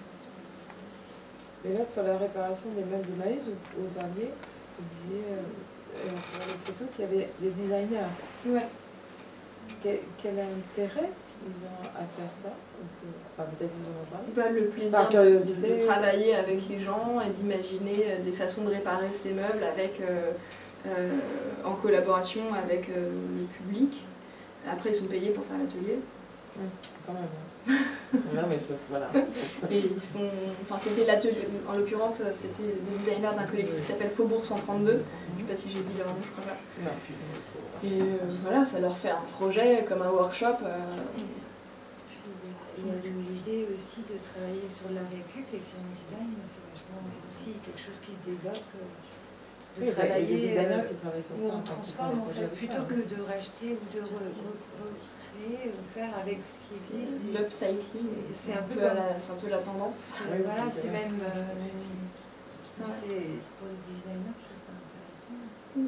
Speaker 16: Et là, sur la réparation des meubles de maïs, vous parliez, vous disiez sur les photos qu'il y avait des designers.
Speaker 2: Ouais.
Speaker 16: Quel intérêt ils ont à faire ça? Enfin, peut-être ils en ont parlé.
Speaker 2: Le plaisir de travailler avec les gens et d'imaginer des façons de réparer ces meubles en collaboration avec le public. Après, ils sont payés pour faire l'atelier.
Speaker 16: Quand même. Non, mais voilà.
Speaker 2: Et ils sont... Enfin, c'était l'atelier. En l'occurrence, c'était les designers d'un collectif qui s'appelle Faubourg 132. Je ne sais pas si j'ai dit leur nom, je crois pas.
Speaker 16: Non.
Speaker 2: Et voilà, ça leur fait un projet comme un workshop.
Speaker 13: Il y a l'idée aussi de travailler sur la récup et puis en design, c'est vachement aussi quelque chose qui se développe. De travailler où on transforme en fait, plutôt que de racheter ou de recréer, faire avec ce qui existe.
Speaker 2: L'upcycling, c'est un peu la tendance.
Speaker 13: Voilà, c'est même... C'est pour les designers, je trouve ça intéressant.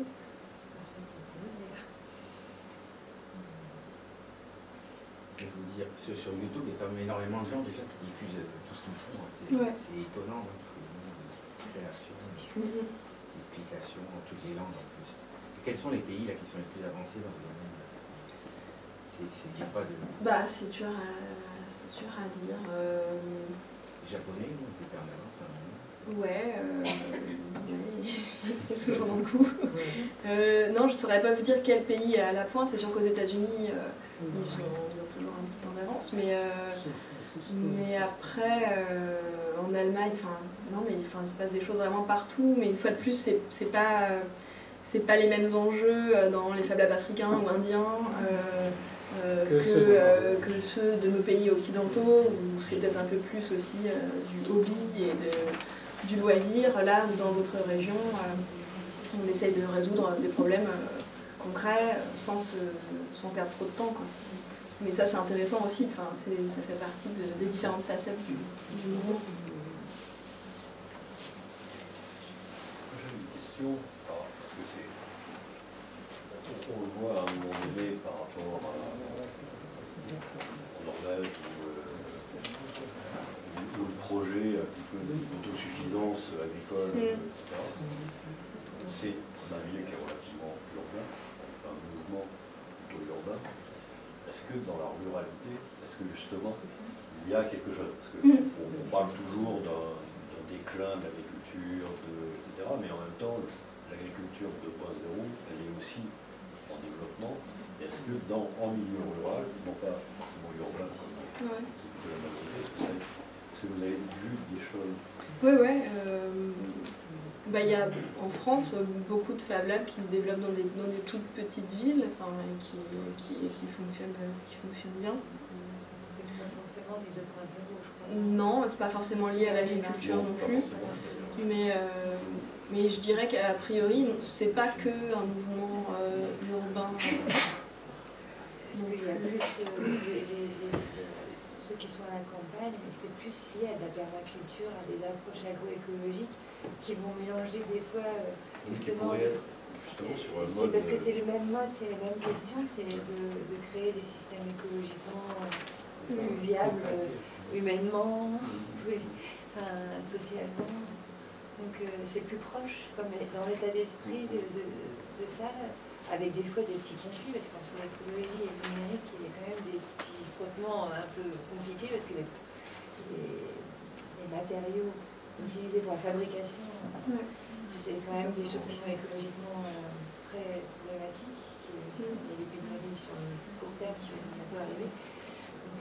Speaker 17: Je vais vous dire, sur YouTube, il y a quand même énormément de gens déjà qui diffusent tout ce qu'ils font. C'est étonnant, création, explication en toutes les langues en plus. Et quels sont les pays là qui sont les plus avancés dans le domaine? Il n'y a pas de...
Speaker 2: c'est dur à dire.
Speaker 17: Les Japonais, ils étaient en avance à un moment.
Speaker 2: Ouais, c'est toujours dans le coup. Non, je ne saurais pas vous dire quel pays est à la pointe. C'est sûr qu'aux États-Unis, ils ont toujours un petit temps d'avance. Mais après, en Allemagne, il se passe des choses vraiment partout. Mais une fois de plus, c'est pas c'est pas les mêmes enjeux dans les Fab Labs africains ou indiens que ceux de nos pays occidentaux, où c'est peut-être un peu plus aussi du hobby et du loisir. Là où dans d'autres régions, on essaye de résoudre des problèmes concrets sans perdre trop de temps, quoi. Mais ça c'est intéressant aussi, enfin, ça fait partie des différentes facettes du mouvement.
Speaker 10: J'ai une question, parce que c'est... On le voit à un moment donné par rapport en Norvège où le projet un petit peu d'autosuffisance agricole, etc. C'est un milieu qui est relativement urbain, un mouvement plutôt urbain. Est-ce que dans la ruralité, est-ce que justement il y a quelque chose? Parce qu'on parle toujours d'un déclin de l'agriculture, etc. Mais en même temps, l'agriculture 2.0, elle est aussi en développement. Est-ce que en milieu rural, non pas forcément urbain, comme de la majorité, est-ce que vous avez vu des choses?
Speaker 2: Oui, oui. Il y a en France beaucoup de Fab Labs qui se développent dans des toutes petites villes, enfin, qui fonctionnent bien.
Speaker 13: C'est pas forcément du 2.0, je crois.
Speaker 2: Non, c'est pas forcément lié à l'agriculture non plus. Mais je dirais qu'à priori, c'est pas que un mouvement urbain.
Speaker 13: Parce qu'il y a plus ceux qui sont à la campagne, c'est plus lié à de la permaculture, à des approches agroécologiques qui vont mélanger des fois justement. C'est parce que c'est le même mode, c'est les mêmes questions, c'est de créer des systèmes écologiquement plus viables, humainement, socialement. Donc c'est plus proche, comme dans l'état d'esprit de ça, avec des fois des petits conflits, parce qu'entre l'écologie et le numérique, il y a quand même des petits frottements un peu compliqués, parce que les matériaux utilisés pour la fabrication, c'est quand même des choses qui sont écologiquement très problématiques. Il y a des pénuries sur le court terme qui peut arriver. Donc,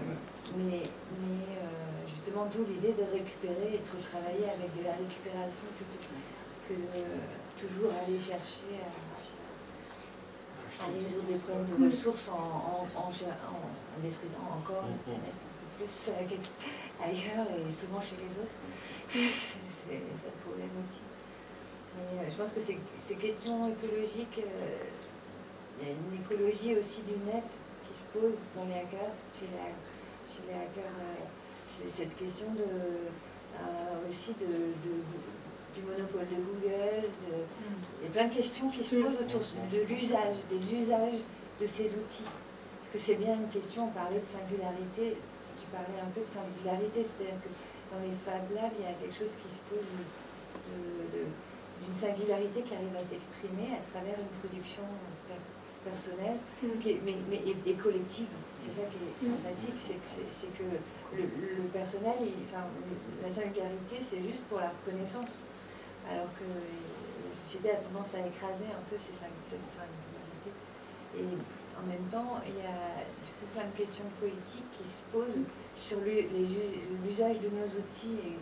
Speaker 13: justement, d'où l'idée de récupérer et de travailler avec de la récupération plutôt que de toujours aller chercher à résoudre des problèmes de ressources en détruisant encore la planète un peu plus ailleurs et souvent chez les autres. C'est ça le problème aussi. Mais je pense que ces questions écologiques, il y a une écologie aussi du net qui se pose dans les hackers, chez les hackers, c'est cette question aussi du monopole de Google, il y a plein de questions qui se posent autour de l'usage, des usages de ces outils. Parce que c'est bien une question, on parlait de singularité, tu parlais un peu de singularité, c'est-à-dire que dans les Fab Labs, il y a quelque chose qui se pose d'une singularité qui arrive à s'exprimer à travers une production personnelle, et collective. C'est ça qui est sympathique, c'est que le personnel, la singularité, c'est juste pour la reconnaissance. Alors que la société a tendance à écraser un peu cette singularités. Et en même temps, il y a du coup plein de questions politiques qui se posent sur l'usage de nos outils et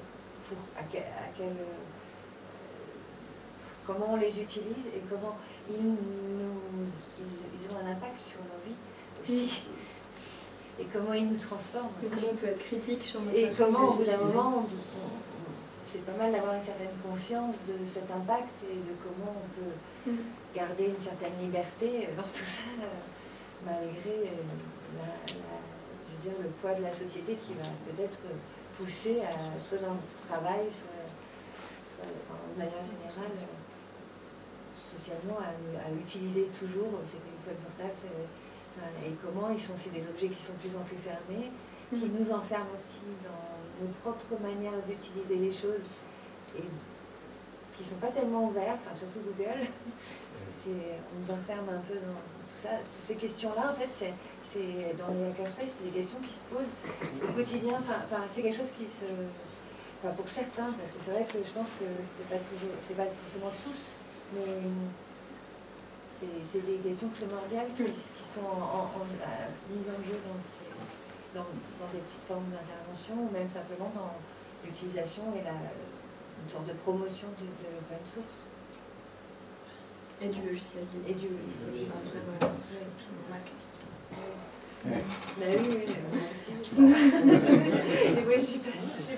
Speaker 13: comment on les utilise et comment ils ont un impact sur nos vies aussi. Et comment ils nous transforment.
Speaker 2: Et comment on peut être critique sur notre
Speaker 13: façon. Et comment, au bout d'un moment, c'est pas mal d'avoir une certaine conscience de cet impact et de comment on peut garder une certaine liberté dans tout ça, malgré le poids de la société qui va peut-être pousser soit dans le travail, soit de manière générale, socialement, à utiliser toujours ces téléphones portables. Et comment c'est des objets qui sont de plus en plus fermés, qui nous enferment aussi dans nos propres manières d'utiliser les choses et qui ne sont pas tellement ouvertes, surtout Google. On nous enferme un peu dans tout ça. Toutes ces questions-là, en fait, c'est dans les hackerspace, c'est des questions qui se posent au quotidien. C'est quelque chose qui se... pour certains, parce que c'est vrai que je pense que c'est pas forcément tous, mais c'est des questions primordiales qui sont mises en jeu dans des petites formes d'intervention ou même simplement dans l'utilisation et une sorte de promotion de l'open source.
Speaker 2: Et du logiciel libre.
Speaker 13: Et du logiciel libre.
Speaker 2: Après, voilà. Mac.
Speaker 13: Bah oui, moi aussi. Et moi, je suis pas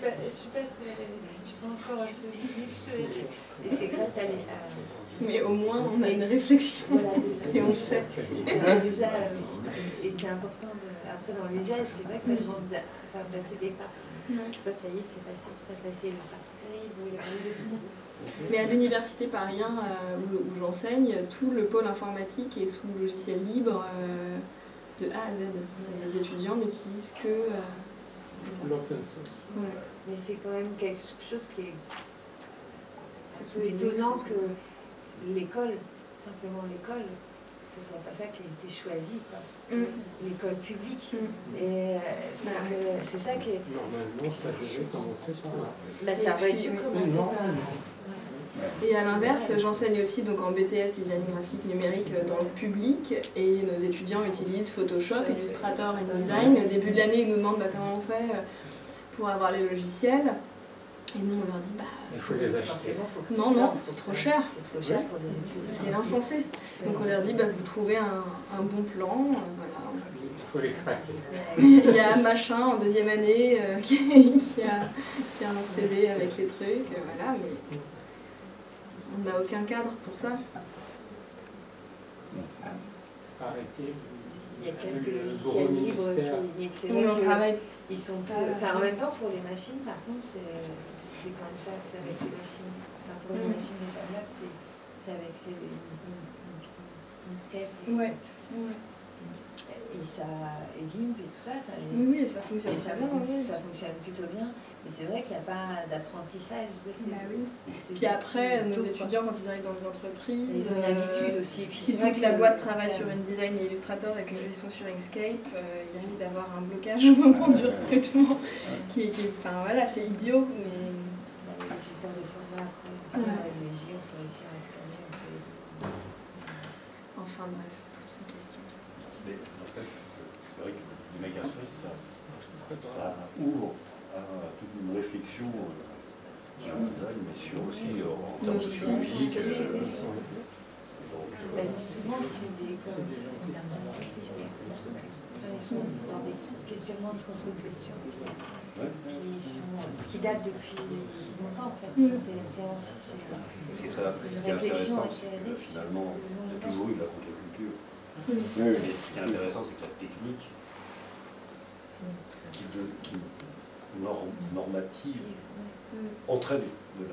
Speaker 13: encore à ce luxe. Et c'est grâce à
Speaker 2: mais au moins, on a une réflexion.
Speaker 13: Voilà, c'est ça.
Speaker 2: Et on sait.
Speaker 13: Déjà, et c'est important, après dans l'usage, c'est vrai que ça demande de faire passer des pas. Toi, ça y est, c'est facile de faire passer le pas. Il y a pas eu de soucis.
Speaker 2: Mais à l'université Paris 1, où j'enseigne, tout le pôle informatique est sous logiciel libre de A à Z. Les étudiants n'utilisent que
Speaker 12: l'open source.
Speaker 2: Ouais.
Speaker 13: Mais c'est quand même quelque chose qui est étonnant que l'école, simplement l'école, ce soit pas ça qui a été choisi, quoi. L'école publique. Et c'est ça qui est...
Speaker 12: Normalement, ça devait commencer par là.
Speaker 13: Bah, ça aurait dû commencer par là.
Speaker 2: Et à l'inverse, j'enseigne aussi donc en BTS design graphique numérique dans le public et nos étudiants utilisent Photoshop, Illustrator, InDesign. Au début de l'année, ils nous demandent comment on fait pour avoir les logiciels. Et nous, on leur dit,
Speaker 12: il faut les acheter.
Speaker 2: Non, c'est trop cher.
Speaker 13: C'est trop cher pour des études.
Speaker 2: C'est insensé. Donc on leur dit, vous trouvez un bon plan. Voilà.
Speaker 12: Il faut les craquer.
Speaker 2: Il y a machin en deuxième année qui a un CV avec les trucs. Voilà, mais on n'a aucun cadre pour ça.
Speaker 12: Arrêtez.
Speaker 13: Il y a quelques logiciels libres qui
Speaker 2: on travaille.
Speaker 13: Ils sont pas... Enfin, en même temps, pour les machines, par contre, c'est comme ça, c'est avec les machines. Enfin, pour les machines de tablette, c'est avec Inkscape.
Speaker 2: Ouais.
Speaker 13: Et ça, et GIMP et tout ça.
Speaker 2: Oui, et ça fonctionne très bien.
Speaker 13: Ça fonctionne plutôt bien. Mais c'est vrai qu'il n'y a pas d'apprentissage de ces
Speaker 2: Puis après, nos étudiants, quand ils arrivent dans les entreprises,
Speaker 13: ils ont l'habitude aussi.
Speaker 2: Si toute la boîte travaille sur InDesign et Illustrator et que ils sont sur Inkscape, il risque d'avoir un blocage au moment du recrutement. Enfin voilà, c'est idiot, mais...
Speaker 13: Les histoires de format après, avec les JO, il faut réussir à scanner.
Speaker 2: Enfin bref, toutes ces questions.
Speaker 1: Mais en fait, c'est vrai que l'immigration, ça ouvre à toute une réflexion sur le design, mais sur aussi en termes sociologiques.
Speaker 13: Souvent, c'est des dans des questionnements de contre-culture qui datent depuis longtemps en fait. C'est une réflexion assez riche.
Speaker 1: Finalement, il y a toujours eu de la contre-culture. Mais ce qui est intéressant, c'est que la technique qui normative entraîne de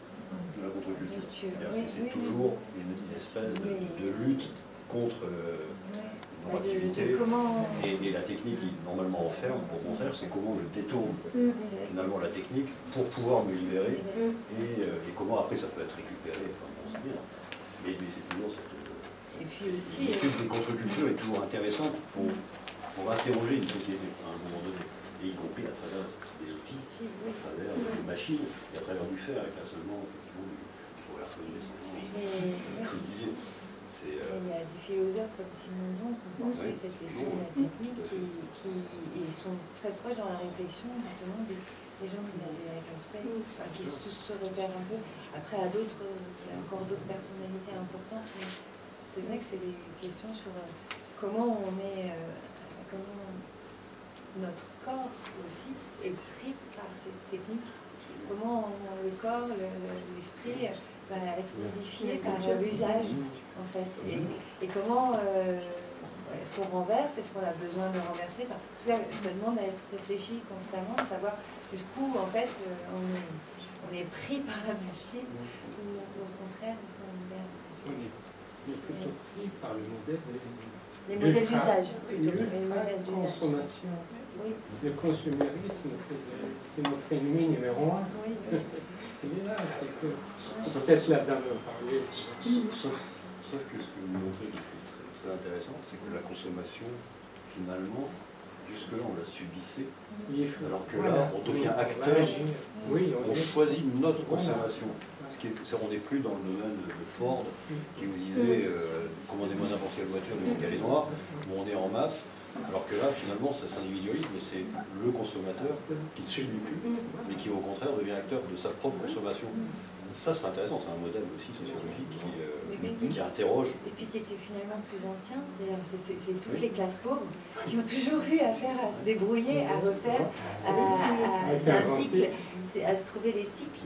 Speaker 1: la contre-culture. C'est toujours une espèce de lutte contre une normativité. Et la technique qui normalement enferme, au contraire, c'est comment je détourne finalement la technique pour pouvoir me libérer et comment après ça peut être récupéré. Enfin, bon, c'est bien. Mais c'est toujours cette...
Speaker 13: Et puis aussi...
Speaker 1: L'étude des contre-cultures est toujours intéressante pour interroger une société à un moment donné, et y compris à travers des outils, à travers des machines, et à travers du fer, avec un seulement, effectivement, il faut reconnaître ce que je disais.
Speaker 13: Il y a des philosophes comme Simon Don qui pensent que cette question de la technique qui sont très proches dans la réflexion justement des gens qui avaient avec un space, qui tous se repèrent un peu. Après, à d'autres, il y a encore d'autres personnalités importantes, mais c'est vrai que c'est des questions sur comment on est, comment notre corps aussi est pris par cette technique, comment le corps, l'esprit va être modifié par l'usage en fait, et comment est-ce qu'on renverse, est-ce qu'on a besoin de renverser, enfin, en tout cas ça demande à être réfléchi constamment, à savoir jusqu'où en fait on est pris par la machine ou au contraire on s'en libère.
Speaker 12: On est plutôt pris par le modèle
Speaker 13: les modèles d'usage, plutôt les modèles d'usage.
Speaker 12: Consommation.
Speaker 13: Oui.
Speaker 12: Le consumérisme, c'est notre ennemi numéro un.
Speaker 13: Oui.
Speaker 12: C'est bien, c'est que peut-être là-dedans on parlait.
Speaker 1: Sauf que ce que vous montrez qui est très, très intéressant, c'est que la consommation, finalement, jusque-là on la subissait, alors que là on devient acteur, on choisit notre consommation. On n'est plus dans le domaine de Ford qui vous disait commandez-moi n'importe quelle voiture du Calais noir, où on est en masse, alors que là finalement ça s'individualise, mais c'est le consommateur qui ne subit plus, mais qui au contraire devient acteur de sa propre consommation. Ça, c'est intéressant, c'est un modèle aussi sociologique qui interroge.
Speaker 13: Et puis c'était finalement plus ancien, c'est-à-dire que c'est toutes les classes pauvres qui ont toujours eu affaire à se débrouiller, à refaire, c'est un cycle, c'est à se trouver des cycles.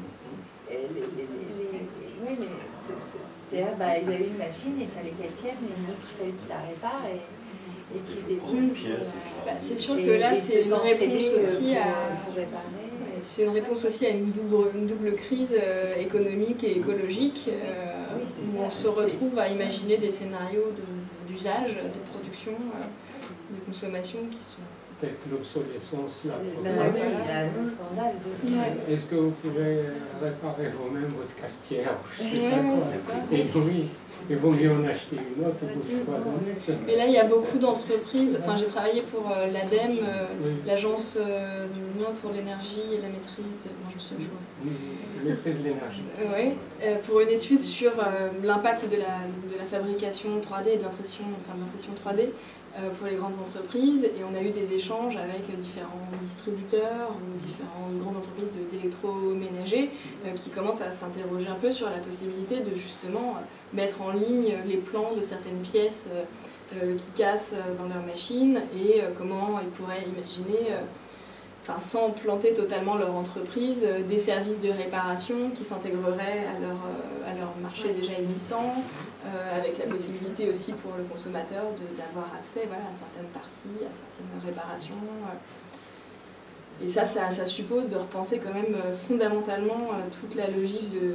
Speaker 13: Ils avaient une machine, il fallait qu'elle tienne, et donc il fallait qu'ils la réparent et qu'ils se débrouillent.
Speaker 2: C'est sûr que là, c'est une réponse aussi à... C'est une réponse aussi à une double crise économique et écologique, où on se retrouve à imaginer des scénarios d'usage, de production, de consommation qui sont...
Speaker 12: Peut-être que l'obsolescence là.
Speaker 13: Oui, il y a un scandale aussi.
Speaker 12: Est-ce que vous pouvez réparer vous-même votre cafetière?
Speaker 2: Oui, c'est ça.
Speaker 12: Oui. Il vaut mieux en acheter une autre ou soit d'autres.
Speaker 2: Mais là, il y a beaucoup d'entreprises. Enfin, j'ai travaillé pour l'ADEME, l'agence pour l'énergie et la maîtrise de... Moi, je sais
Speaker 12: la maîtrise de l'énergie.
Speaker 2: Oui, pour une étude sur l'impact de la fabrication 3D et de l'impression 3D pour les grandes entreprises. Et on a eu des échanges avec différents distributeurs ou différentes grandes entreprises d'électroménager qui commencent à s'interroger un peu sur la possibilité de justement mettre en ligne les plans de certaines pièces qui cassent dans leur machine et comment ils pourraient imaginer, sans planter totalement leur entreprise, des services de réparation qui s'intégreraient à leur marché déjà existant, avec la possibilité aussi pour le consommateur d'avoir accès à certaines parties, à certaines réparations. Et ça suppose de repenser quand même fondamentalement toute la logique de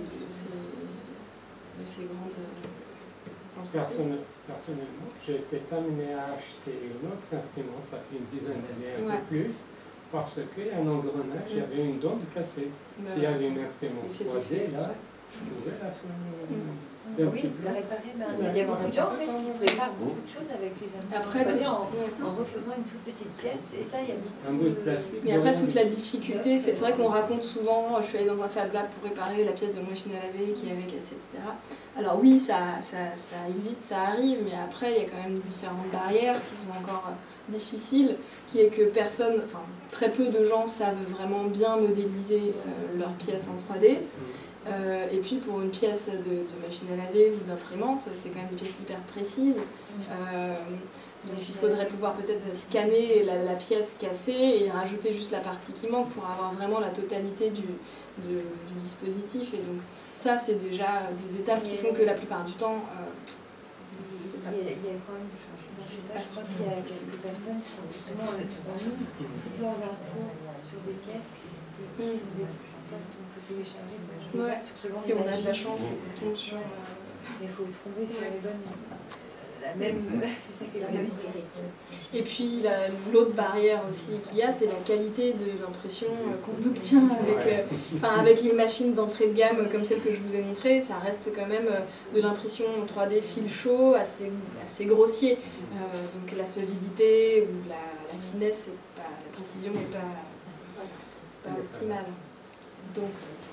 Speaker 2: ces grandes entreprises.
Speaker 12: Personnellement, j'ai été amené à acheter une autre imprimante, ça fait une dizaine d'années, un peu plus, parce qu'il y a un engrenage, il y avait une dent cassée. S'il y avait une imprimante 3D, là, je pouvais la faire.
Speaker 13: Oui, la réparer, il y a beaucoup de gens qui préparent beaucoup de choses avec les imprimantes. En refaisant une toute petite pièce, et ça, il y a
Speaker 12: un bout de plastique.
Speaker 2: Mais après, toute la difficulté, c'est vrai qu'on raconte souvent, je suis allée dans un Fab Lab pour réparer la pièce de mon machine à laver qui avait cassé, etc. Alors oui, ça existe, ça arrive, mais après, il y a quand même différentes barrières qui sont encore difficiles, qui est que très peu de gens savent vraiment bien modéliser leur pièce en 3D. Et puis pour une pièce de machine à laver ou d'imprimante, c'est quand même des pièces hyper précises. Donc il faudrait pouvoir peut-être scanner la pièce cassée et rajouter juste la partie qui manque pour avoir vraiment la totalité du dispositif. Et donc ça, c'est déjà des étapes qui font que la plupart du temps...
Speaker 13: il y a quand même du changement. Je crois qu'il y a quelques personnes qui ont justement mis toutes leurs infos sur des pièces qui sont des... télécharger.
Speaker 2: Si on a de la chance, on tombe sur...
Speaker 13: Il faut trouver sur les bonnes... La même... C'est ça qui est la même série.
Speaker 2: Et puis l'autre barrière aussi qu'il y a, c'est la qualité de l'impression qu'on obtient avec les machines d'entrée de gamme comme celle que je vous ai montrée. Ça reste quand même de l'impression 3D fil chaud, assez grossier. Donc la solidité ou la finesse, la précision n'est pas optimale. Donc,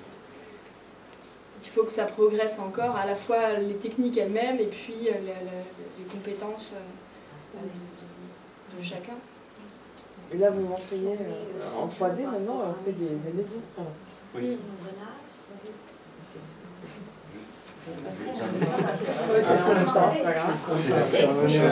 Speaker 2: il faut que ça progresse encore, à la fois les techniques elles-mêmes et puis les compétences de chacun.
Speaker 16: Et là, vous m'enseignez en 3D, maintenant, on fait des maisons.
Speaker 1: Oui. C'est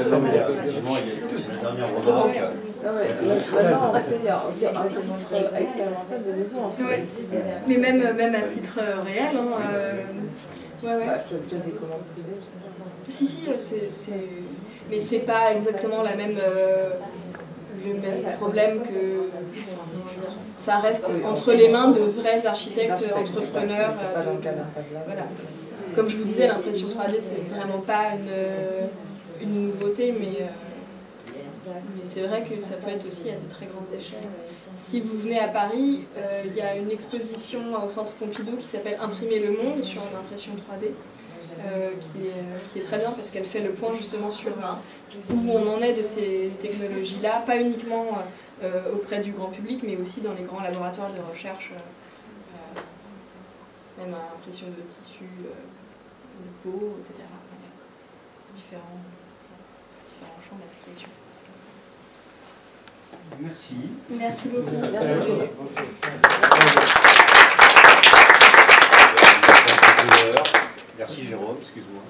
Speaker 1: la dernière remarque.
Speaker 16: Maintenant, on fait un titre expérimental de maison.
Speaker 2: Mais même à titre réel.
Speaker 16: Tu as des commandes privées,
Speaker 2: Si, mais c'est pas exactement le même problème que... Ça reste entre les mains de vrais architectes, entrepreneurs. Voilà. Comme je vous disais, l'impression 3D, c'est vraiment pas une nouveauté, mais c'est vrai que ça peut être aussi à de très grandes échelles. Si vous venez à Paris, il y a une exposition au Centre Pompidou qui s'appelle Imprimer le monde sur l'impression 3D, qui est très bien parce qu'elle fait le point justement sur où on en est de ces technologies-là, pas uniquement auprès du grand public, mais aussi dans les grands laboratoires de recherche, même à impression de tissu, de peau, etc. Différents champs d'application.
Speaker 12: Merci.
Speaker 2: Merci beaucoup.
Speaker 12: Merci.
Speaker 10: Merci Jérôme, excuse-moi.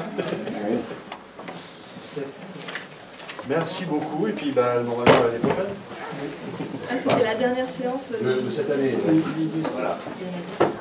Speaker 10: Merci beaucoup, et puis normalement l'année prochaine.
Speaker 2: Ah, c'était la dernière séance
Speaker 10: de cette année. Voilà.